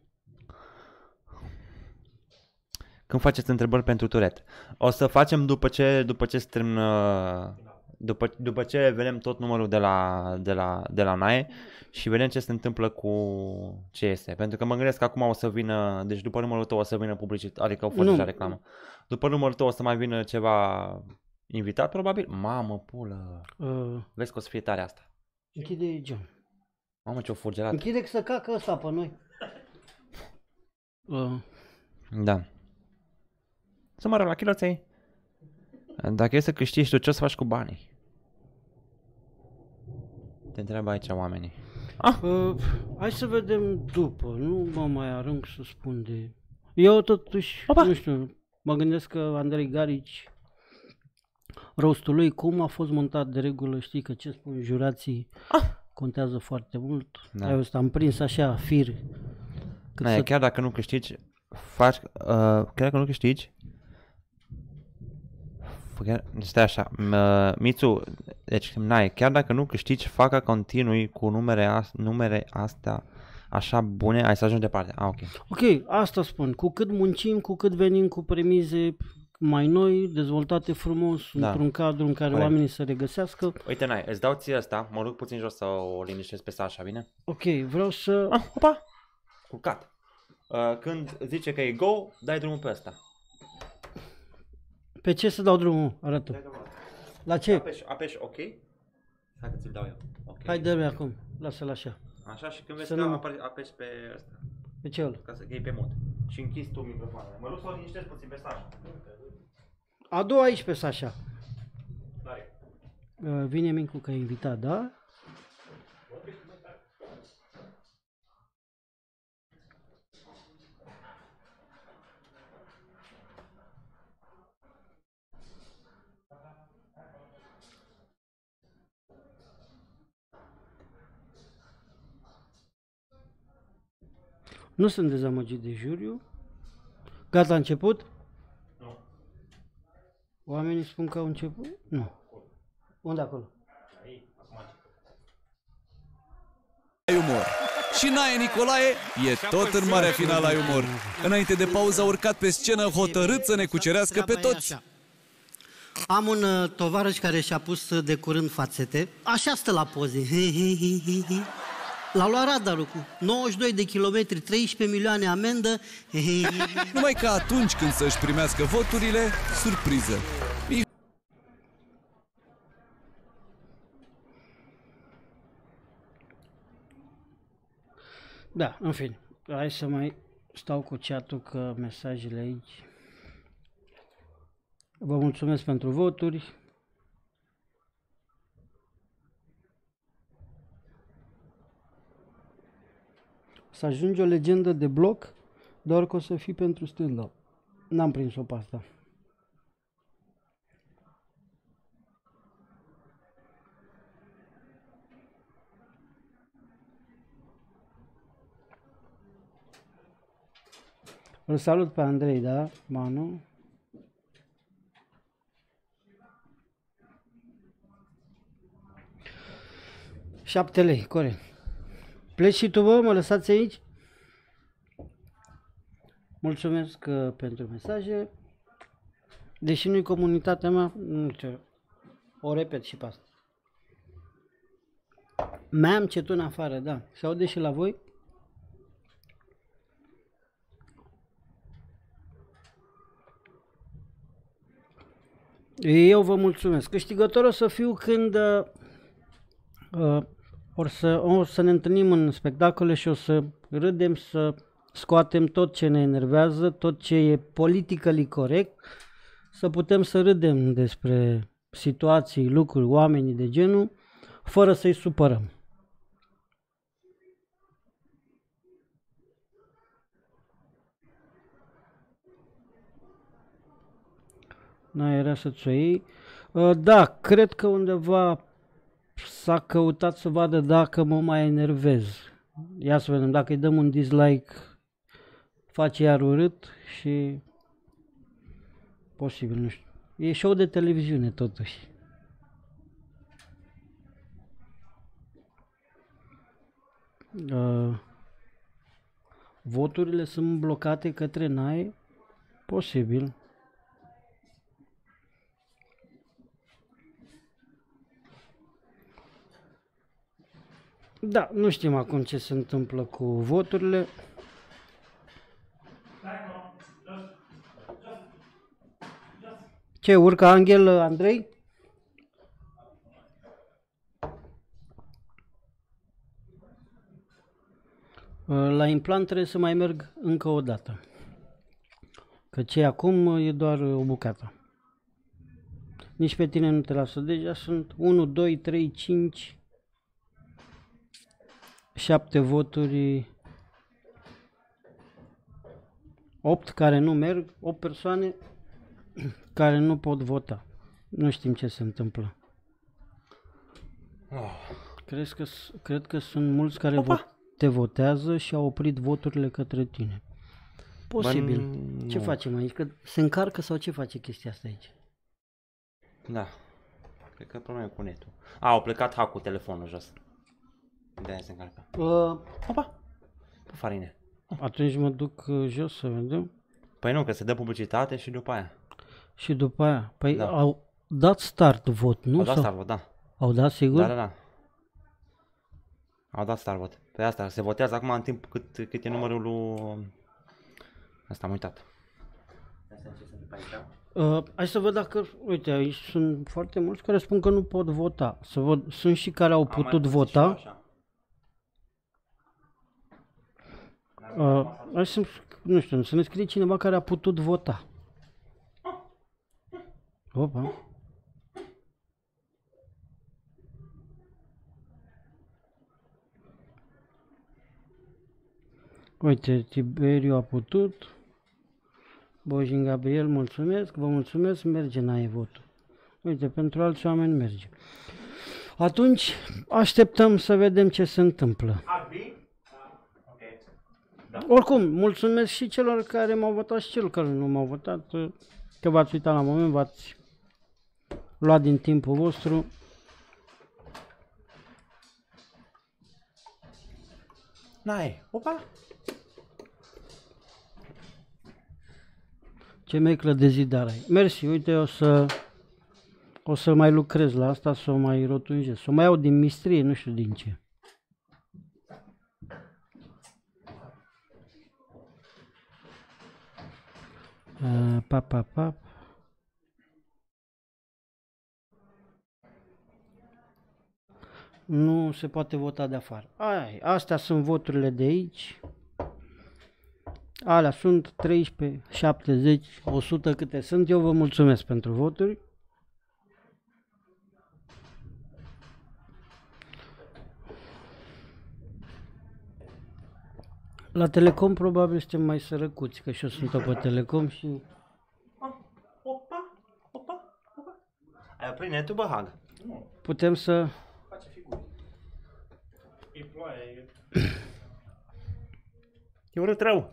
Când faceți întrebări pentru Turet? O să facem după ce, după ce strâm, după, după ce vedem tot numărul de la, de la, de la Nae și vedem ce se întâmplă cu ce este. Pentru că mă gândesc că acum o să vină, deci după numărul tău o să vină publicitate, adică o fost Nu. deja reclamă. După numărul tău o să mai vină ceva invitat probabil. Mamă, pulă! Uh, Vezi că o să fie tare asta. închide geam. Mamă, ce-o fulgerat. Închide că să cacă ăsta pe noi. Uh, Da. Să mă rog la chiloței. Dacă e să câștigi tu, ce o să faci cu banii? Te întreabă aici oamenii. Ah. Uh, hai să vedem după, nu mă mai arunc să spun de... Eu totuși, Opa. nu știu, mă gândesc că Andrei Garici, rostul lui, cum a fost montat de regulă, știi că ce spun jurații Ah. contează foarte mult. Da. Eu am prins așa, fir. Cât Na, să... chiar dacă nu câștigi, faci, uh, chiar dacă nu câștigi, chiar, stai așa, uh, Mițu, deci, n-ai, chiar dacă nu câștigi, facă continui cu numere, as, numere astea așa bune, ai să ajungi departe. Ah, ok. Ok, asta spun, cu cât muncim, cu cât venim cu premize mai noi, dezvoltate frumos, Da. într-un cadru în care Corect. oamenii să regăsească. Uite, n-ai, îți dau ție asta, mă rog puțin jos să o liniștesc pe Sasha, bine? Ok, vreau să... Ah, opa! Culcat. Uh, când zice că e go, dai drumul pe ăsta. Pe ce să dau drumul? Arată. La ce? Apeși, apeși ok. Hai că ți-l dau eu. Ok. Hai, dă-mi acum, lasă-l așa. Așa și când vezi Să că nu- apare- apeși pe ăsta, Pe ce ăla? ca să iei pe mod. Și închizi tu microfonul. Mă rog să o liniștesc puțin pe Sasha. Adu aici pe Sasha. Tare. Uh, Vine Mincu ca invitat, da? Nu sunt dezamăgit de juriu. Gata, a început? Nu. Oamenii spun că au început? Nu. Unde acolo? Ai umor. Și Nae Nicolae e tot în marea finală ai umor. Înainte de pauză a urcat pe scenă hotărât să ne cucerească pe toți. Am un uh, tovarăș care și-a pus uh, de curând fațete. Așa stă la poze. L-a luat radarul cu nouăzeci și doi de kilometri, treisprezece milioane amendă. Numai că atunci când să-și primească voturile, surpriză. Da, în fine. Hai să mai stau cu chat-ul că mesajele aici. Vă mulțumesc pentru voturi. Să ajungi o legendă de bloc, doar că o să fii pentru stand-up. N-am prins-o pe asta. Îl salut pe Andrei, da, Manu? Șapte lei, corect. Pleci și tu, bă, mă lăsați aici? Mulțumesc uh, pentru mesaje. Deși nu-i comunitatea mea, nu știu, o repet și pe asta. Mi-am cetun afară, da. Se aude și la voi? Eu vă mulțumesc. Câștigător o să fiu când uh, uh, or, să, or să ne întâlnim în spectacole și o să râdem, să scoatem tot ce ne enervează, tot ce e politically corect, să putem să râdem despre situații, lucruri, oamenii de genul, fără să-i supărăm. Nu era să-ți o iei. Uh, Da, cred că undeva s-a căutat să vadă dacă mă mai enervez. Ia să vedem, dacă îi dăm un dislike, face iar urât și... Posibil, nu știu. E show de televiziune totuși. Uh, voturile sunt blocate către Nae? Posibil. Da, nu știm acum ce se întâmplă cu voturile. Ce, urcă Angel, Andrei? La implant trebuie să mai merg încă o dată. Că ce acum e doar o bucată. Nici pe tine nu te lasă. Deja sunt unu, doi, trei, cinci, șapte voturi, opt care nu merg, opt persoane care nu pot vota. Nu știm ce se întâmplă. Crezi că, s- cred că sunt mulți care vo- te votează și au oprit voturile către tine. Posibil. Bă, Ce nu. facem aici? Că se încarcă sau ce face chestia asta aici? Da. Cred că probleme cu netul. A, au plecat hack-ul telefonul jos. De-aia se încarcă. Uh, Opa! Pufarine. atunci mă duc uh, jos să vedem. Păi nu, că se dă publicitate și după aia. Și după aia, păi Da. au dat start vot, nu? Au dat Sau- star vot, da. Au dat sigur? Da, da, da. Au dat star vot. Pe asta se votează acum în timp cât, cât e numărul lui... Asta am uitat. Uh, hai să văd dacă, uite, aici sunt foarte mulți care spun că nu pot vota. Să văd, sunt și care au putut vota. Uh, hai să, nu știu, să ne scrie cineva care a putut vota. Opa. Uite, Tiberiu a putut. Bojin Gabriel, mulțumesc, vă mulțumesc, merge n-ai votul. Uite, pentru alți oameni merge. Atunci, așteptăm să vedem ce se întâmplă. Oricum, mulțumesc și celor care m-au votat și celor care nu m-au votat, că v-ați uitat la moment, v-ați luat din timpul vostru. N-ai. Opa! Ce meclă de zidar ai. Mersi, uite, o să o să mai lucrez la asta, să o mai rotunjez. Să o mai iau din mistrie, nu știu din ce. Uh, pa, pa, pa. Nu se poate vota de afară. Ai, astea sunt voturile de aici. Alea sunt treisprezece, șaptezeci, o sută câte sunt. Eu vă mulțumesc pentru voturi. La Telecom probabil suntem mai sărăcuți, că și eu sunt pe Telecom și... Opa! Opa! Opa! Ai oprit netul, bă, Hag? Putem să... Face figuri. E ploaie, e... E urât rău.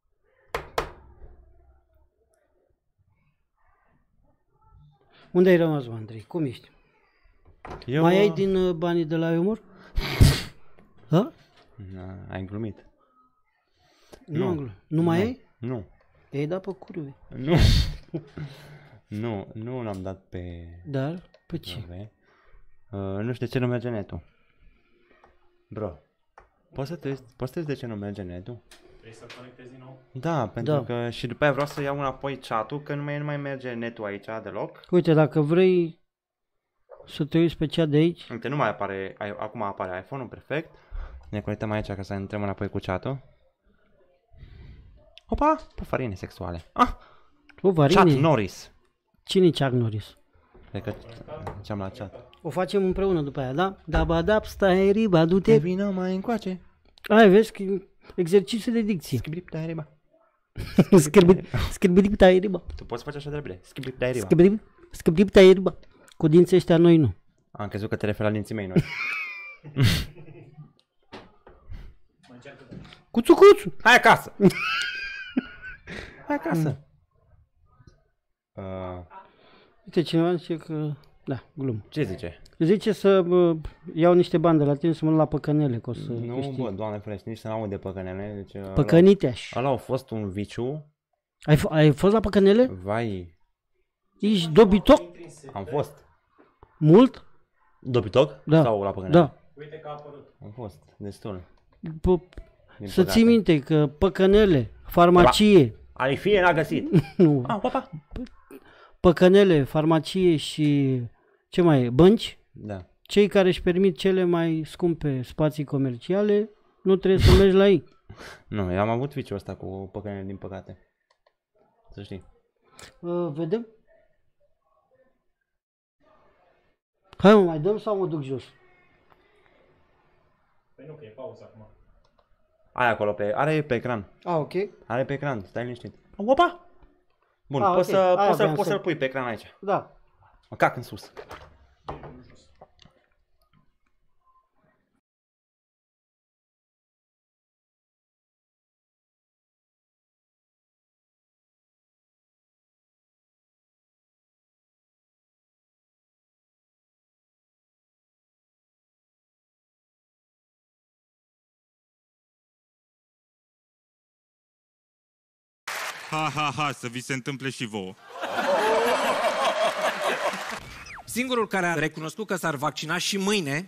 Unde ai rămas, mă, Andrei? Cum ești? Eu... Mai ai din uh, banii de la umor? Ha? Na, ai glumit. Nu, Nu. nu, nu mai ai? Nu. I-ai dat pe curve. Nu. Nu, nu l-am dat pe... Dar, pe ce? Pe... Uh, nu știu de ce nu merge netul. Bro, poți să te poți să te de ce nu merge netul? Vrei să conectezi din nou? Da, pentru Da. că și după aia vreau să iau înapoi chat-ul, că nu mai, nu mai merge netul aici deloc. Uite, dacă vrei să te uiți pe cea de aici, Uite, nu mai apare, ai, acum apare iPhone-ul, perfect. Ne conectăm aici ca să intrăm înapoi cu chat-ul. Opa, pufarine sexuale. Ah, o chat Varini, Norris. cine Chuck Norris? Cred că ce-am la chat. O facem împreună după aia, da? Da, ba, da, stai, riba, Te du-te. vină mai încoace. Ai, vezi că e exercițiu de dicție. Scribip de riba. Scribip, tai, riba. Tu poți face așa de repede. Scribip de riba. Scribip, scribip, tai, riba. Cu dinții ăștia noi nu. Am crezut că te referi la dinții mei noi. Mai încearcă de... Cuțu, cuțu. Hai acasă! Hai acasă! Uh, Uite, cineva zice că... Da, glumă. ce zice? Zice să bă, iau niște bani de la tine să mă duc la păcănele, că o să Nu, câștig. bă, doamne ferește, nici să n-aud de păcănele. Deci, ăla- Păcăniteaș. Ăla a fost un viciu. Ai, f- ai fost la păcănele? Vai, Ești dobitoc? am fost. Mult? Dobitoc? Da. Sau la păcănele? Da. Uite că a apărut. Am fost, destul. P- Din să păcate. ții minte că păcănele, farmacie, Ai fie n-a găsit. nu, Ah, papa. păcănele, farmacie și ce mai e, bănci, Da. cei care își permit cele mai scumpe spații comerciale, nu trebuie să mergi la ei. Nu, eu am avut viciul ăsta cu păcănele, din păcate. Să știi. Uh, vedem? Hai mă, mai dăm sau mă duc jos? Păi nu, că e pauză acum. Ai acolo pe, are pe ecran. A, ok. Are pe ecran, stai liniștit. Opa! Bun, A, poți, ok. să, Aia poți, să, vreau poți să- să-l pui pe ecran aici. Da. Mă cac în sus. Ha, ha, ha, să vi se întâmple și vouă. Singurul care a recunoscut că s-ar vaccina și mâine.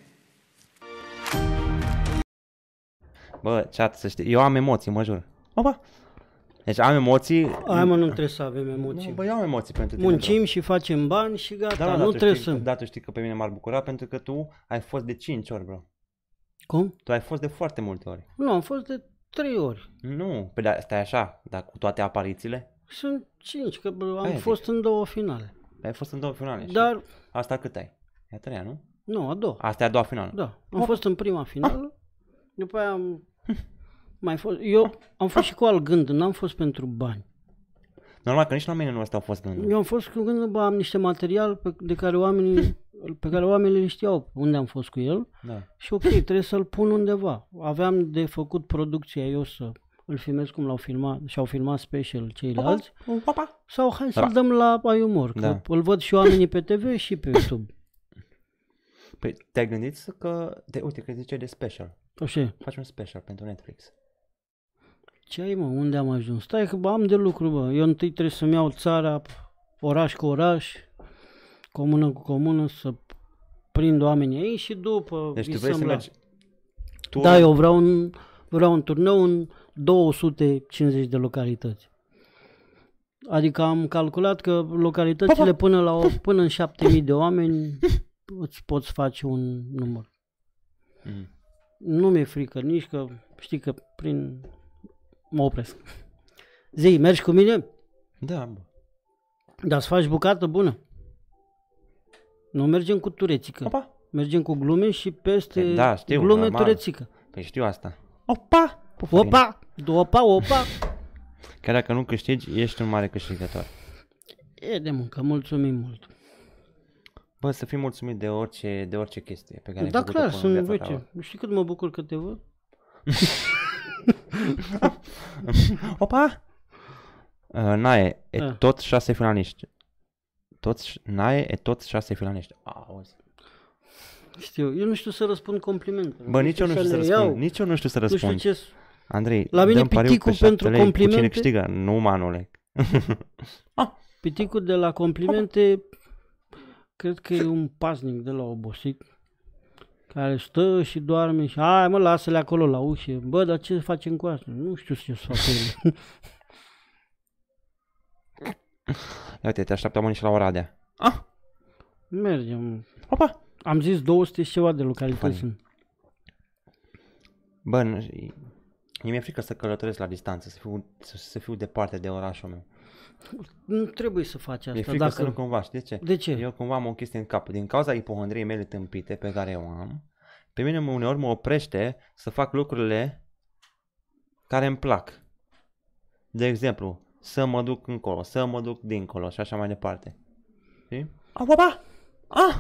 Bă, chat, să știi, eu am emoții, mă jur. Opa! Deci am emoții. Hai mă, nu trebuie să avem emoții. Nu, bă, eu am emoții pentru tine. Muncim și facem bani și gata, Da, da, nu tu trebuie știi, să... Da, tu știi că pe mine m-ar bucura pentru că tu ai fost de cinci ori, bro. Cum? Tu ai fost de foarte multe ori. Nu, am fost de trei ori. Nu, pe da, stai așa, dar cu toate aparițiile, Sunt cinci, că bă, am Aia fost în două finale. ai fost în două finale. Dar, Și asta cât ai? E a treia, nu? nu, a doua. Asta e a doua finală. Da, am fost în prima finală, după aia am mai fost... Eu am fost și cu alt gând, n-am fost pentru bani. Normal că nici la mine nu ăsta au fost gândul. Eu am fost cu gândul, bă, am niște material pe, de care oamenii, pe care oamenii le știau unde am fost cu el Da. și ok, trebuie să-l pun undeva. Aveam de făcut producția eu să îl filmez cum l-au filmat și au filmat special ceilalți Opa! sau hai să-l Da. dăm la Ai Umor, că Da. îl văd și oamenii pe T V și pe YouTube. Păi te-ai gândit să că, te, uite că zice de special. Așa. Faci un special pentru Netflix. Ce ai, mă? Unde am ajuns? Stai că bă, am de lucru, bă. Eu întâi trebuie să-mi iau țara, oraș cu oraș, comună cu comună, să prind oamenii aici și după Deci tu vrei visăm să la... mergi... Tu... Da, eu vreau un, vreau un turneu în două sute cincizeci de localități. Adică am calculat că localitățile până, la o, până în șapte mii de oameni îți poți face un număr. Mm. Nu mi-e frică nici că, știi că prin... mă opresc. Zi, mergi cu mine? Da, bă. Dar să faci bucată bună. Nu mergem cu turețică. Opa! Mergem cu glume și peste Da, știu, glume normal. turețică. Păi știu asta. Opa! Pufărin. Opa! Opa, opa! Chiar dacă nu câștigi, ești un mare câștigător. E de muncă, mulțumim mult. Bă, să fii mulțumit de orice, de orice chestie pe care Da, ai făcut-o clar, până în sunt, viața uite, ta, bă. nu știi cât mă bucur că te văd? Opa! Uh, Nae, e Da. tot șase finaliști. Toți, Nae, e tot șase finaliști. Auzi. Știu, eu nu știu să răspund complimente. Bă, nici eu nu știu să le răspund. iau. Nici eu nu știu să Nu răspund. știu ce... Andrei, La mine dăm pariu piticul pe șapte pentru lei cu Cine complimente- câștigă? Nu, manule. Piticul de la complimente, cred că e un pasnic de la obosit, care stă și doarme și hai mă, lasă-le acolo la ușă. Bă, dar ce facem cu asta? Nu știu ce să fac cu ele. Ia uite, te așteaptă oamenii și la Oradea. Ah! Mergem. Opa! Am zis două sute și ceva de localități. Funny. Bă, nu, mi-e frică să călătoresc la distanță, să fiu, să, să fiu departe de orașul meu. Nu trebuie să faci Mi-e asta. frică Dacă... să nu cumva, știi de ce? De ce? Eu cumva am o chestie în cap. Din cauza ipohondriei mele tâmpite pe care eu am, pe mine mă- uneori mă oprește să fac lucrurile care îmi plac. De exemplu, să mă duc încolo, să mă duc dincolo și așa mai departe. Știi? Ah, baba! Ah!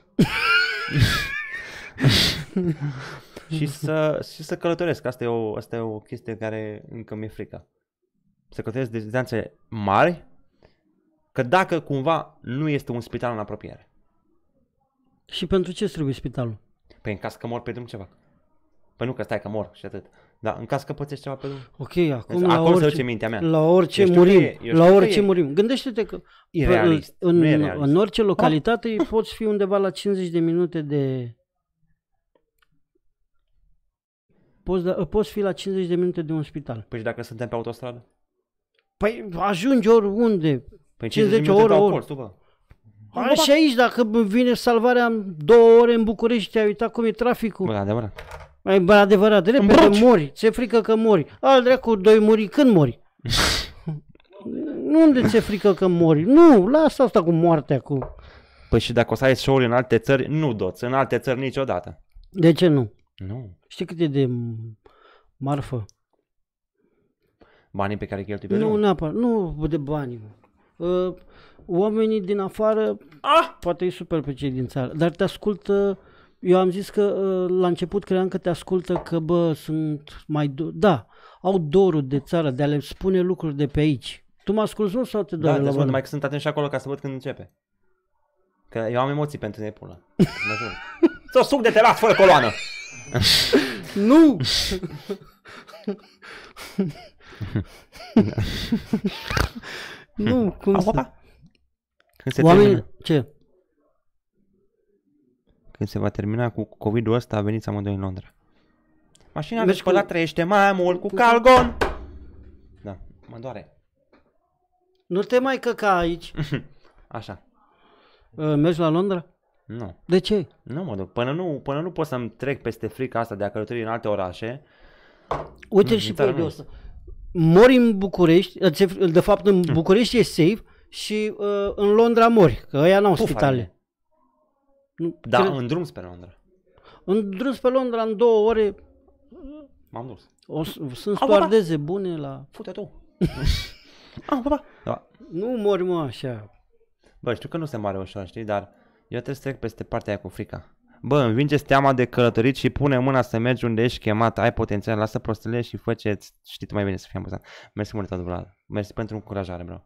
și, să, și să călătoresc. Asta e, o, asta e o chestie care încă mi-e frică. Să călătoresc de distanțe mari, că dacă cumva nu este un spital în apropiere. Și pentru ce îți trebuie spitalul? Păi în caz că mor pe drum ceva. Păi nu că stai că mor și atât. Dar în caz că pățești ceva pe drum. Ok, acum Deci, la acolo se orice, duce mintea mea. la orice Eu știu murim. că e- eu La știu că orice e murim. Gândește-te că irealist. în, Nu e în, realist. în orice localitate poți fi undeva la cincizeci de minute de... Poți, da, poți fi la cincizeci de minute de un spital. Păi și dacă suntem pe autostradă? Păi ajungi oriunde. Păi cincizeci de minute ore, dau ori. colț, tu, bă. Hai și aici, dacă vine salvarea în două ore în București, te-ai uitat cum e traficul. Bă, adevărat. Ai, bă, adevărat, repede Îmbroci. mori, ți-e frică că mori. Al dracu, doi muri, când mori? Nu unde ți-e frică că mori? Nu, lasă asta cu moartea. Cu... Păi și dacă o să ai show-uri în alte țări, nu doți. În alte țări niciodată. De ce nu? Nu. Știi cât e de m- marfă? Banii pe care îi cheltui pe Nu drum? neapărat, nu de bani. Mă. Uh, oamenii din afară, Ah! poate îi super pe cei din țară, dar te ascultă. Eu am zis că uh, la început credeam că te ascultă că bă, sunt mai... Do- da, au dorul de țară, de a le spune lucruri de pe aici. Tu mă asculți mult sau te Da, doare te la ascult, bani? numai că sunt atent și acolo ca să văd când începe. Că eu am emoții pentru nepula. Mă jur. Ți-o suc de te las fără coloană. Nu! Nu, cum Au, să... papa. Când se Oamenii... termină, Ce? când se va termina cu COVID-ul ăsta, veniți amândoi în Londra. Mașina de Mergi spălat cu- trăiește mai mult cu calgon. Da, mă doare. Nu te mai căca aici. Așa. Uh, mergi la Londra? Nu. De ce? Nu mă duc. Până nu, până nu pot să-mi trec peste frica asta de a călători în alte orașe. Uite Nu, și în pe țară de nu asta. Mori în București, de fapt în București e safe și uh, în Londra mori, că ăia n-au Puf, spitale. are. Nu, Da, cred- în drum spre Londra. În drum pe Londra în două ore M-am dus. o, s- sunt Au, stoardeze bune la... Fute tu. Ah, papa. Da. Nu mori mă așa. Bă, știu că nu se mare ușor, știi, dar eu trebuie să trec peste partea aia cu frica. Bă, învinge-ți teama de călătorit și pune mâna să mergi unde ești chemat, ai potențial, lasă prostele și fă ce știi tu mai bine să fii amuzant. Mersi mult, tău, Vlad. Mersi pentru încurajare, bro.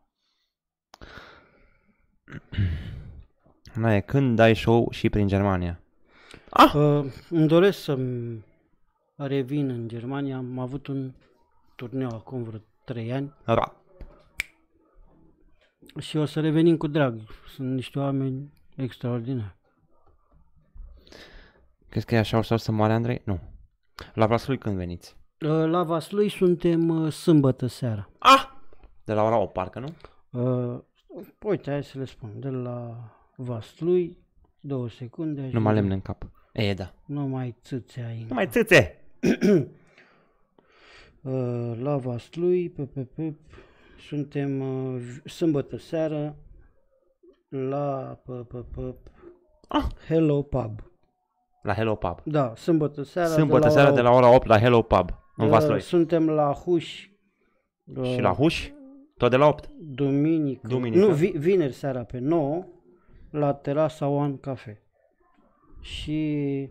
Nae, când dai show și prin Germania? Ah! Uh, îmi doresc să-mi revin în Germania. Am avut un turneu acum vreo trei ani Da. și o să revenim cu drag. Sunt niște oameni extraordinari. Crezi că e așa ușor să moare Andrei? Nu. La Vaslui când veniți? Uh, la Vaslui suntem uh, sâmbătă seara. Ah! De la ora opt, parcă, nu? Uh, uite, hai să le spun. De la Vaslui, două secunde. Nu ajungem. mai lemne în cap. E, da. Nu mai țâțe ai. Nu mai țâțe! Uh, la Vaslui, pe, pe, pe, suntem uh, sâmbătă seară la pe, pe, pe, Ah! Hello Pub. La Hello Pub. Da, sâmbătă seara. Sâmbătă seara de la ora opt la Hello Pub, în uh, Vaslui. Suntem la Huș. Uh, Și la Huș? Tot de la opt? Duminică. Duminică. Nu, vi, vineri seara pe nouă la terasa One Cafe. Și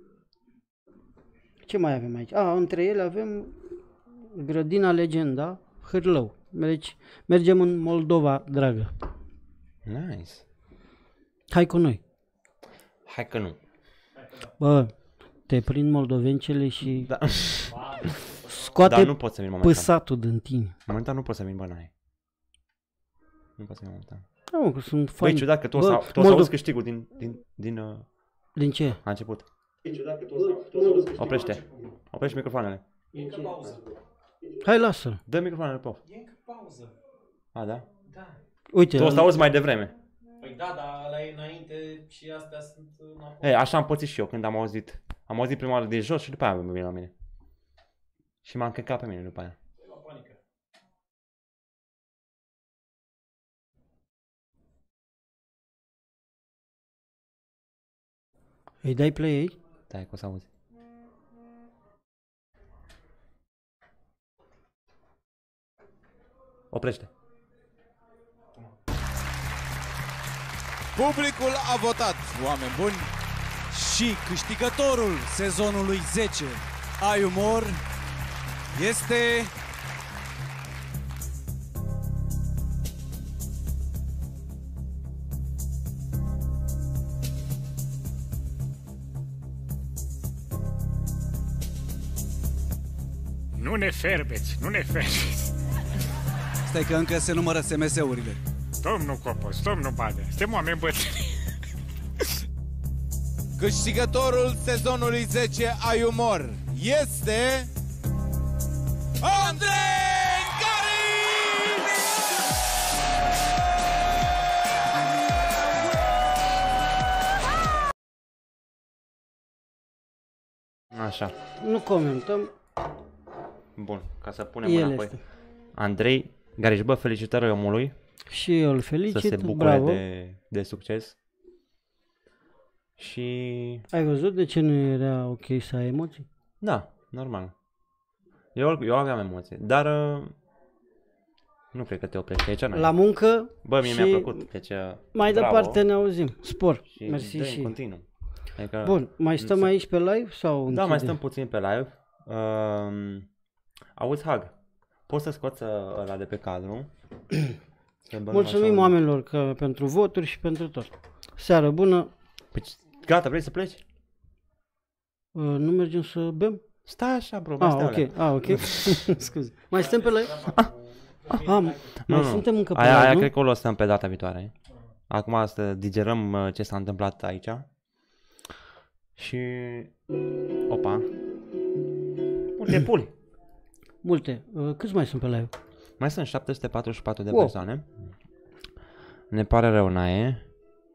ce mai avem aici? A, între ele avem Grădina Legenda, Hârlău. Deci mergem în Moldova, dragă. Nice. Hai cu noi. Hai că nu. Bă, te prind moldovencele și Da. scoate Dar nu pot să vin momentan. păsatul din tine. Momentan nu pot să vin, bă, n-ai. Nu pot să vin momentan. Da, mă, că sunt Băi, fain. ciudat că tu o Bă, să, tu o să Moldo- auzi câștigul din, din, din uh, Din ce? a început. Oprește. Oprește microfoanele. E încă pauză. Hai, lasă-l. Dă microfoanele pe off. E încă pauză. A, da? Da. Uite, Tu o să auzi mai devreme. Păi da, dar ăla e înainte și astea sunt înapoi. Ei, așa am pățit și eu când am auzit. Am auzit prima oară de jos și după aia am venit la mine. Și m-am căcat pe mine după aia. E la panică. îi dai play aici? Da, că o să auzi. Oprește. Publicul a votat, oameni buni, și câștigătorul sezonului zece Ai Umor este... Nu ne ferbeți, nu ne ferbeți. Stai că încă se numără S M S-urile. Domnul Copos, domnul Badea, suntem oameni bătrâni. Câștigătorul sezonului zece Ai Umor este... Andrei Garin! Așa. Nu comentăm. Bun, ca să punem El înapoi. este. Andrei Gariș, bă, felicitări omului. Și eu îl Să felicit. se bucure Bravo. de, de succes. Și... Ai văzut de ce nu era ok să ai emoții? Da, normal. Eu, eu aveam emoții, dar uh, nu cred că te oprești aici. La muncă. Bă, mie și mi-a plăcut, deci mai bravo. departe ne auzim. Spor. Și Mersi dă și... în continuu. Adică, Bun, mai stăm să... aici pe live sau Da, închidem? mai stăm puțin pe live. Uh, auzi, Hag, poți să scoți ăla de pe cadru? Mulțumim oamenilor că, pentru voturi și pentru tot. Seară bună. Păi, gata, vrei să pleci? Uh, nu mergem să bem? Stai așa, bro. Ah, ok, ah, ok. Scuze. Mai stăm pe live? Ah, ah, ah, mai nu, suntem încă pe aia, live, aia nu? cred că o lăsăm pe data viitoare. Acum să digerăm uh, ce s-a întâmplat aici. Și... Opa. Multe puli. Multe. Uh, câți mai sunt pe live? Mai sunt șapte sute patruzeci și patru de Wow. persoane. Ne pare rău, Nae.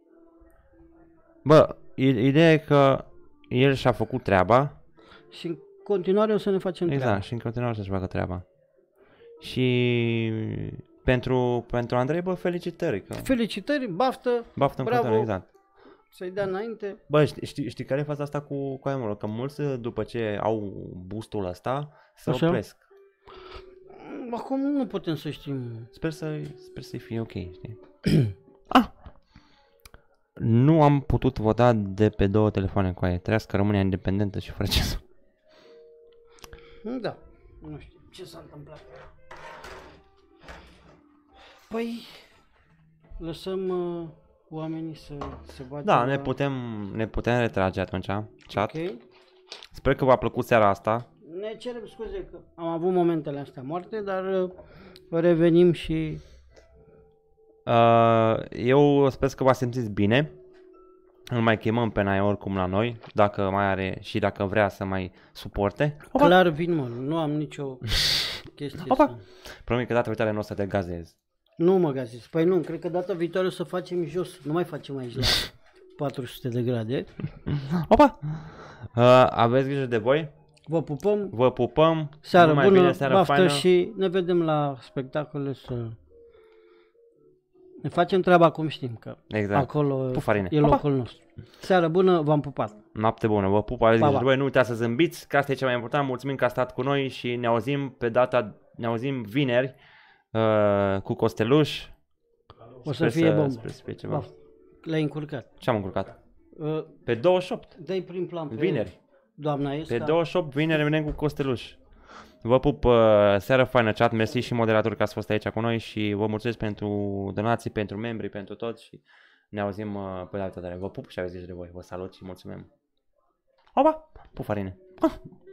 Bă, ideea e că el și-a făcut treaba. Și în continuare o să ne facem Exact, treaba. și în continuare să-și facă treaba. Și pentru, pentru Andrei, bă, felicitări. Că... Felicitări, baftă, Baftă în bravo, continuare, exact. să-i dea înainte. Bă, știi, știi, știi care e faza asta cu, cu aia, mă, că mulți după ce au boostul ăsta se Așa? opresc. Acum nu putem să știm. Sper, să, sper să-i fie ok, știi? ah! Nu am putut vota de pe două telefoane cu aia. Trească România independentă și fără ce să... Da, nu știu ce s-a întâmplat. Păi, lăsăm uh, oamenii să se bată. Da, la... ne putem, ne putem retrage atunci, chat. Ok. Sper că v-a plăcut seara asta. Ne cerem scuze că am avut momentele astea moarte, dar uh, revenim și... Uh, eu sper că v-ați simțit bine. Îl mai chemăm pe Nae oricum la noi, dacă mai are și dacă vrea să mai suporte. Opa! Clar vin, mă, nu am nicio chestie. Opa! Să... Promit că data viitoare nu o să te gazezi. Nu mă gazez. Păi nu, cred că data viitoare o să facem jos. Nu mai facem aici la patru sute de grade. Opa! Uh, aveți grijă de voi. Vă pupăm. Vă pupăm. Seară numai bună, bine, seară baftă faină. și ne vedem la spectacole să... Ne facem treaba cum știm, că Exact. acolo Pufarine. e locul nostru. Seară bună, v-am pupat. Noapte bună, vă pup, aveți Pa, grijă pa. de voi, nu uitați să zâmbiți, că asta e cea mai important. Mulțumim că ați stat cu noi și ne auzim pe data, ne auzim vineri uh, cu Costeluș. O să Sper fie bombă. Sper să fie ceva. Baf. Le-ai încurcat. Ce am încurcat? Uh, Pe douăzeci și opt, Dă-i prin plan pe vineri. doamna Esca. Pe douăzeci și opt, vineri venim cu Costeluș. Vă pup, uh, seară faină, chat, mersi și moderatori că ați fost aici cu noi și vă mulțumesc pentru donații, pentru membri, pentru tot și ne auzim uh, pe data viitoare. Vă pup și aveți grijă de voi, vă salut și mulțumim. Opa, pufarine. Ah.